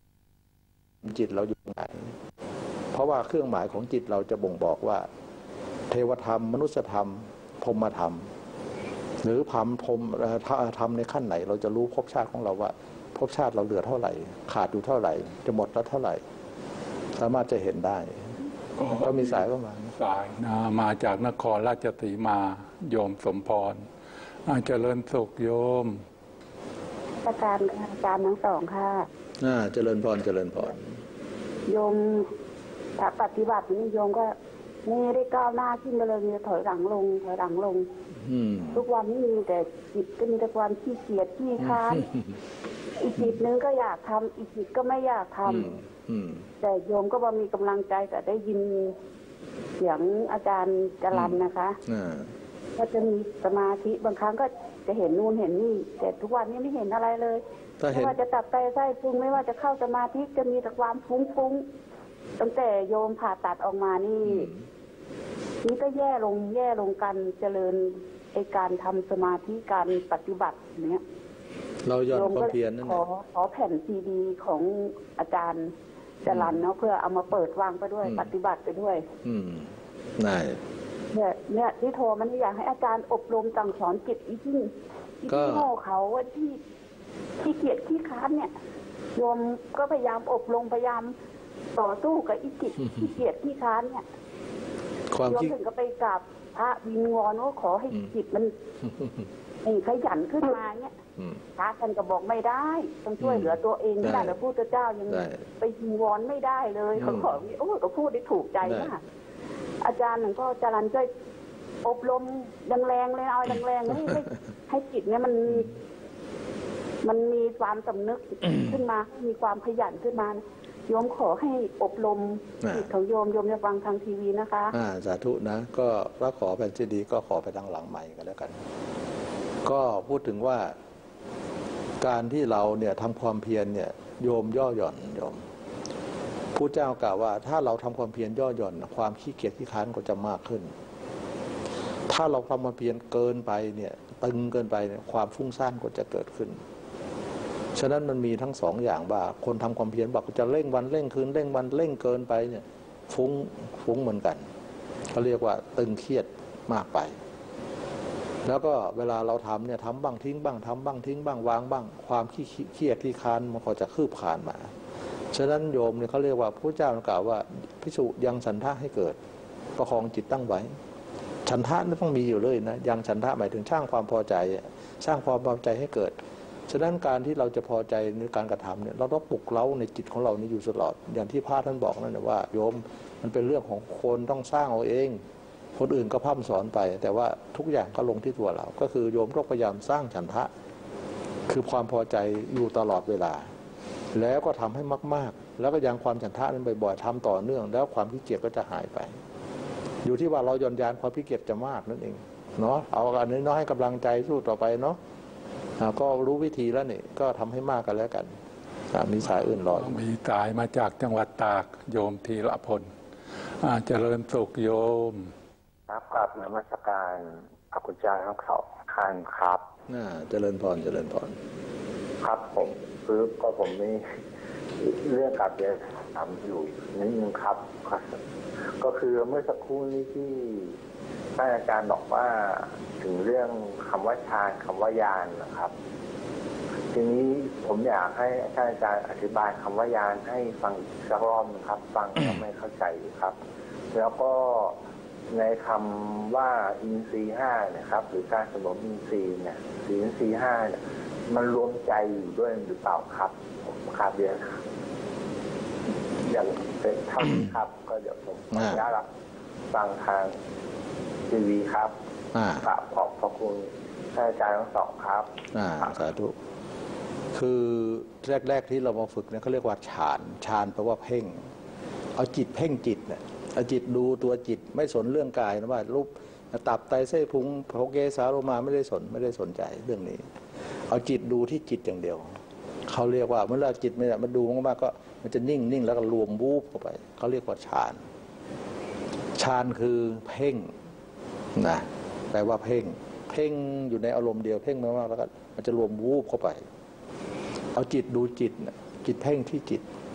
Speaker 2: จิตเราอยู่ไหนเพราะว่าเครื่องหมายของจิตเราจะบ่งบอกว่าเทวธรรมมนุษยธรรมพรหมธรรมหรือพรหมพรหมธรรมในขั้นไหนเราจะรู้ภพชาติของเราว่าภพชาติเราเหลือเท่าไหร่ขาดอยู่เท่าไหร่จะหมดแล้วเท่าไหร่สามารถจะเห็นได้ก็มีสายเข้ามา
Speaker 1: สายนะมาจากนครราชสีมาโยมสมพรอาเจริญสุขโยม
Speaker 5: อาจารย์อาจารย์ทั้งสองค่ะ
Speaker 2: อ่าเจริญพรเจริญพร
Speaker 5: โยมถ้าปฏิบัตินี่โยมก็ไม่ได้ก้าวหน้าขึ้นเลยมีถอยหลังลงถอยหลังลงทุกวันนี้มีแต่จิตก็มีแต่ความขี้เกียจขี้ค้านอีกจิตนึงก็อยากทำอีกจิตก็ไม่อยากทำแต่โยมก็บ่มีกำลังใจแต่ได้ยินเสียงอาจารย์จรัญนะคะก็จะมีสมาธิบางครั้งก็จะเห็นนู่นเห็นนี่แต่ทุกวันนี้ไม่เห็นอะไรเลยไม่ว่าจะตับไตไส้พุงไม่ว่าจะเข้าสมาธิจะมีแต่ความฟุ้งๆตั้งแต่โยมผ่าตัดออกมานี่นี่ก็แย่ลงแย่ลงกันเจริญไอการทำสมาธิการปฏิบัติเนี้ย
Speaker 2: เรายอมความเพียรนั่น
Speaker 5: ขอขอแผ่นซีดีของอาจารย์จรัญเนาะเพื่อเอามาเปิดวางไปด้วยปฏิบัติไปด้วย
Speaker 2: อืมได้
Speaker 5: เนี่ยเนี่ยที่โทรมันอยากให้อาจารย์อบรมสั่งสอนจิตอีที่ที่โง่เขาว่าที่ที่เกียจที่ค้านเนี่ยโยมก็พยายามอบรมพยายามต่อสู้กับอีจิตที่เกียจที่ค้านเนี่ยโยมถึงก็ไปกราบพระวิงวอนว่าขอให้จิตมันขยันขึ้นมาเนี่ยพระท่านก็บอกไม่ได้ต้องช่วยเหลือตัวเองไม่ได้แล้วพุทธเจ้ายังไปวิงวอนไม่ได้เลยเขาขอโอ้ก็พูดได้ถูกใจมากอาจารย์หนึ่งก็จรัญช่วยอบรมแรงๆเลยเอาแรงๆให้ให้ให้จิตเนี่ยมันมันมีความสำนึกขึ้นมามีความขยันขึ้นมาโยมขอให้อบรมจิตของโยมโยมจะฟังทางทีวีนะคะ
Speaker 2: อ่าสาธุนะก็ถ้าขอแผ่นซีดีก็ขอไปทางหลังใหม่กันแล้วกันก็พูดถึงว่าการที่เราเนี่ยทำความเพียรเนี่ยโยมย่อหย่อนโยมผู้เจ้ากล่าวว่าถ้าเราทำความเพียรย่อหย่อนความขี้เกียจขี้ค้านก็จะมากขึ้นถ้าเราทำความเพียรเกินไปเนี่ยตึงเกินไปเนี่ยความฟุ้งซ่านก็จะเกิดขึ้นฉะนั้นมันมีทั้งสองอย่างว่าคนทำความเพียรบอกจะเร่งวันเร่งคืนเร่งวันเร่งเกินไปเนี่ยฟุ้งฟุ้งเหมือนกันเขาเรียกว่าตึงเครียดมากไปแล้วก็เวลาเราทำเนี่ยทำบ้างทิ้งบ้างทำบ้างทิ้งบ้างวางบ้างความขี้เครียดขี้ค้านมันก็จะคืบคลานมาฉะนั้นโยมเนี่ยเขาเรียกว่าพระเจ้ากล่าวว่าภิกษุยังฉันทะให้เกิดประคองจิตตั้งไว้ฉันทะนี่ต้องมีอยู่เลยนะยังฉันทะหมายถึงสร้างความพอใจสร้างความพอใจให้เกิดฉะนั้นการที่เราจะพอใจในการกระทำเนี่ยเราต้องปลุกเร้าในจิตของเรานี่อยู่ตลอดอย่างที่พระท่านบอกนั่นแหละว่าโยมมันเป็นเรื่องของคนต้องสร้างเอาเองคนอื่นก็พร่ำสอนไปแต่ว่าทุกอย่างก็ลงที่ตัวเราก็คือโยมต้องพยายามสร้างฉันทะคือความพอใจอยู่ตลอดเวลาแล้วก็ทำให้มากๆแล้วก็ยังความฉันทะนั้นบ่อยๆทำต่อเนื่องแล้วความขี้เกียจก็จะหายไปอยู่ที่ว่าเราย่อนยานความขี้เกียจจะมากนั่นเองเนาะเอาอันนี้น้อยให้กำลังใจสู้ต่อไปเนาะก็รู้วิธีแล้วนี่ก็ทำให้มากกันแล้วกันมีสายอื่นรอ
Speaker 1: มีสายมาจากจังหวัดตากโยมธีรพลเจริญสุขโยม
Speaker 10: ครับกราบนมัสการพระคุณเจ้าทั้งสองท่านครับ
Speaker 2: เจริญพรเจริญพร
Speaker 10: ครับผมคือก็ผมมีเรื่องกับเรียนถามอยู่นิดนึงครับก็คือเมื่อสักครู่นี้ที่ท่านอาจารย์บอกว่าถึงเรื่องคำว่าฌานคำว่ายานนะครับทีนี้ผมอยากให้ท่านอาจารย์อธิบายคำว่ายานให้ฟังอีกสักรอบครับฟังแล้วไม่เข้าใจครับ แล้วก็ในคำว่าอินทรีย์ห้าเนี่ยครับหรือการสำรวมอินทรีย์เนี่ยสีอินทรีย์ห้าเนี่ยมันรวมใจอยู่ด้วยหรือเปล่าครับผมครับเดี๋ยวอย่างเป็นเท่านี้ครับก็เดี๋ยวผมขออนุญาตฟังทางทีวีครับกราบขอบพระคุณท่านอาจารย์ทั้งสองครับ
Speaker 2: สาธุคือแรกๆที่เรามาฝึกเนี่ยเขาเรียกว่าฌานฌานแปลว่าเพ่งเอาจิตเพ่งจิตเนี่ยเอาจิตดูตัวจิตไม่สนเรื่องกายนะว่ารูปตับไตไส้พุงโพเกสาโลมาไม่ได้สนไม่ได้สนใจเรื่องนี้เอาจิตดูที่จิตอย่างเดียวเขาเรียกว่าเมื่อเราจิตไม่ได้มันดูมากๆก็มันจะนิ่งนิ่งแล้วก็รวมวูบเข้าไปเขาเรียกว่าฌานฌานคือเพ่งนะแปลว่าเพ่งเพ่งอยู่ในอารมณ์เดียวเพ่งมากๆแล้วก็มันจะรวมวูบเข้าไปเอาจิตดูจิตจิตเพ่งที่จิต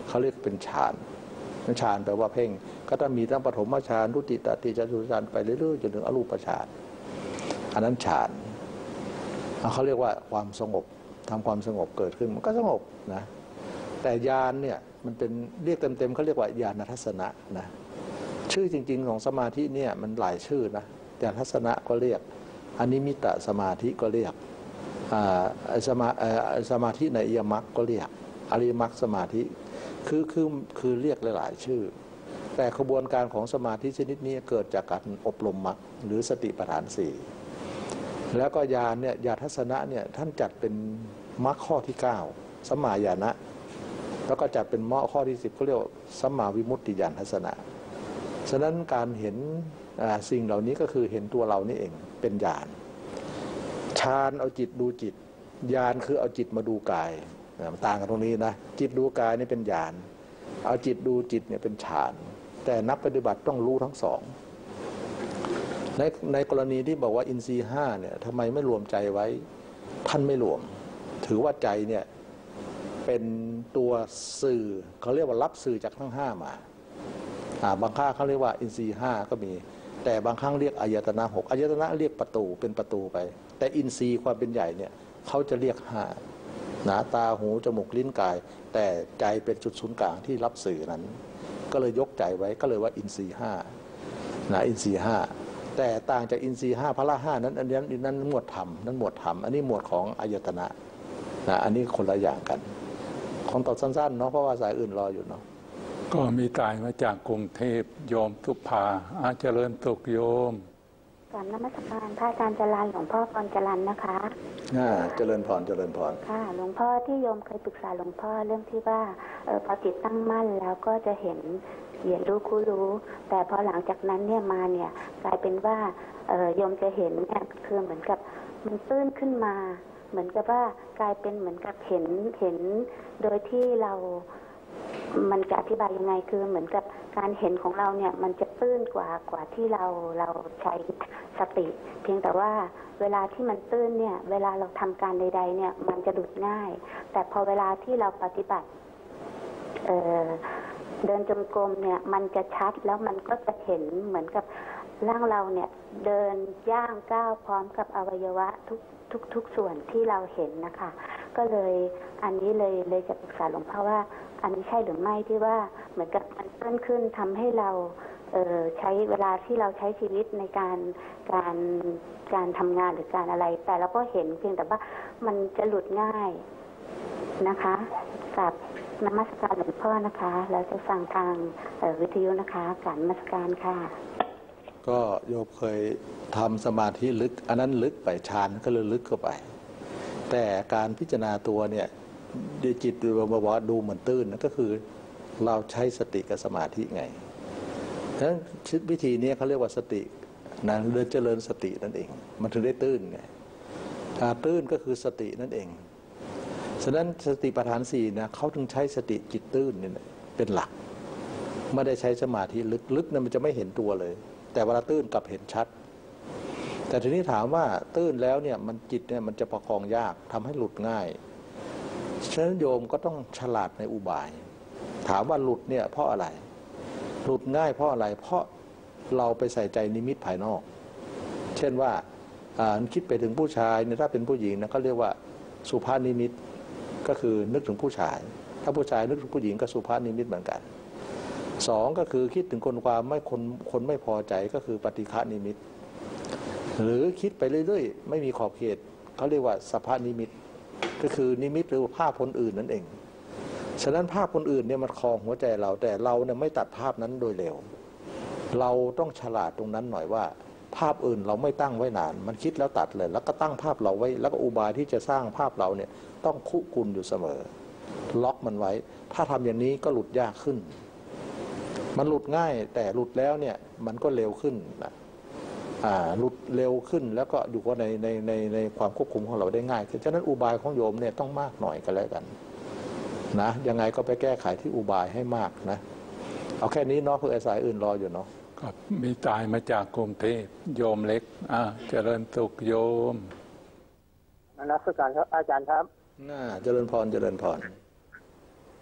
Speaker 2: เขาเรียกเป็นฌานฌานแปลว่าเพ่งก็ต้องมีทั้งปฐมฌานทุติตติจตุตฌานไปเรื่อยๆจนถึงอรูปฌานอันนั้นฌานเขาเรียกว่าความสงบทำความสงบเกิดขึ้นมันก็สงบนะแต่ญาณเนี่ยมันเป็นเรียกเต็มๆเขาเรียกว่าญาณทัศนะนะชื่อจริงๆของสมาธิเนี่ยมันหลายชื่อนะญาณทัศนะก็เรียกอนิมิตสมาธิก็เรียกสมาสมาธิในอริยมรรคก็เรียกอริยมรรคสมาธิคือคือคือเรียกหลายๆชื่อแต่ขบวนการของสมาธิชนิดนี้เกิดจากการอบรมมรรคหรือสติปัฏฐานสี่แล้วก็ญาณเนี่ยญาณทัศนะเนี่ยท่านจัดเป็นมรรคข้อที่เก้าสัมมาญาณะแล้วก็จัดเป็นมรรคข้อที่สิบเขาเรียกว่าสัมมาวิมุตติญาณทัศนะฉะนั้นการเห็นสิ่งเหล่านี้ก็คือเห็นตัวเรานี่เองเป็นญาณฌานเอาจิตดูจิตญาณคือเอาจิตมาดูกายต่างกันตรงนี้นะจิตดูกายนี่เป็นญาณเอาจิตดูจิตเนี่ยเป็นฌานแต่นักปฏิบัติต้องรู้ทั้งสองในในกรณีที่บอกว่าอินทรีย์ห้าเนี่ยทำไมไม่รวมใจไว้ท่านไม่รวมถือว่าใจเนี่ยเป็นตัวสื่อเขาเรียกว่ารับสื่อจากทั้งห้ามาบางครั้งเขาเรียกว่าอินทรีย์ห้าก็มีแต่บางครั้งเรียกอายตนะหกอายตนะเรียกประตูเป็นประตูไปแต่อินทรีย์ความเป็นใหญ่เนี่ยเขาจะเรียกห้าหนาตาหูจมูกลิ้นกายแต่ใจเป็นจุดศูนย์กลางที่รับสื่อนั้นก็เลยยกใจไว้ก็เลยว่าอินทรีย์ห้านะอินทรีย์ห้าแต่ต่างจากอินทรีย์ห้าพละห้านั้นอันนั้นนั้นหมวดธรรมนั้นหมวดธรรมอันนี้หมวดของอายตนะนะอันนี้คนละอย่างกันของตอบสั้นๆเนาะเพราะว่าสายอื่นรออยู่เนาะ
Speaker 1: ก็มีตายมาจากกรุงเทพโยมสุภาอาเจริญสุขโยม
Speaker 11: กราบนมัสการพระอาจารย์จรัญหลวงพ่อพรจรัญนะคะ
Speaker 2: อ่าเจริญพรเจริญพร
Speaker 11: ค่ะหลวงพ่อที่โยมเคยปรึกษาหลวงพ่อเรื่องที่ว่าเออพอจิตตั้งมั่นแล้วก็จะเห็นเห็นรู้คู่รู้แต่พอหลังจากนั้นเนี่ยมาเนี่ยกลายเป็นว่าเออโยมจะเห็นเนี่ยคือเหมือนกับมันตื้นขึ้นมาเหมือนกับว่ากลายเป็นเหมือนกับเห็นเห็นโดยที่เรามันจะอธิบายยังไงคือเหมือนกับการเห็นของเราเนี่ยมันจะตื้นกว่ากว่าที่เราเราใช้สติเพียงแต่ว่าเวลาที่มันตื้นเนี่ยเวลาเราทำการใดๆเนี่ยมันจะหลุดง่ายแต่พอเวลาที่เราปฏิบัติเอ่อเดินจงกรมเนี่ยมันจะชัดแล้วมันก็จะเห็นเหมือนกับร่างเราเนี่ยเดินย่างก้าวพร้อมกับอวัยวะทุกทุกทุกส่วนที่เราเห็นนะคะก็เลยอันนี้เลยเลยจะปรึกษาหลวงพ่อว่าอันนี้ใช่หรือไม่ที่ว่าเหมือนกับมันเพิ่มขึ้นทำให้เราเอ่อใช้เวลาที่เราใช้ชีวิตในการการการทำงานหรือการอะไรแต่เราก็เห็นเพียงแต่ว่ามันจะหลุดง่ายนะคะกับนมัสการหลวงพ่อนะคะแล้วจะฟังทางวิทยุนะคะการนมัสการค่ะ
Speaker 2: ก็โยมเคยทำสมาธิลึกอันนั้นลึกไปฌานก็เลยลึกเข้าไปแต่การพิจารณาตัวเนี่ยดีจิตดูบอกว่าดูเหมือนตื้นก็คือเราใช้สติกับสมาธิไงทั้งชิดวิธีนี้เขาเรียกว่าสตินะเดินเจริญสตินั่นเองมันถึงได้ตื้นไงถ้าตื้นก็คือสตินั่นเองฉะนั้นสติปัฏฐานสี่นะเขาถึงใช้สติจิตตื้นนี่เป็นหลักไม่ได้ใช้สมาธิลึกลึกนั้นมันจะไม่เห็นตัวเลยแต่เวลาตื้นกลับเห็นชัดแต่ทีนี้ถามว่าตื้นแล้วเนี่ยมันจิตเนี่ยมันจะประคองยากทำให้หลุดง่ายฉะนั้นโยมก็ต้องฉลาดในอุบายถามว่าหลุดเนี่ยเพราะอะไรหลุดง่ายเพราะอะไรเพราะเราไปใส่ใจนิมิตภายนอกเช่นว่าคิดไปถึงผู้ชายเนี่ยถ้าเป็นผู้หญิงนะเขาเรียกว่าสุภานิมิตก็คือนึกถึงผู้ชายถ้าผู้ชายนึกถึงผู้หญิงก็สุภานิมิตเหมือนกันสองก็คือคิดถึงคนความไม่คนคนไม่พอใจก็คือปฏิฆานิมิตหรือคิดไปเรื่อยๆไม่มีขอบเขตเขาเรียกว่าสัพพานิมิตก็คือนิมิตหรือภาพคนอื่นนั่นเองฉะนั้นภาพคนอื่นเนี่ยมันคลองหัวใจเราแต่เราเนี่ยไม่ตัดภาพนั้นโดยเร็วเราต้องฉลาดตรงนั้นหน่อยว่าภาพอื่นเราไม่ตั้งไว้นานมันคิดแล้วตัดเลยแล้วก็ตั้งภาพเราไว้แล้วก็อุบายที่จะสร้างภาพเราเนี่ยต้องคุกุลอยู่เสมอล็อกมันไว้ถ้าทำอย่างนี้ก็หลุดยากขึ้นมันหลุดง่ายแต่หลุดแล้วเนี่ยมันก็เร็วขึ้นนะอ่าหลุดเร็วขึ้นแล้วก็อยู่ในในในในความควบคุมของเราได้ง่ายขึ้นฉะนั้นอุบายของโยมเนี่ยต้องมากหน่อยกันแล้วกันนะยังไงก็ไปแก้ไขที่อุบายให้มากนะเอาแค่นี้เนาะเพื่อสายอื่นรออยู่เนาะ
Speaker 1: ครับมีตายมาจากกรุงเทพโยมเล็กอ่าเจริญสุขโยม
Speaker 12: นักศึกษาครับอาจารย์ครับ
Speaker 2: น่าเจริญพรเจริญพร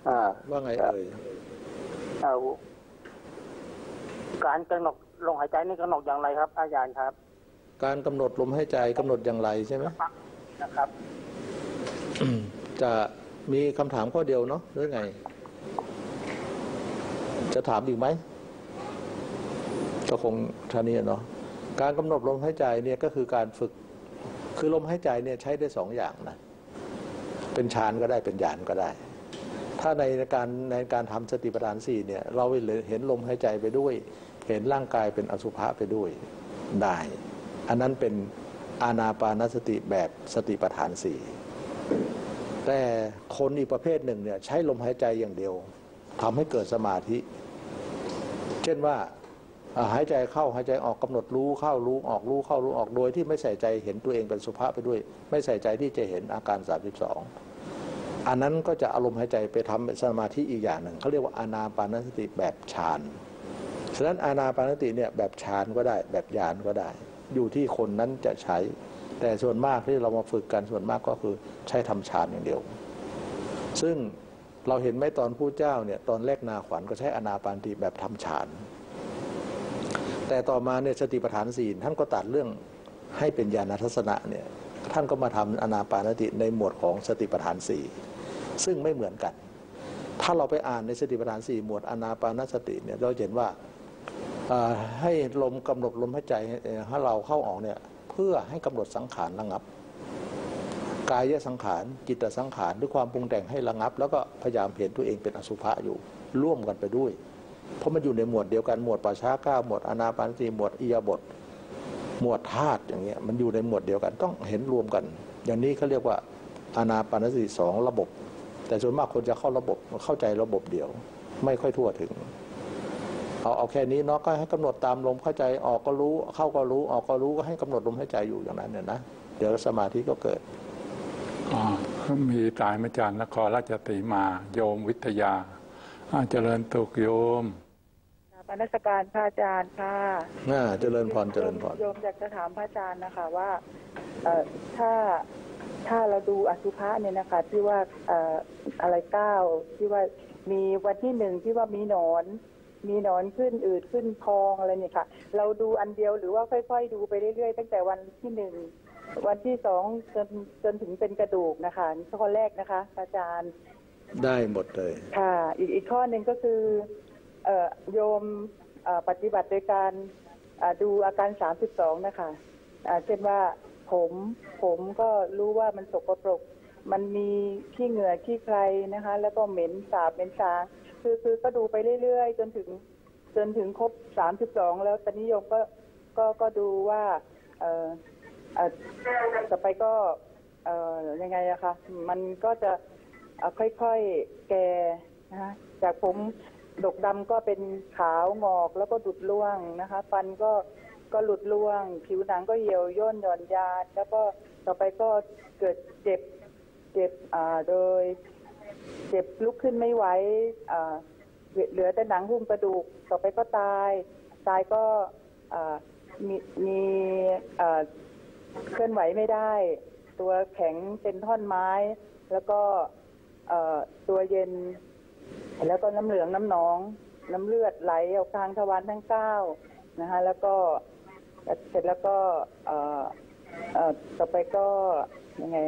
Speaker 2: ว่าไงเอ่ย
Speaker 12: การกำหนดลมหายใจนี่กำหนดอย่างไรครับอาจารย์ครับ
Speaker 2: การกำหนดลมหายใจกำหนดอย่างไรใช่ไหม
Speaker 12: นะครับ
Speaker 2: จะมีคำถามข้อเดียวเนาะหรือไงจะถามอีกไหมก็คงท่านี้เนาะการกำหนดลมหายใจเนี่ยก็คือการฝึกคือลมหายใจเนี่ยใช้ได้สองอย่างนะเป็นฌานก็ได้เป็นญาณก็ได้ถ้าในการในการทำสติปัฏฐานสี่เนี่ยเราเห็นลมหายใจไปด้วยเห็นร่างกายเป็นอสุภะไปด้วยได้อันนั้นเป็นอานาปานสติแบบสติปัฏฐานสี่แต่คนอีกประเภทหนึ่งเนี่ยใช้ลมหายใจอย่างเดียวทำให้เกิดสมาธิเช่นว่าหายใจเข้าหายใจออกกำหนดรู้เข้ารู้ออกรู้เข้ารู้ออกโดยที่ไม่ใส่ใจเห็นตัวเองเป็นสุภาพไปด้วยไม่ใส่ใจที่จะเห็นอาการสามสิบสองอันนั้นก็จะอารมณ์หายใจไปทำเป็นสมาธิอีกอย่างหนึ่งเขาเรียกว่าอานาปานสติแบบฌานฉะนั้นอานาปานสติเนี่ยแบบฌานก็ได้แบบญาณก็ได้อยู่ที่คนนั้นจะใช้แต่ส่วนมากที่เรามาฝึกกันส่วนมากก็คือใช้ทำฌานอย่างเดียวซึ่งเราเห็นไหมตอนผู้เจ้าเนี่ยตอนแรกนาขวัญก็ใช้อานาปานสติแบบทำฌานแต่ต่อมาเนี่ยสติปัฏฐานสี่ท่านก็ตัดเรื่องให้เป็นญาณทัศนะเนี่ยท่านก็มาทำอานาปานสติในหมวดของสติปัฏฐานสี่ซึ่งไม่เหมือนกันถ้าเราไปอ่านในสติปัฏฐานสี่หมวดอานาปานสติเนี่ยเราเห็นว่าให้ลมกำหนดลมหายใจให้เราเข้าออกเนี่ยเพื่อให้กำหนดสังขารระงับกายสังขารจิตสังขารด้วยความปรุงแต่งให้ระงับแล้วก็พยายามเห็นตัวเองเป็นอสุภะอยู่ร่วมกันไปด้วยเพราะมันอยู่ในหมวดเดียวกันหมวดปัจฉาเก้าหมวดอานาปานสติหมวดอิยาบทหมวดธาตุอย่างเงี้ยมันอยู่ในหมวดเดียวกันต้องเห็นรวมกันอย่างนี้เขาเรียกว่าอานาปานสติสองระบบแต่ส่วนมากคนจะเข้าระบบเข้าใจระบบเดียวไม่ค่อยทั่วถึงเอาเอาแค่นี้เนาะก็ให้กำหนดตามลมเข้าใจออกก็รู้เข้าก็รู้ออกก็รู้ก็ให้กำหนดลมหายใจอยู่อย่างนั้นเนี่ยนะเดี๋ยวสมาธิก็เกิด
Speaker 1: อ๋อมีสายอาจารย์นครราชสีมาโยมวิทยาเจริญตุกโยม
Speaker 13: ปนสการพระอาจารย์ค่ะ
Speaker 2: น่าเจริญพรเจริญพร
Speaker 13: โยมอยากจะถามพระอาจารย์นะคะว่าเอ่อถ้าถ้าเราดูอสุภะเนี่ยนะคะที่ว่าเอ่ออะไรเก้าที่ว่ามีวันที่หนึ่งที่ว่ามีหนอนมีหนอนขึ้นอืดขึ้นพองอะไรเนี่ยค่ะเราดูอันเดียวหรือว่าค่อยๆดูไปเรื่อยๆตั้งแต่วันที่หนึ่งวันที่สองจนจนถึงเป็นกระดูกนะคะข้อแรกนะคะอาจารย์
Speaker 2: ได้หมดเลย
Speaker 13: ค่ะอีกอีกข้อหนึ่งก็คือเอ่อโยมปฏิบัติโดยการดูอาการสามสิบสองนะคะเช่นว่าผมผมก็รู้ว่ามันสกปรกมันมีขี้เหงื่อขี้ใครนะคะแล้วก็เหม็นสาบเหม็นสางคือคือก็ดูไปเรื่อยๆจนถึงจนถึงครบสามสิบสองแล้วตอนนี้โยมก็ก็ก็ดูว่าเอ่อเอ่อต่อไปก็เอ่อยังไงอะคะมันก็จะค่อยๆแก่นะคะจากผมดกดำก็เป็นขาวงอกแล้วก็ดุดร่วงนะคะฟันก็ก็หลุดร่วงผิวหนังก็เหี่ยวย่นหย่อนยานแล้วก็ต่อไปก็เกิดเจ็บเจ็บอ่าโดยเจ็บลุกขึ้นไม่ไหวอ่าเหลือแต่หนังหุ้มกระดูกต่อไปก็ตายตายก็อ่ามีมีอ่าเคลื่อนไหวไม่ได้ตัวแข็งเป็นท่อนไม้แล้วก็ตัวเย็นแล้วก็น้ำเหลืองน้ำหนองน้ำเลือดไหลออกทางทวารทั้งเก้านะคะแล้วก็เสร็จแล้วก็ต่อไปก็ยังไง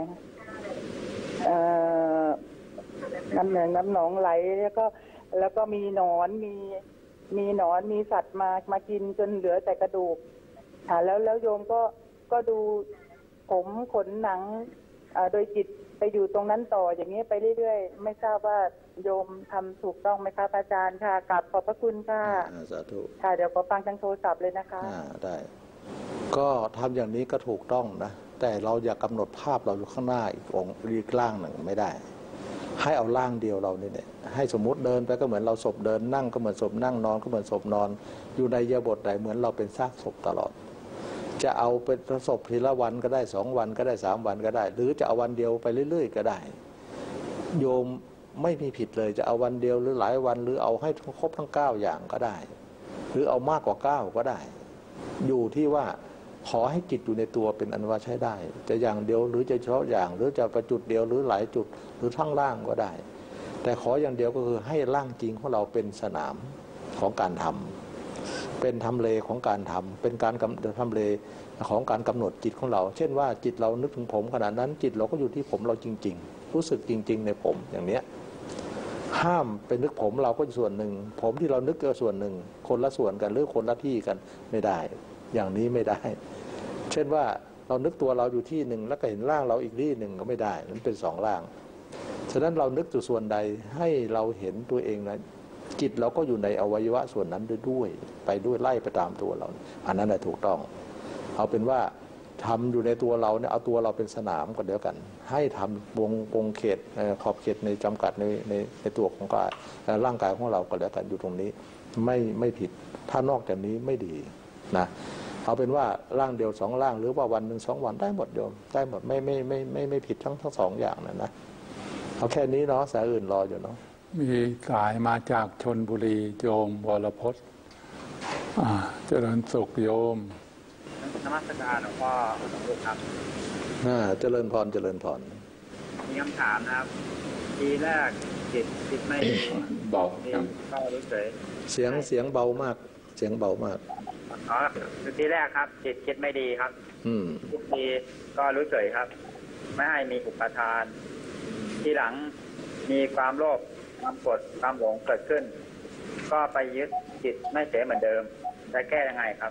Speaker 13: น้ำเหลืองน้ำหนองไหลแล้วก็แล้วก็มีหนอนมีมีหนอนมีสัตว์มามากินจนเหลือแต่กระดูกค่ะแล้วแล้วโยมก็ก็ดูผมขนหนังโดยจิตไปอยู่ตรงนั้นต่ออย่างนี้ไปเรื่อยๆไม่ทราบว่าโยมทำถูกต้องไหมคะอาจารย์ค่ะกราบขอบพระคุณค่ะ
Speaker 2: สาธุ
Speaker 13: ค่ะเดี๋ยวขอฟังทางโทรศัพท์เลยนะคะ
Speaker 2: ได้ก็ทำอย่างนี้ก็ถูกต้องนะแต่เราอย่ากำหนดภาพเราอยู่ข้างหน้าอีกองค์อีกล่างหนึ่งไม่ได้ให้เอาล่างเดียวเราเนี่ยให้สมมุติเดินไปก็เหมือนเราศพเดินนั่งก็เหมือนศพนั่งนอนก็เหมือนศพนอนอยู่ในอิริยาบถใดเหมือนเราเป็นซากศพตลอดจะเอาเป็นศพทีละวันก็ได้สองวันก็ได้สามวันก็ได้หรือจะเอาวันเดียวไปเรื่อยๆก็ได้โยมไม่มีผิดเลยจะเอาวันเดียวหรือหลายวันหรือเอาให้ครบทั้งเก้าอย่างก็ได้หรือเอามากกว่าเก้าก็ได้อยู่ที่ว่าขอให้จิตอยู่ในตัวเป็นอันว่าใช้ได้จะอย่างเดียวหรือจะเฉพาะอย่างหรือจะประจุดเดียวหรือหลายจุดหรือทั้งล่างก็ได้แต่ขออย่างเดียวก็คือให้ร่างจริงของเราเป็นสนามของการทำเป็นทำเลของการทำเป็นการทำเลของการกำหนดจิตของเราเช่นว่าจิตเรานึกถึงผมขนาดนั้นจิตเราก็อยู่ที่ผมเราจริงๆรู้สึกจริงๆในผมอย่างเนี้ยห้ามเป็นนึกผมเราก็ส่วนหนึ่งผมที่เรานึกก็ส่วนหนึ่งคนละส่วนกันหรือคนละที่กันไม่ได้อย่างนี้ไม่ได้เช่นว่าเรานึกตัวเราอยู่ที่หนึ่งแล้วก็เห็นร่างเราอีกที่หนึ่งก็ไม่ได้มันเป็นสองร่างฉะนั้นเรานึกอยู่ส่วนใดให้เราเห็นตัวเองนะจิตเราก็อยู่ในอวัยวะส่วนนั้นด้วยไปด้วยไล่ไปตามตัวเราอันนั้นแหละถูกต้องเอาเป็นว่าทำอยู่ในตัวเราเนี่ยเอาตัวเราเป็นสนามก็เดียวกันให้ทำวงวงเขตขอบเขตในจำกัดในในในตัวของกายร่างกายของเราก็แล้วกันอยู่ตรงนี้ไม่ไม่ผิดถ้านอกจากนี้ไม่ดีนะเอาเป็นว่าร่างเดียวสองร่างหรือว่าวันหนึ่งสองวันได้หมดโยมได้หมดไม่ไม่ไม่ไม่ไม่ผิดทั้งทั้งสองอย่างนะนะเอาแค่นี้เนาะสายอื่นรออยู่เนาะ
Speaker 1: มีสายมาจากชลบุรีโยมวรพจน์เจริญสุขโยม
Speaker 12: นมัสการหลวงพ่อครับ
Speaker 2: น่าเจริญพรเจริญพร
Speaker 12: มีคำถามนะครับทีแรกจิตจิตไม่
Speaker 1: เบา
Speaker 12: ก็รู้เฉย
Speaker 2: เสียงเสียงเบามากเสียงเบามาก
Speaker 12: อ๋อทีแรกครับจิตคิดไม่ดีครับ
Speaker 2: อืม
Speaker 12: คิดดีก็รู้เฉยครับไม่ให้มีอุปทานทีหลังมีความโลภความโกรธความหลงเกิดขึ้นก็ไปยึดจิตไม่เฉยเหมือนเดิมจะแก้ยังไงครับ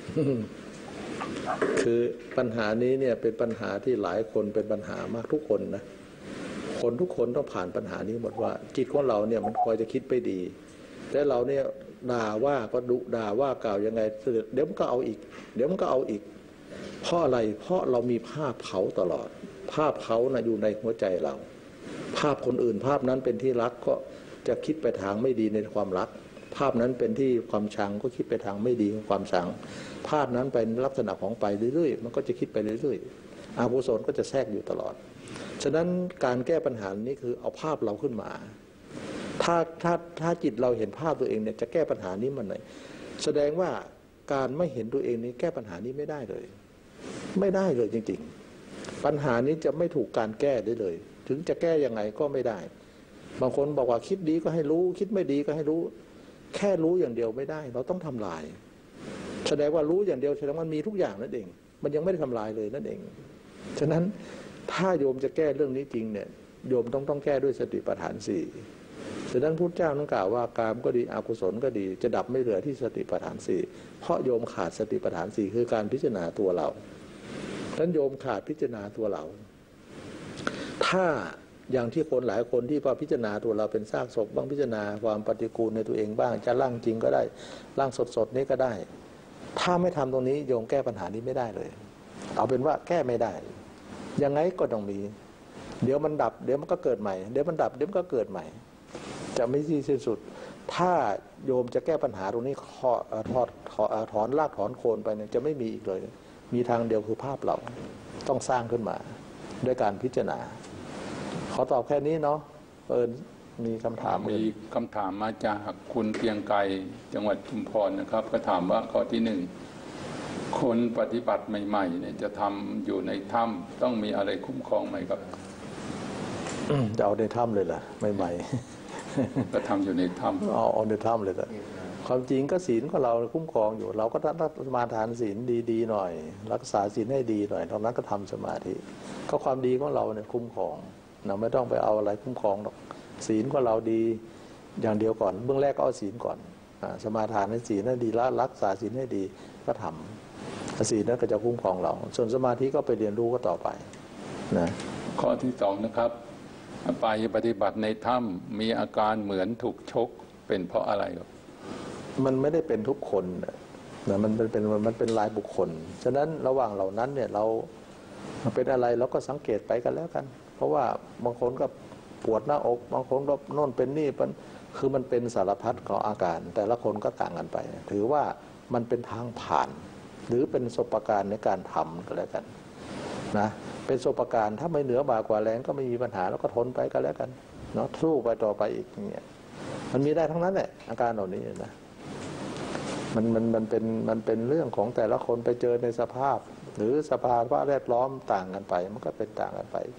Speaker 2: คือปัญหานี้เนี่ยเป็นปัญหาที่หลายคนเป็นปัญหามากทุกคนนะคนทุกคนต้องผ่านปัญหานี้หมดว่าจิตของเราเนี่ยมันคอยจะคิดไปดีแต่เราเนี่ยด่าว่าก็ดุด่าว่ากล่าวยังไงเดี๋ยวมันก็เอาอีกเดี๋ยวมันก็เอาอีกเพราะอะไรเพราะเรามีภาพเขาตลอดภาพเขานะอยู่ในหัวใจเราภาพคนอื่นภาพนั้นเป็นที่รักก็จะคิดไปทางไม่ดีในความรักภาพนั้นเป็นที่ความชังก็คิดไปทางไม่ดีของความชังภาพนั้นเป็นลักษณะของไปเรื่อยๆมันก็จะคิดไปเรื่อยๆอกุศลก็จะแทรกอยู่ตลอดฉะนั้นการแก้ปัญหานี้คือเอาภาพเราขึ้นมาถ้าถ้าถ้าจิตเราเห็นภาพตัวเองเนี่ยจะแก้ปัญหานี้มันไหนแสดงว่าการไม่เห็นตัวเองนี้แก้ปัญหานี้ไม่ได้เลยไม่ได้เลยจริงๆปัญหานี้จะไม่ถูกการแก้ได้เลยถึงจะแก้ยังไงก็ไม่ได้บางคนบอกว่าคิดดีก็ให้รู้คิดไม่ดีก็ให้รู้แค่รู้อย่างเดียวไม่ได้เราต้องทำลายแสดงว่ารู้อย่างเดียวแสดงว่ามันมีทุกอย่างนั่นเองมันยังไม่ได้ทำลายเลยนั่นเองฉะนั้นถ้าโยมจะแก้เรื่องนี้จริงเนี่ยโยมต้องต้องแก้ด้วยสติปัฏฐานสี่ฉะนั้นพุทธเจ้าต้องกล่าวว่ากามก็ดีอกุศลก็ดีจะดับไม่เหลือที่สติปัฏฐานสี่เพราะโยมขาดสติปัฏฐานสี่คือการพิจารณาตัวเราฉะนั้นโยมขาดพิจารณาตัวเราถ้าอย่างที่คนหลายคนที่พอพิจารณาตัวเราเป็นซากศพบ้างพิจารณาความปฏิกูลในตัวเองบ้างจะร่างจริงก็ได้ร่างสดๆนี้ก็ได้ถ้าไม่ทำตรงนี้โยมแก้ปัญหานี้ไม่ได้เลยเอาเป็นว่าแก้ไม่ได้ยังไงก็ต้องมีเดี๋ยวมันดับเดี๋ยวมันก็เกิดใหม่เดี๋ยวมันดับเดี๋ยวมันก็เกิดใหม่จะไม่สิ้นสุดถ้าโยมจะแก้ปัญหาตรงนี้ถอดถอดถอนรากถอนโคนไปเนี่ยจะไม่มีอีกเลยมีทางเดียวคือภาพเราต้องสร้างขึ้นมาด้วยการพิจารณาขอตอบแค่นี้เนาะเอิญมีคำถาม
Speaker 1: มีคำถามมาจากคุณเพียงไกรจังหวัดชุมพรนะครับก็ถามว่าข้อที่หนึ่งคนปฏิบัติใหม่ๆเนี่ยจะทำอยู่ในถ้ำต้องมีอะไรคุ้มครองไหมครับ
Speaker 2: จะเอาในถ้ำเลยล่ะใหม่
Speaker 1: ๆก็ทำอยู่ในถ้ำ
Speaker 2: เอาเอาในถ้ำเลยล่ะความจริงก็ศีลของเราคุ้มครองอยู่เราก็ต้องสมาทานศีลดีๆหน่อยรักษาศีลให้ดีหน่อยตอนนั้นก็ทำสมาธิก็ความดีของเราเนี่ยคุ้มครองเราไม่ต้องไปเอาอะไรคุ้มครองหรอกศีลของเราดีอย่างเดียวก่อนเบื้องแรกก็เอาศีลก่อนสมาทานให้ศีลให้ดีละรักษาศีลให้ดีก็ทำศีลนั้นก็จะคุ้มครองเราส่วนสมาธิก็ไปเรียนรู้ก็ต่อไปนะ
Speaker 1: ข้อที่สองนะครับไปปฏิบัติในถ้ำมีอาการเหมือนถูกชกเป็นเพราะอะไรครับ
Speaker 2: มันไม่ได้เป็นทุกคนนะมันเป็นเป็นมันเป็นรายบุคคลฉะนั้นระหว่างเหล่านั้นเนี่ยเราเป็นอะไรเราก็สังเกตไปกันแล้วกันเพราะว่าบางคนก็ปวดหน้าอกบางคนก็โน่นเป็นนี่มันคือมันเป็นสารพัดของอาการแต่ละคนก็ต่างกันไปถือว่ามันเป็นทางผ่านหรือเป็นประสบการณ์ในการทำก็แล้วกันนะเป็นประสบการณ์ถ้าไม่เหนือบ่ากว่าแรงก็ไม่มีปัญหาแล้วก็ทนไปก็แล้วกันเนาะสู้ไปต่อไปอีกอย่างเงี้ยมันมีได้ทั้งนั้นแหละอาการเหล่านี้นะมันมันมันเป็นมันเป็นเรื่องของแต่ละคนไปเจอในสภาพหรือสภาวะแวดล้อมต่างกันไปมันก็เป็นต่างกันไป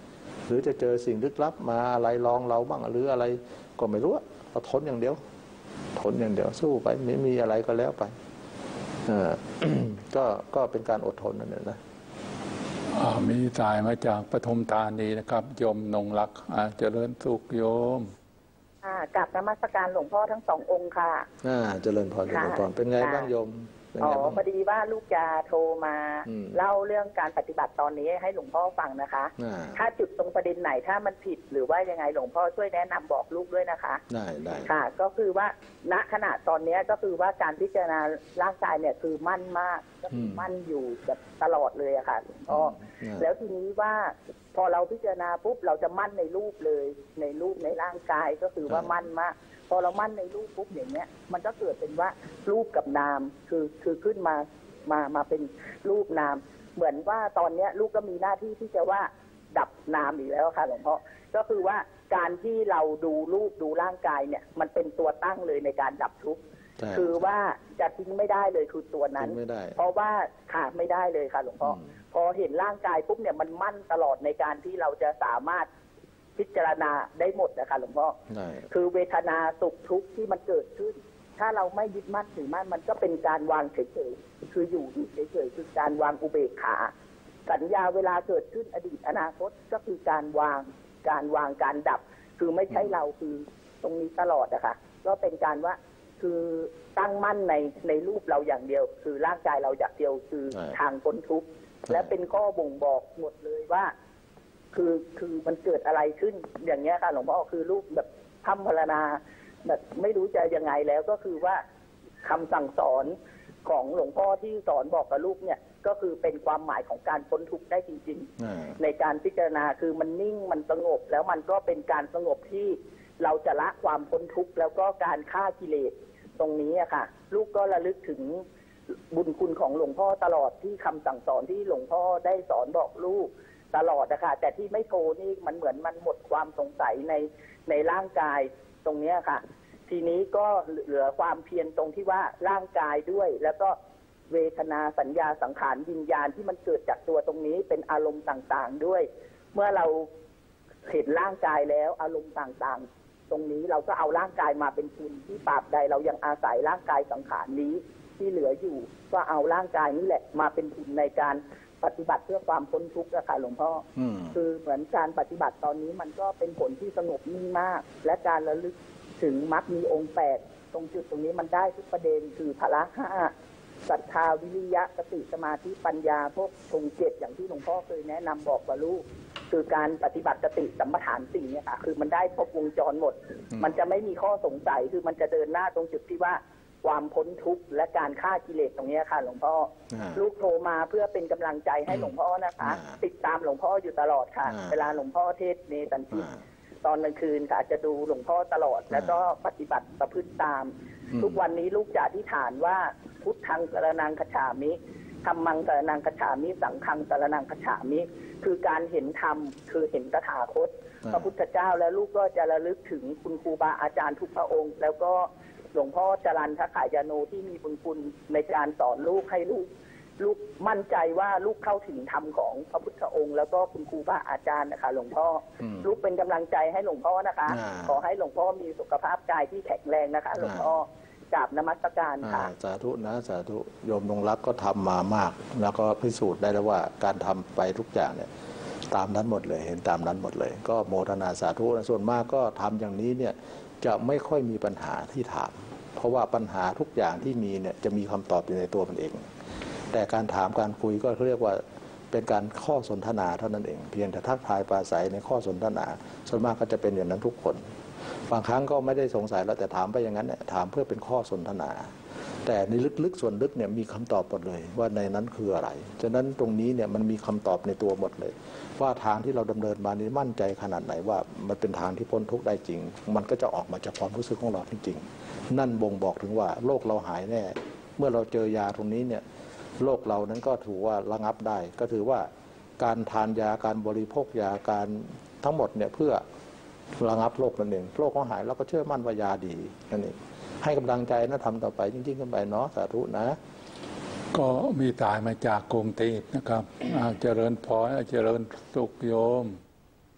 Speaker 2: หรือจะเจอสิ่งลึกลับมาอะไรลองเราบ้างหรืออะไรก็ไม่รู้เราทนอย่างเดียวทนอย่างเดียวสู้ไปไม่มีอะไรก็แล้วไปเออ ก็ก็เป็นการอดทนนั่นแหละนะ
Speaker 1: มีสายมาจากปทุมธานีนะครับโยมนงรักเจริญสุขโยม
Speaker 14: กราบนมัสการหลวงพ่อทั้งสององค์ค่ะ
Speaker 2: อ่าเจริญพรเจริญพรเป็นไงบ้างโยม
Speaker 14: อ๋อพอดีว่าลูกจะโทรมาเล่าเรื่องการปฏิบัติตอนนี้ให้หลวงพ่อฟังนะคะถ้าจุดตรงประเด็นไหนถ้ามันผิดหรือว่ายังไงหลวงพ่อช่วยแนะนำบอกลูกด้วยนะคะ
Speaker 2: ได้ได้
Speaker 14: ค่ะก็คือว่าณขณะตอนนี้ก็คือว่าการพิจารณาร่างกายเนี่ยคือมั่นมากก็คือมั่นอยู่แบบตลอดเลยอะค่ะหลวงพ่อแล้วทีนี้ว่าพอเราพิจารณาปุ๊บเราจะมั่นในรูปเลยในรูปในร่างกายก็คือว่ามั่นมากพอเรามั่นในรูปปุ๊บอย่างเนี้ยมันก็เกิดเป็นว่ารูปกับนามคือคือขึ้นมามามาเป็นรูปนามเหมือนว่าตอนเนี้ยลูกก็มีหน้าที่ที่จะว่าดับนามอีกแล้วค่ะหลวงพ่อก็คือว่าการที่เราดูรูปดูร่างกายเนี่ยมันเป็นตัวตั้งเลยในการดับทุกข์คือว่าจะทิ้งไม่ได้เลยคือตัวนั้นเพราะว่าขาดไม่ได้เลยค่ะหลวงพ่อพอเห็นร่างกายปุ๊บเนี่ยมันมั่นตลอดในการที่เราจะสามารถพิจารณาได้หมดนะคะหลวงพ่อคือเวทนาสุขทุกข์ที่มันเกิดขึ้นถ้าเราไม่ยึดมั่นถือมั่นมันก็เป็นการวางเฉยๆคืออยู่เฉยๆคือการวางอุเบกขาสัญญาเวลาเกิดขึ้นอดีตอนาคตก็คือการวางการวางการดับคือไม่ใช่เราคือตรงนี้ตลอดนะคะก็เป็นการว่าคือตั้งมั่นในในรูปเราอย่างเดียวคือร่างกายเราอย่างเดียวคือทางพ้นทุกข์และเป็นข้อบ่งบอกหมดเลยว่าคือคือมันเกิดอะไรขึ้นอย่างเงี้ยค่ะหลวงพ่อคือรูปแบบทำพรณนาแบบไม่รู้จะยังไงแล้วก็คือว่าคำสั่งสอนของหลวงพ่อที่สอนบอกกับลูกเนี่ยก็คือเป็นความหมายของการพ้นทุกข์ได้จริงๆในการพิจารณาคือมันนิ่งมันสงบแล้วมันก็เป็นการสงบที่เราจะละความพ้นทุกข์แล้วก็การฆ่ากิเลสตรงนี้อะค่ะลูกก็ระลึกถึงบุญคุณของหลวงพ่อตลอดที่คำสั่งสอนที่หลวงพ่อได้สอนบอกลูกตลอดนะคะแต่ที่ไม่โทรนี่มันเหมือนมันหมดความสงสัยในในร่างกายตรงนี้ค่ะทีนี้ก็เหลือความเพียรตรงที่ว่าร่างกายด้วยแล้วก็เวทนาสัญญาสังขารวิญญาณที่มันเกิดจากตัวตรงนี้เป็นอารมณ์ต่างๆด้วยเมื่อเราเห็นร่างกายแล้วอารมณ์ต่างๆตรงนี้เราก็เอาร่างกายมาเป็นทุนที่ปราบใดเรายังอาศัยร่างกายสังขารนี้ที่เหลืออยู่ก็เอาร่างกายนี้แหละมาเป็นทุนในการปฏิบัติเพื่อความพ้นทุกข์อะค่ะหลวงพ่อคือเหมือนการปฏิบัติตอนนี้มันก็เป็นผลที่สงบนิ่งมากและการระลึกถึงมรรคมีองค์แปดตรงจุดตรงนี้มันได้ทุกประเด็นคือพละห้าศรัทธาวิริยะสติสมาธิปัญญาพวกทรงเจ็ดอย่างที่หลวงพ่อเคยแนะนำบอกกับลูกคือการปฏิบัติสติสัมปทานสี่เนี่ยค่ะคือมันได้ครบวงจรหมดมันจะไม่มีข้อสงสัยคือมันจะเดินหน้าตรงจุดที่ว่าความพ้นทุกข์และการฆ่ากิเลสตรงนี้ค่ะหลวงพ่อลูกโทรมาเพื่อเป็นกำลังใจให้หลวงพ่อนะคะติดตามหลวงพ่ออยู่ตลอดค่ะเวลาหลวงพ่อเทศน์เนตันติตอนกลางคืนค่ะจะดูหลวงพ่อตลอดแล้วก็ปฏิบัติประพฤติตามทุกวันนี้ลูกจะอธิษฐานว่าพุทธังสรณังคัจฉามิธัมมังสรณังคัจฉามิสังฆังสรณังคัจฉามิคือการเห็นธรรมคือเห็นตถาคตพระพุทธเจ้าแล้วลูกก็จะระลึกถึงคุณครูบาอาจารย์ทุกพระองค์แล้วก็หลวงพ่อจรัญทขายาโนที่มีบุญคุณในการสอนลูกให้ลูกลูกมั่นใจว่าลูกเข้าถึงธรรมของพระพุทธองค์แล้วก็คุณครูบาอาจารย์นะคะหลวงพ่อลูกเป็นกำลังใจให้หลวงพ่อนะคะขอให้หลวงพ่อมีสุขภาพกายที่แข็งแรงนะคะหลวงพ่อกราบนมัสการค่ะ
Speaker 2: สาธุนะสาธุโยมนงรักก็ทำมามากแล้วก็พิสูจน์ได้แล้วว่าการทำไปทุกอย่างเนี่ยตามนั้นหมดเลยเห็นตามนั้นหมดเลยก็โมทนาสาธุนะส่วนมากก็ทำอย่างนี้เนี่ยจะไม่ค่อยมีปัญหาที่ถามเพราะว่าปัญหาทุกอย่างที่มีเนี่ยจะมีคำตอบอยู่ในตัวมันเองแต่การถามการคุยก็เรียกว่าเป็นการข้อสนทนาเท่านั้นเองเพียงแต่ทักทายปราศัยในข้อสนทนาส่วนมากก็จะเป็นอย่างนั้นทุกคนบางครั้งก็ไม่ได้สงสัยแล้วแต่ถามไปอย่างนั้นเนี่ยถามเพื่อเป็นข้อสนทนาแต่ในลึกๆส่วนลึกเนี่ยมีคำตอบหมดเลยว่าในนั้นคืออะไรฉะนั้นตรงนี้เนี่ยมันมีคำตอบในตัวหมดเลยว่าทางที่เราดำเนินมานี้มั่นใจขนาดไหนว่ามันเป็นทางที่พ้นทุกข์ได้จริงมันก็จะออกมาจากความรู้สึกของเราจริงๆนั่นบ่งบอกถึงว่าโรคเราหายแน่เมื่อเราเจอยาตรงนี้เนี่ยโรคเรานั้นก็ถือว่าระงับได้ก็ถือว่าการทานยาการบริโภคยาการทั้งหมดเนี่ยเพื่อระงับโรคนั่นเองโรคของหายเราก็เชื่อมั่นว่ายาดีนั่นเองให้กำลังใจนะทำต่อไปจริงๆกันไปเนาะสาธุนะ
Speaker 1: ก็มีตายมาจากกรุงเทพนะครับเจริญพรเจริญสุขโยม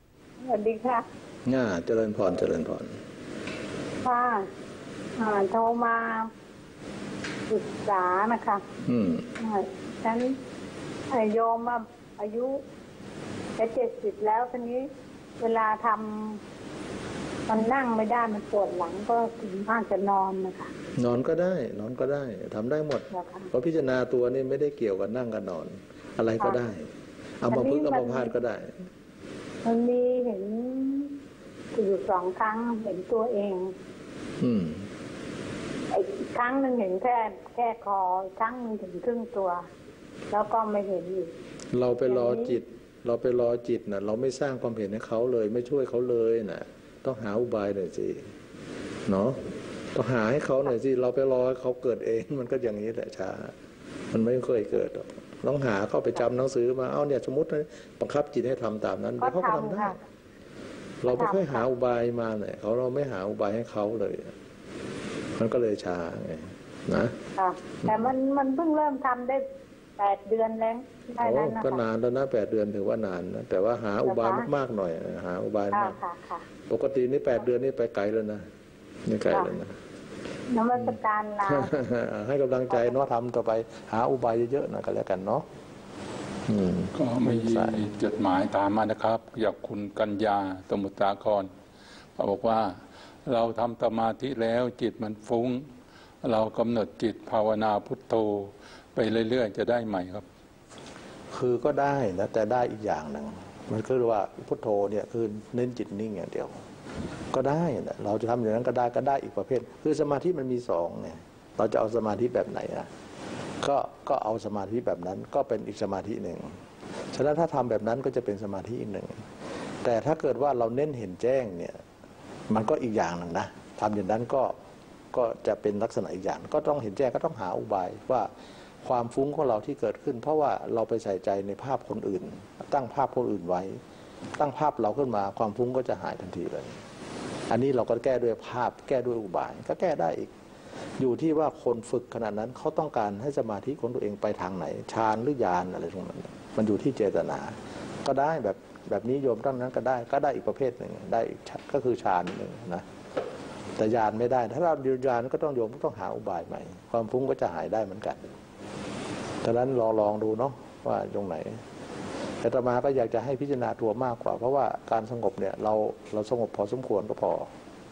Speaker 5: วัสดีค่ะ
Speaker 2: น่าเจริญพรเจริญพร
Speaker 5: ค่ะโทรมาปรึกษานะคะอืมฉันโยมอายุจะเจ็ดสิบแล้วทีนี้เวลาทำมันนั่งไม่ได้มันปวดหลังก็ถึงบ้านจะนอนนะคะ
Speaker 2: นอนก็ได้นอนก็ได้ทำได้หมดเพราะพิจารณาตัวนี่ไม่ได้เกี่ยวกับนั่งกับนอนอะไรก็ได้เอามาพึ่งเอามาพาดก็ได้
Speaker 5: มันมีเห็นอยู่สองครั้งเห็นตัวเองอืมอีกครั้งหนึ่งเห็นแค่แค่คออีกครั้งหนึ่งถึงครึ่งตัวแล้วก็ไม่เห็นอีก
Speaker 2: เราไปรอจิตเราไปรอจิตนะเราไม่สร้างความเห็นให้เขาเลยไม่ช่วยเขาเลยนะต้องหาอุบายหน่อยสิเนาะต้องหาให้เขาหน่อยสิเราไปรอให้เขาเกิดเองมันก็อย่างนี้แหละช้ามันไม่เคยเกิดต้องหาเข้าไปจำหนังสือมาเอาเนี่ยสมมติบังคับจิตให้ทำตามนั้นเดี๋ยวเขาก็ทำได้เราไม่ค่อยหาอุบายมาเนี่ยเขาเราไม่หาอุบายให้เขาเลยมันก็เลยช้าไงนะ
Speaker 5: แต่มันมันเพิ่งเริ่มทำได้แปดเดือนแล้วได้แล้วนะคะ
Speaker 2: ก็นานแล้วนะแปดเดือนถือว่านานนะแต่ว่าหาอุบายมากๆหน่อยหาอุบายมากปกตินี่แปดเดือนนี่ไปไกลแล้วนะนี่ไกลแล้วนะ
Speaker 5: นมัสการลา
Speaker 2: ให้กำลังใจเนาะทำต่อไปหาอุบายเยอะๆนะก็แล้วกันเนาะ
Speaker 1: ก็มีจดหมายตามมานะครับอยากคุณกัญญาสมุทรสาครเขาบอกว่าเราทำสมาธิแล้วจิตมันฟุ้งเรากำหนดจิตภาวนาพุทโธไปเรื่อยๆจะได้ไหมครับ
Speaker 2: คือก็ได้นะแต่ได้อีกอย่างหนึ่งมันคือว่าพุทโธเนี่ยคือเน้นจิตนิ่งอย่างเดียวก็ได้นะเราจะทำอย่างนั้นก็ได้ก็ได้อีกประเภทคือสมาธิมันมีสองไงเราจะเอาสมาธิแบบไหนอ่ะก็ก็เอาสมาธิแบบนั้นก็เป็นอีกสมาธิหนึ่งฉะนั้นถ้าทำแบบนั้นก็จะเป็นสมาธิอีกหนึ่งแต่ถ้าเกิดว่าเราเน้นเห็นแจ้งเนี่ยมันก็อีกอย่างหนึ่งนะทำอย่างนั้นก็ก็จะเป็นลักษณะอีกอย่างก็ต้องเห็นแจ้งก็ต้องหาอุบายว่าความฟุ้งของเราที่เกิดขึ้นเพราะว่าเราไปใส่ใจในภาพคนอื่นตั้งภาพคนอื่นไว้ตั้งภาพเราขึ้นมาความฟุ้งก็จะหายทันทีเลยอันนี้เราก็แก้ด้วยภาพแก้ด้วยอุบายก็แก้ได้อีกอยู่ที่ว่าคนฝึกขนาดนั้นเขาต้องการให้สมาธิของตัวเองไปทางไหนฌานหรือญาณอะไรตรงนั้นมันอยู่ที่เจตนาก็ได้แบบแบบนี้โยมตั้งนั้นก็ได้ก็ได้อีกประเภทหนึ่งได้ก็คือฌานหนึ่งนะแต่ญาณไม่ได้ถ้าเราดูญาณก็ต้องโยมก็ต้องหาอุบายใหม่ความฟุ้งก็จะหายได้เหมือนกันดังนั้นลองลองดูเนาะว่าตรงไหนแต่ต่อมาก็อยากจะให้พิจารณาตัวมากกว่าเพราะว่าการสงบเนี่ยเราเราสงบพอสมควรก็พอ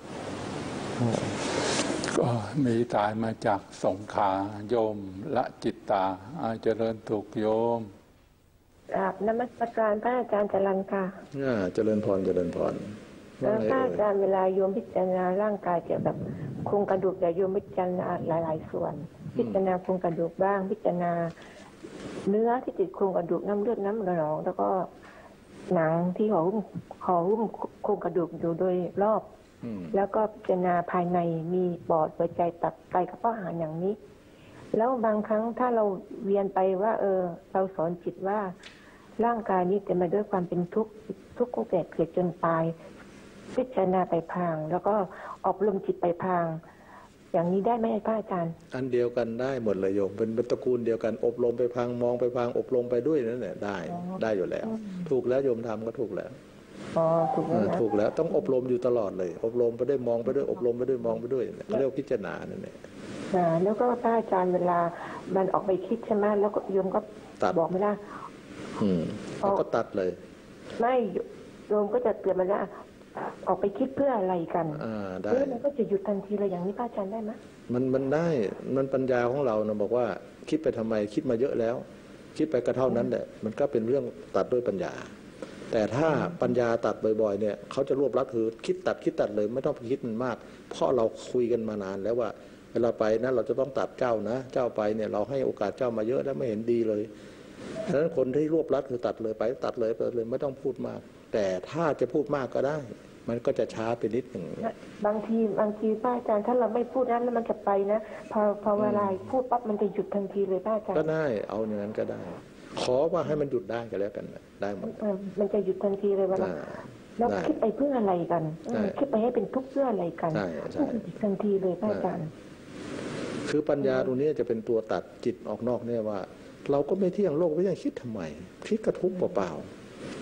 Speaker 1: ก็มีตายมาจากสงขลาโยมละจิตตาอาเจริญถูกโยม
Speaker 15: กราบนมัสการพระอาจารย์จรัญค่ะ
Speaker 2: อ่าเจริญพรเจริญพร
Speaker 15: แล้วพระอาจารย์เวลาโยมพิจารณาร่างกายเกี่ยวกับโครงกระดูกแต่โยมพิจารณาหลายๆส่วนพิจารณาโครงกระดูกบ้างพิจารณาเนื้อที่ติดโครงกระดูกน้ำเลือดน้ำกระหนองแล้วก็หนังที่ห่อหุ้มห่อหุ้มโครงกระดูกอยู่โดยรอบแล้วก็พิจารณาภายในมีปอดหัวใจตับไตกระเพาะอาหารอย่างนี้แล้วบางครั้งถ้าเราเวียนไปว่าเออเราสอนจิตว่าร่างกายนี้เต็มไปด้วยความเป็นทุกข์ทุกข์ตั้งแต่เกิดจนตายพิจารณาไปพางแล้วก็อบรมจิตไปพางอย่างนี้ได้ไหมพระอาจารย์
Speaker 2: อันเดียวกันได้หมดเลยโยมเป็นตระกูลเดียวกันอบรมไปพังมองไปพังอบรมไปด้วยนั่นแหละได้ได้อยู่แล้วถูกแล้วโยมทำก็ถูกแล้ว
Speaker 15: อ๋อถูกแล้ว
Speaker 2: ถูกแล้วต้องอบรมอยู่ตลอดเลยอบรมไปด้วยมองไปด้วยอบรมไปด้วยมองไปด้วยเขาเรียกพิจารณานั่นแหละ
Speaker 15: แล้วก็พระอาจารย์เวลามันออกไปคิดใช่ไหมแล้วก็โยมก็บอกไม่ได้
Speaker 2: อืมเขาก็ตัดเลย
Speaker 15: ไม่โยมก็จะเตือนมันว่าออกไปคิดเพื่ออะไรกัน
Speaker 2: อ่าได้
Speaker 15: มันก็จะหยุดทันทีเลยอย่างนี้พระอาจารย์ได้ไหม
Speaker 2: มันมันได้มันปัญญาของเรานะบอกว่าคิดไปทำไมคิดมาเยอะแล้วคิดไปก็เท่านั้นแหละมันก็เป็นเรื่องตัดด้วยปัญญาแต่ถ้าปัญญาตัดบ่อยๆเนี่ยเขาจะรวบรัดคือคิดตัดคิดตัดเลยไม่ต้องไปคิดมันมากเพราะเราคุยกันมานานแล้วว่าเวลาไปนะเราจะต้องตัดเจ้านะเจ้าไปเนี่ยเราให้โอกาสเจ้ามาเยอะแล้วไม่เห็นดีเลยฉะนั้นคนที่รวบรัดคือตัดเลยไปตัดเลยไปเลยไม่ต้องพูดมากแต่ถ้าจะพูดมากก็ได้มันก็จะช้าไปนิดหนึ่ง
Speaker 15: บางทีบางทีป้าอาจารย์ถ้าเราไม่พูดนั้นแล้วมันจะไปนะพอพอเวลาพูดปั๊บมันจะหยุดทันทีเลยป้าอาจารย์
Speaker 2: ก็ได้เอาอย่างนั้นก็ได้ขอว่าให้มันหยุดได้ก็แล้วกันได้หมด
Speaker 15: มันจะหยุดทันทีเลยเวลาแล้วคิดไปเพื่ออะไรกันคิดไปให้เป็นทุกข์เพื่ออะไรกันทันทีเลยป้าอาจารย์
Speaker 2: คือปัญญาตรงนี้จะเป็นตัวตัดจิตออกนอกเนี่ยว่าเราก็ไม่เที่ยงโลกไม่เที่ยงคิดทำไมคิดกระทุกเปล่าๆ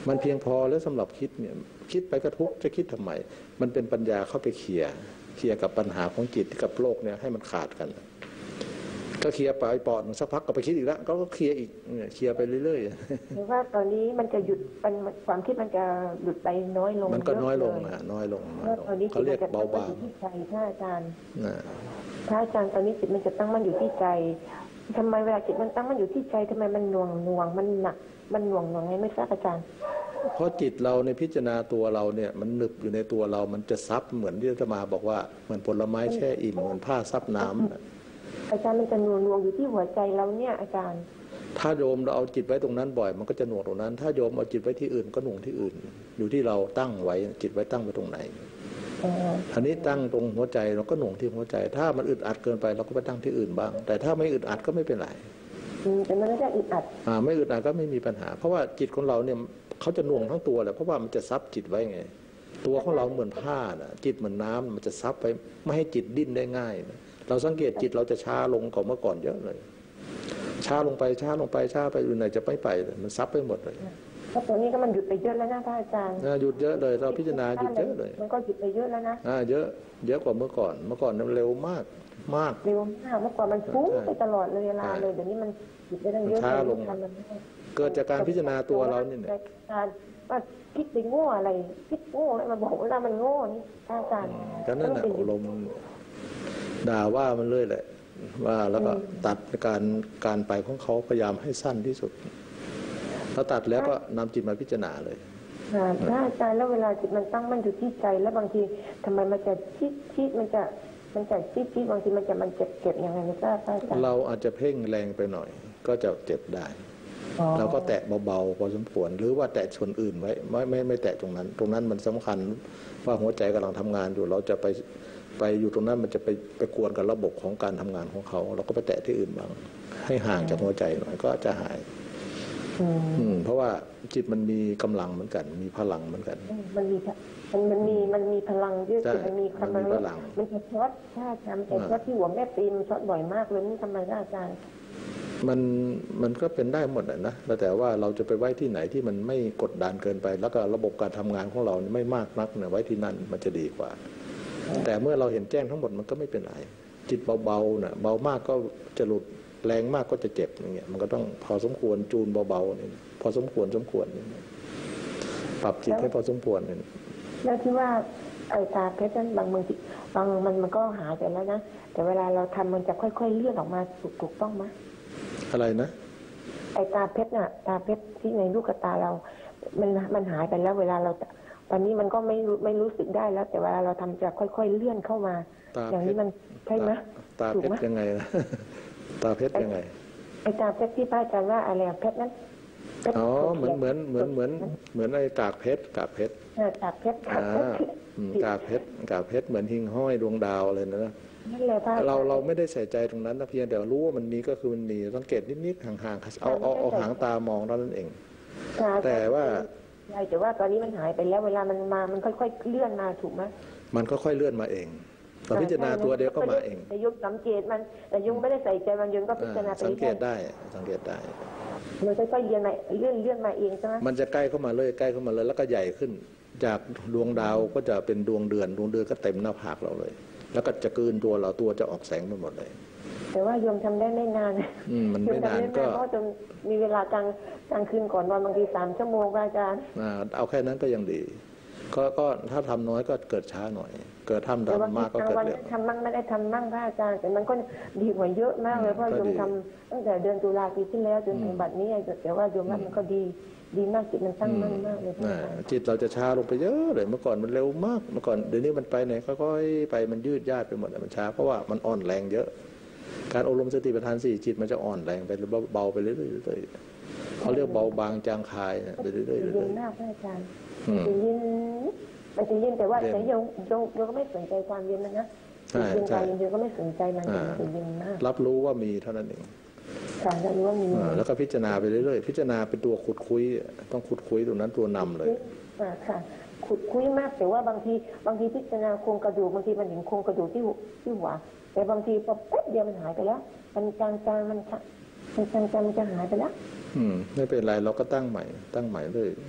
Speaker 2: มันเพียงพอแล้วสำหรับคิดเนี่ยคิดไปก็ทุกข์จะคิดทำไมมันเป็นปัญญาเข้าไปเคลียร์เคลียร์กับปัญหาของจิตกับโลกเนี่ยให้มันขาดกันก็เคลียร์ไปปอดสักพักก็ไปคิดอีกแล้วก็เคลียร์อีกเคลียร์ไปเรื่อยๆ
Speaker 15: หรือว่าตอนนี้มันจะหยุดความคิดมันจะหยุดไปน้อยลง
Speaker 2: มันก็น้อยลงนะน้อยลงเขาเรียกเบาบาง
Speaker 15: ที่ใจพระอาจารย์พระอาจารย์ตอนนี้จิตมันจะตั้งมันอยู่ที่ใจทำไมเวลาจิตมันตั้งมันอยู่ที่ใจทำไมมันหน่วงหน่วงมันหนักมันหน่วงหน่วงไงไม่ทราบอาจารย์
Speaker 2: เพราะจิตเราในพิจารณาตัวเราเนี่ยมันหนึบอยู่ในตัวเรามันจะซับเหมือนที่อาตมาบอกว่าเหมือนผลไม้แช่อิ่มเหมือนผ้าซับน้ำ
Speaker 15: อาจารย์มันจะหน่วงหน่วงอยู่ที่หัวใจเราเนี่ยอาจารย์
Speaker 2: ถ้าโยมเราเอาจิตไว้ตรงนั้นบ่อยมันก็จะหน่วงตรงนั้นถ้าโยมเอาจิตไว้ที่อื่นก็หน่วงที่อื่นอยู่ที่เราตั้งไว้จิตไว้ตั้งไว้ตรงไหนอันนี้ตั้งตรงหัวใจเราก็หน่วงที่หัวใจถ้ามันอึดอัดเกินไปเราก็ไปตั้งที่อื่นบ้างแต่ถ้าไม่อึดอัดก็ไม่เป็นไร
Speaker 15: แต่มันไม่ได้อึดอัด
Speaker 2: อ่าไม่อึดอัดก็ไม่มีปัญหาเพราะว่าจิตของเราเนี่ยเขาจะหน่วงทั้งตัวแหละเพราะว่ามันจะซับจิตไว้ไงตัวของเราเหมือนผ้านะจิตเหมือนน้ำมันจะซับไปไม่ให้จิตดิ้นได้ง่ายนะเราสังเกตจิตเราจะช้าลงกว่าเมื่อก่อนเยอะเลยช้าลงไปช้าลงไปช้าไปอื่นไหนจะไม่ไปมันซับไปหมดเลย
Speaker 15: แล้วตัวนี้ก็มันหยุดไปเยอะแล้วนะท่านอาจารย์
Speaker 2: หยุดเยอะเลยเราพิจารณาหยุดเยอะเลย
Speaker 15: มันก็หยุดไปเยอะแล้วนะ
Speaker 2: อ่าเยอะเยอะกว่าเมื่อก่อนเมื่อก่อนมันเร็วมากมาก
Speaker 15: เร็วมากเมื่อก่อนมันฟุ้งไปตลอดเลยเวลาเลยเดี๋ยวนี้มันหยุดได้ตั้งเยอะ
Speaker 2: ช้าลงเกิดจากการพิจารณาตัวเรานี่แหละ
Speaker 15: ว่าคิดไปโง่อะไรคิดโง่มาบอกว่ามันโง่นี่อาจารย์
Speaker 2: ก็นั่นแหละอารมณ์ด่าว่ามันเลยแหละว่าแล้วก็ตัดการการไปของเขาพยายามให้สั้นที่สุดแล้วตัดแล้วก็นำจิตมาพิจารณาเลย
Speaker 15: ถ้าอาจารย์แล้วเวลาจิตมันตั้งมันอยู่ที่ใจแล้วบางทีทำไมมันจะคิดคิดมันจะมันจะคิดคิดบางทีมันจะมันเจ็บเจ็บยังไงไม่ทราบอาจารย์
Speaker 2: เราอาจจะเพ่งแรงไปหน่อยก็จะเจ็บได้เราก็แตะเบาๆพอสมควรหรือว่าแตะส่วนอื่นไว้ไม่ไม่ไม่แตะตรงนั้นตรงนั้นมันสำคัญว่าหัวใจกำลังทำงานอยู่เราจะไปไปอยู่ตรงนั้นมันจะไปไปกวนกับระบบของการทำงานของเขาเราก็ไปแตะที่อื่นบ้างให้ห่างจากหัวใจหน่อยก็จะหายอืมเพราะว่าจิตมันมีกำลังเหมือนกันมีพลังเหมือนกัน
Speaker 15: มันมีมันมันมีมันมีพลังเยอะมันมีพลังมันจะช็อตใช่ทำแต่ช็อตที่หัวแม่ตีนมันช็อตบ่อยมากเลยนี่ทำไมอาจารย์
Speaker 2: มันมันก็เป็นได้หมดนะแต่ว่าเราจะไปไว้ที่ไหนที่มันไม่กดดันเกินไปแล้วก็ระบบการทำงานของเราไม่มากนักเนี่ยไว้ที่นั่นมันจะดีกว่าแต่เมื่อเราเห็นแจ้งทั้งหมดมันก็ไม่เป็นไรจิตเบาๆเนี่ยเบามากก็จะหลุดแรงมากก็จะเจ็บอย่างเงี้ยมันก็ต้องพอสมควรจูนเบาๆเนี่ยพอสมควรสมควรปรับจิตให้พอสมควรเนี่ย
Speaker 15: แล้วที่ว่าไอ้ตาเพชรนั้นบางบางบางมันมันก็หายไปแล้วนะแต่เวลาเราทำมันจะค่อยๆเลื่อนออกมาถูกถูกต้องไหม
Speaker 2: อะไรนะ
Speaker 15: ไอ้ตาเพชรน่ะตาเพชรที่ในลูกตาเรามันมันหายไปแล้วเวลาเราตอนนี้มันก็ไม่ไม่รู้สึกได้แล้วแต่เวลาเราทำจะค่อยๆเลื่อนเข้ามาอย่างนี้มันใช่ไหม
Speaker 2: ตาเพชรยังไงนะตาเพชรยังไง
Speaker 15: ไอ้ตาเพชรที่พระอาจารย์ว่าอะไรเพชรนั้น
Speaker 2: อ๋อเหมือนเหมือนเหมือนเหมือนเหมือนไอ้กากเพชรกากเพชร
Speaker 15: กากเพชร
Speaker 2: กากเพชรกากเพชรเหมือนหิ่งห้อยดวงดาวเลยนะเราเราไม่ได้ใส่ใจตรงนั้นนะเพียงแต่รู้ว่ามันมีก็คือมันมีสังเกตนิดๆห่างๆเอาเอาเอาหางตามองเท่านั้นเองแต่ว่า
Speaker 15: ใช่แต่ว่าตอนนี้มันหายไปแล้วเวลามันมามันค่อยๆเลื่อนมาถูกไหม
Speaker 2: มันค่อยๆเลื่อนมาเองตอนพิจารณาตัวเดียวก็มาเอง
Speaker 15: แต่ยุงสังเกตมันแต่ยุงไม่ได้ใส่ใจมันยุงก็พิจารณาไป
Speaker 2: สังเกตได้สังเกตได้
Speaker 15: มันค่อยๆเลื่อนมาเลื่อนเลื่อนมาเองใช่ไหม
Speaker 2: มันจะใกล้เข้ามาเลยใกล้เข้ามาเลยแล้วก็ใหญ่ขึ้นจากดวงดาวก็จะเป็นดวงเดือนดวงเดือนก็เต็มหน้าผากเราเลยแล้วก็จะกืนตัวเราตัวจะออกแสงไปหมดเลย
Speaker 15: แต่ว่าโยมทำได้ไม่นาน
Speaker 2: อืมมันไม่นานก็
Speaker 15: เพราะจนมีเวลากลางกลางคืนก่อนนอนบางทีสามชั่วโมงอาจารย์
Speaker 2: อ่าเอาแค่นั้นก็ยังดีก็ก็ถ้าทำน้อยก็เกิดช้าหน่อยเกิดทำทำมากก็เกิดเร็ว
Speaker 15: ทำมั่งไม่ได้ทำมั่งพระอาจารย์แต่มันก็ดีกว่าเยอะมากเลยเพราะโยมทำตั้งแต่เดือนตุลาปีที่แล้วจนถึงบัดนี้แต่ว่าโยมว่ามันก็ดีดีมากจิตมันตั้งมั่นมากเลย
Speaker 2: จิตเราจะช้าลงไปเยอะเลยเมื่อก่อนมันเร็วมากเมื่อก่อนเดี๋ยวนี้มันไปไหนค่อยๆไปมันยืดยาดไปหมดมันช้าเพราะว่ามันอ่อนแรงเยอะการอบรมสติปัฏฐานสี่จิตมันจะอ่อนแรงไปเบาไปเรื่อยๆเขาเรียกเบาบางจางคายไปเรื่อยๆเรื่อย
Speaker 15: ๆเย็นมากอาจารย์มันจะเย็นมันจะเย็นแต่ว่าแต่โยมโยมโยมก็ไม่สนใจความเย็นมันนะเย็นใจโยมก็ไม่สนใจมันแต่มันจะเย็นมาก
Speaker 2: รับรู้ว่ามีเท่านั้นเอง
Speaker 15: รับรู้ว่ามี
Speaker 2: แล้วก็พิจารณาไปเรื่อยๆพิจารณาเป็นตัวขุดคุยต้องขุดคุยตรงนั้นตัวนำเลย
Speaker 15: ค่ะขุดคุยมากแต่ว่าบางทีบางทีพิจารณาโครงกระดูกบางทีมันเห็นโครงกระดูกที่ที่หัวแต่บางทีพอแป๊บเดียวมันหายไปแล้วมันจางๆมันมันจางๆมันจะหายไปแล้ว
Speaker 2: อืมไม่เป็นไรเราก็ตั้งใหม่ตั้งใหม่เลย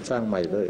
Speaker 2: สร้างใหม่เลย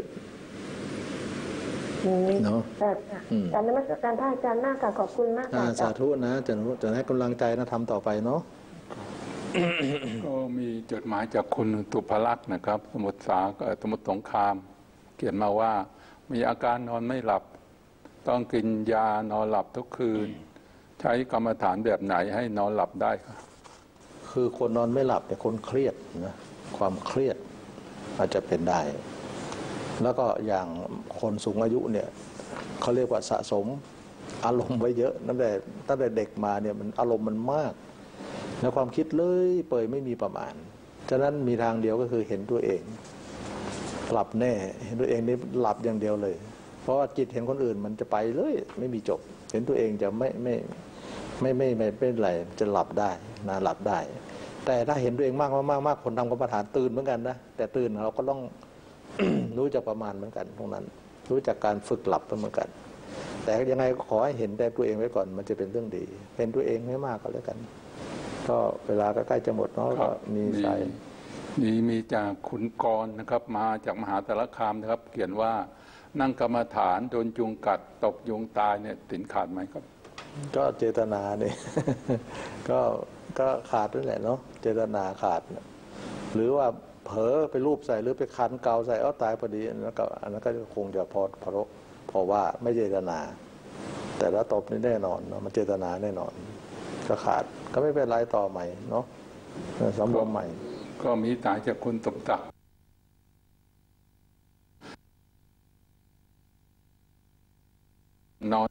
Speaker 2: เนาะ
Speaker 15: การนมัสการพระอาจารย์มากค่ะขอบคุณมากค่ะ
Speaker 2: สาธุนะจะจะให้กำลังใจนะทำต่อไปเนาะ
Speaker 1: ก็มีจดหมายจากคุณตุภลักษณ์นะครับสมุทรสาสมุทรสงครามเขียนมาว่ามีอาการนอนไม่หลับต้องกินยานอนหลับทุกคืนใช้กรรมฐานแบบไหนให้นอนหลับได้ครับ
Speaker 2: คือคนนอนไม่หลับแต่คนเครียดนะความเครียดอาจจะเป็นได้แล้วก็อย่างคนสูงอายุเนี่ยเขาเรียกว่าสะสมอารมณ์ไว้เยอะตั้งแต่ตั้งแต่เด็กมาเนี่ยมันอารมณ์มันมากแล้วความคิดเลยเปิดไม่มีประมาณฉะนั้นมีทางเดียวก็คือเห็นตัวเองหลับแน่เห็นตัวเองนี่หลับอย่างเดียวเลยเพราะว่าจิตเห็นคนอื่นมันจะไปเลยไม่มีจบเห็นตัวเองจะไม่ไม่ไม่ไม่ไม่เป็นไรจะหลับได้นะหลับได้แต่ถ้าเห็นตัวเองมากมากมากคนทำกรรมฐานตื่นเหมือนกันนะแต่ตื่นเราก็ต้อง รู้จักประมาณเหมือนกันตรงนั้นรู้จักการฝึกหลับเหมือนกันแต่ยังไงขอให้เห็นแต่ตัวเองไว้ก่อนมันจะเป็นเรื่องดีเป็นตัวเองไม่มากก็แล้วกันก็เวลาก็ใกล้จะหมดเนาะก็มีสาย
Speaker 1: นี่มีจากคุณกรนะครับมาจากมหาสารคามนะครับเขียนว่านั่งกรรมฐานโดนยุงกัดตกยุงตายเนี่ยตินขาดไหมครับ
Speaker 2: ก็เจตนาเนี่ยก็ก็ขาดนั่นแหละเนาะเจตนาขาดหรือว่าเผลอไปรูปใส่หรือไปคันเกาใส่อ้อตายพอดีอันนั้นก็อันนั้นก็คงจะพอพอเพราะว่าไม่เจตนาแต่ละตบนี่แน่นอนเนาะมันเจตนาแน่นอนก็ขาดก็ไม่เป็นไรต่อใหม่เนาะสำรวมใหม่
Speaker 1: ก็มีสายจากคุณตบตักนอน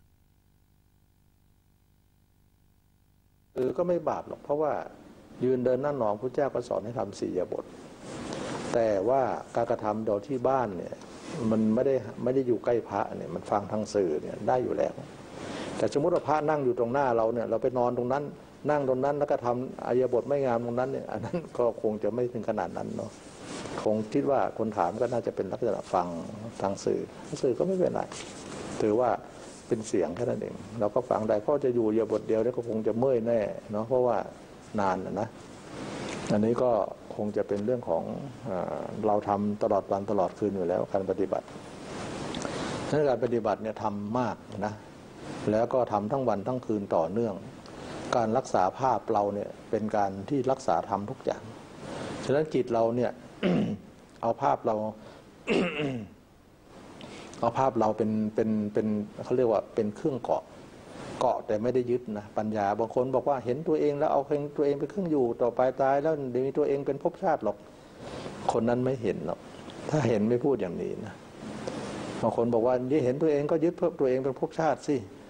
Speaker 2: คือก็ไม่บาปหรอกเพราะว่ายืนเดินนั่งนอนพระเจ้าก็สอนให้ทำสี่อิริยาบถแต่ว่าการกระทำโดยที่บ้านเนี่ยมันไม่ได้ไม่ได้อยู่ใกล้พระเนี่ยมันฟังทางสื่อเนี่ยได้อยู่แล้วแต่สมมติว่าพระนั่งอยู่ตรงหน้าเราเนี่ยเราไปนอนตรงนั้นนั่งตรงนั้นแล้วก็ทำอิริยาบถไม่งามตรงนั้นเนี่ยอันนั้นก็คงจะไม่ถึงขนาดนั้นเนาะคงคิดว่าคนถามก็น่าจะเป็นลักษณะฟังทางสื่อทางสื่อก็ไม่เป็นไรถือว่าเป็นเสียงแค่นั้นเองเราก็ฟังได้เพราะจะอยู่อิริยาบถเดียวแล้วก็คงจะเมื่อยแน่เนาะเพราะว่านานนะอันนี้ก็คงจะเป็นเรื่องของเราทำตลอดวันตลอดคืนอยู่แล้วการปฏิบัติในการปฏิบัติเนี่ยทำมากนะแล้วก็ทำทั้งวันทั้งคืนต่อเนื่องการรักษาภาพเราเนี่ยเป็นการที่รักษาธรรมทุกอย่างฉะนั้นจิตเราเนี่ย เอาภาพเรา เอาภาพเราเป็นเป็นเป็นเขาเรียกว่าเป็นเครื่องเกาะเกาะแต่ไม่ได้ยึดนะปัญญาบางคนบอกว่าเห็นตัวเองแล้วเอาตัวเองเป็นเครื่องอยู่ต่อไปตายแล้วเดี๋ยวมีตัวเองเป็นภพชาติหรอกคนนั้นไม่เห็นหรอกถ้าเห็นไม่พูดอย่างนี้นะบางคนบอกว่าที่เห็นตัวเองก็ยึดเพิ่มตัวเองเป็นภพชาติสิ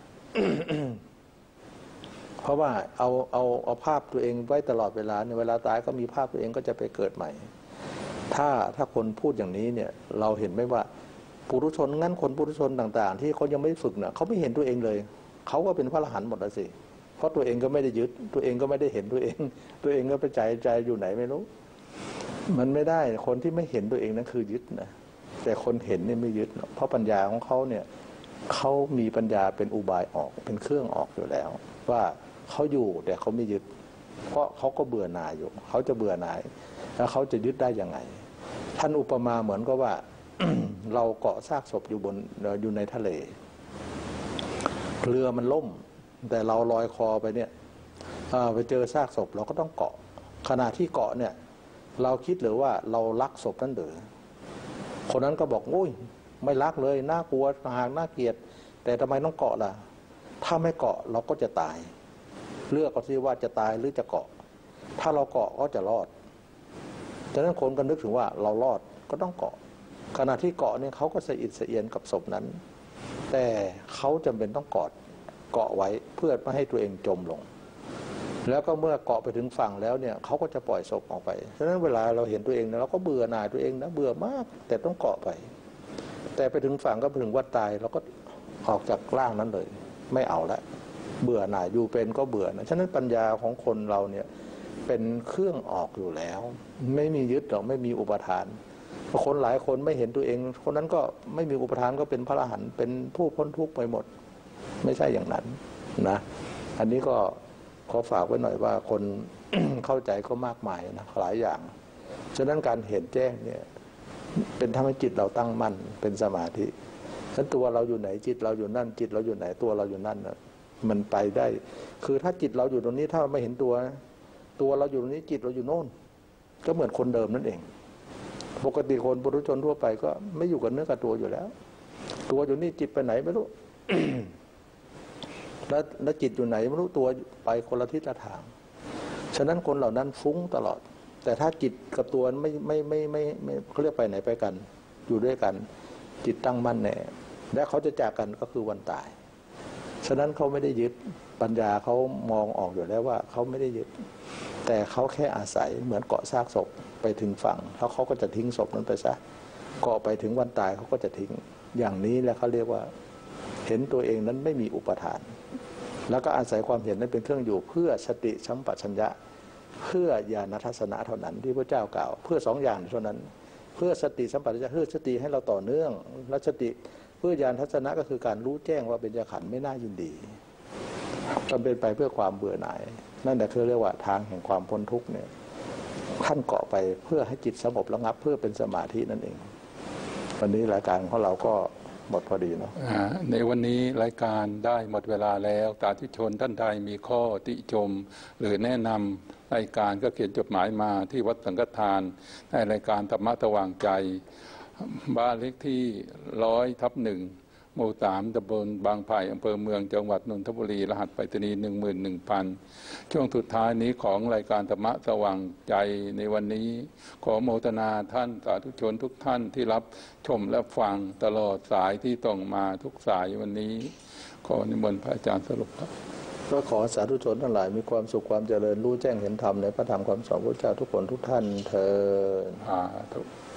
Speaker 2: เพราะว่าเอาเอาเอาภาพตัวเองไว้ตลอดเวลาเนี่ยเวลาตายก็มีภาพตัวเองก็จะไปเกิดใหม่ถ้าถ้าคนพูดอย่างนี้เนี่ยเราเห็นไหมว่าปุถุชนงั้นคนปุถุชนต่างๆที่เขายังไม่ฝึกเนี่ยเขาไม่เห็นตัวเองเลยเขาก็เป็นพระอรหันต์หมดแล้วสิเพราะตัวเองก็ไม่ได้ยึดตัวเองก็ไม่ได้เห็นตัวเองตัวเองก็ไปใจใจอยู่ไหนไม่รู้มันไม่ได้คนที่ไม่เห็นตัวเองนั่นคือยึดนะแต่คนเห็นเนี่ยไม่ยึดเพราะปัญญาของเขาเนี่ยเขามีปัญญาเป็นอุบายออกเป็นเครื่องออกอยู่แล้วว่าเขาอยู่แต่เขาไม่ยึดเพราะเขาก็เบื่อหน่ายอยู่เขาจะเบื่อหน่ายแล้วเขาจะยึดได้ยังไงท่านอุปมาเหมือนกับว่า เราเกาะซากศพอยู่บนอยู่ในทะเลเรือมันล่มแต่เราลอยคอไปเนี่ยไปเจอซากศพเราก็ต้องเกาะขณะที่เกาะเนี่ยเราคิดหรือว่าเรารักศพนั้นหรือคนนั้นก็บอกอุ้ยไม่รักเลยน่ากลัวหางน่าเกลียดแต่ทำไมต้องเกาะล่ะถ้าไม่เกาะเราก็จะตายเลือกเอาซิว่าจะตายหรือจะเกาะถ้าเราเกาะก็จะรอดฉะนั้นคนก็นึกถึงว่าเรารอดก็ต้องเกาะขณะที่เกาะเนี่ยเขาก็สะอิดสะเอียนกับศพนั้นแต่เขาจำเป็นต้องกอดเกาะไว้เพื่อไม่ให้ตัวเองจมลงแล้วก็เมื่อเกาะไปถึงฝั่งแล้วเนี่ยเขาก็จะปล่อยศพออกไปฉะนั้นเวลาเราเห็นตัวเองเราก็เบื่อหน่ายตัวเองนะเบื่อมากแต่ต้องเกาะไปแต่ไปถึงฝั่งก็ไปถึงวัดตายเราก็ออกจากร่างนั้นเลยไม่เอาละเบื่อหน่ายอยู่เป็นก็เบื่อนะฉะนั้นปัญญาของคนเราเนี่ยเป็นเครื่องออกอยู่แล้วไม่มียึดหรอกไม่มีอุปทานคนหลายคนไม่เห็นตัวเองคนนั้นก็ไม่มีอุปทานก็เป็นพระอรหันต์เป็นผู้พ้นทุกข์ไปหมดไม่ใช่อย่างนั้นนะอันนี้ก็ขอฝากไว้หน่อยว่าคน เข้าใจก็มากมายนะหลายอย่างฉะนั้นการเห็นแจ้งเนี่ยเป็นทำให้จิตเราตั้งมั่นเป็นสมาธิฉะนั้นตัวเราอยู่ไหนจิตเราอยู่นั่นจิตเราอยู่ไหนตัวเราอยู่นั่นนะมันไปได้คือถ้าจิตเราอยู่ตรงนี้ถ้าไม่เห็นตัวตัวเราอยู่ตรงนี้จิตเราอยู่โน่นก็เหมือนคนเดิมนั่นเองปกติคนปุถุชนทั่วไปก็ไม่อยู่กับเนื้อกับตัวอยู่แล้วตัวอยู่นี่จิตไปไหนไม่รู้ แล้วแล้วจิตอยู่ไหนไม่รู้ตัวไปคนละทิศละทางฉะนั้นคนเหล่านั้นฟุ้งตลอดแต่ถ้าจิตกับตัวไม่ไม่ไม่ไม่ไม่เขาเรียกไปไหนไปกันอยู่ด้วยกันจิตตั้งมั่นแน่และเขาจะจากกันก็คือวันตายฉะนั้นเขาไม่ได้ยึดปัญญาเขามองออกอยู่แล้วว่าเขาไม่ได้ยึดแต่เขาแค่อาศัยเหมือนเกาะซากศพไปถึงฝั่งแล้วเขาก็จะทิ้งศพนั้นไปซะเกาะไปถึงวันตายเขาก็จะทิ้งอย่างนี้แหละเขาเรียกว่าเห็นตัวเองนั้นไม่มีอุปทานแล้วก็อาศัยความเห็นนั้นเป็นเครื่องอยู่เพื่อสติสัมปชัญญะเพื่อญาณทัศนะเท่านั้นที่พระเจ้ากล่าวเพื่อสองอย่างเท่านั้นเพื่อสติสัมปชัญญะเพื่อสติให้เราต่อเนื่องและสติเพื่อญาณทัศนะก็คือการรู้แจ้งว่าเบญจขันธ์ไม่น่ายินดีมันเป็นไปเพื่อความเบื่อหน่ายนั่นแหละคือเรียกว่าทางแห่งความพ้นทุกข์เนี่ยท่านเกาะไปเพื่อให้จิตสงบระงับเพื่อเป็นสมาธินั่นเองวันนี้รายการของเราก็หมดพอดีเนาะ
Speaker 1: ในวันนี้รายการได้หมดเวลาแล้วสาธุชนท่านใดมีข้อติชมหรือแนะนำรายการก็เขียนจดหมายมาที่วัดสังฆทานในรายการธรรมะสว่างใจบ้านเลขที่ร้อยทับหนึ่งหมู่สามตำบลบางไผ่อำเภอเมืองจังหวัดนนทบุรีรหัสไปรษณีย์หนึ่งหมื่นหนึ่งพันช่วงสุดท้ายนี้ของรายการธรรมะสว่างใจในวันนี้ขอโมทนาท่านสาธุชนทุกท่านที่รับชมและฟังตลอดสายที่ต้องมาทุกสายวันนี้ขอนิมนต์พระอาจารย์สรุปครับ
Speaker 2: ก็ขอสาธุชนทั้งหลายมีความสุขความเจริญรู้แจ้งเห็นธรรมในพระธรรมคำสอนพระเจ้าทุกคนทุกท่านเทอญสาธุ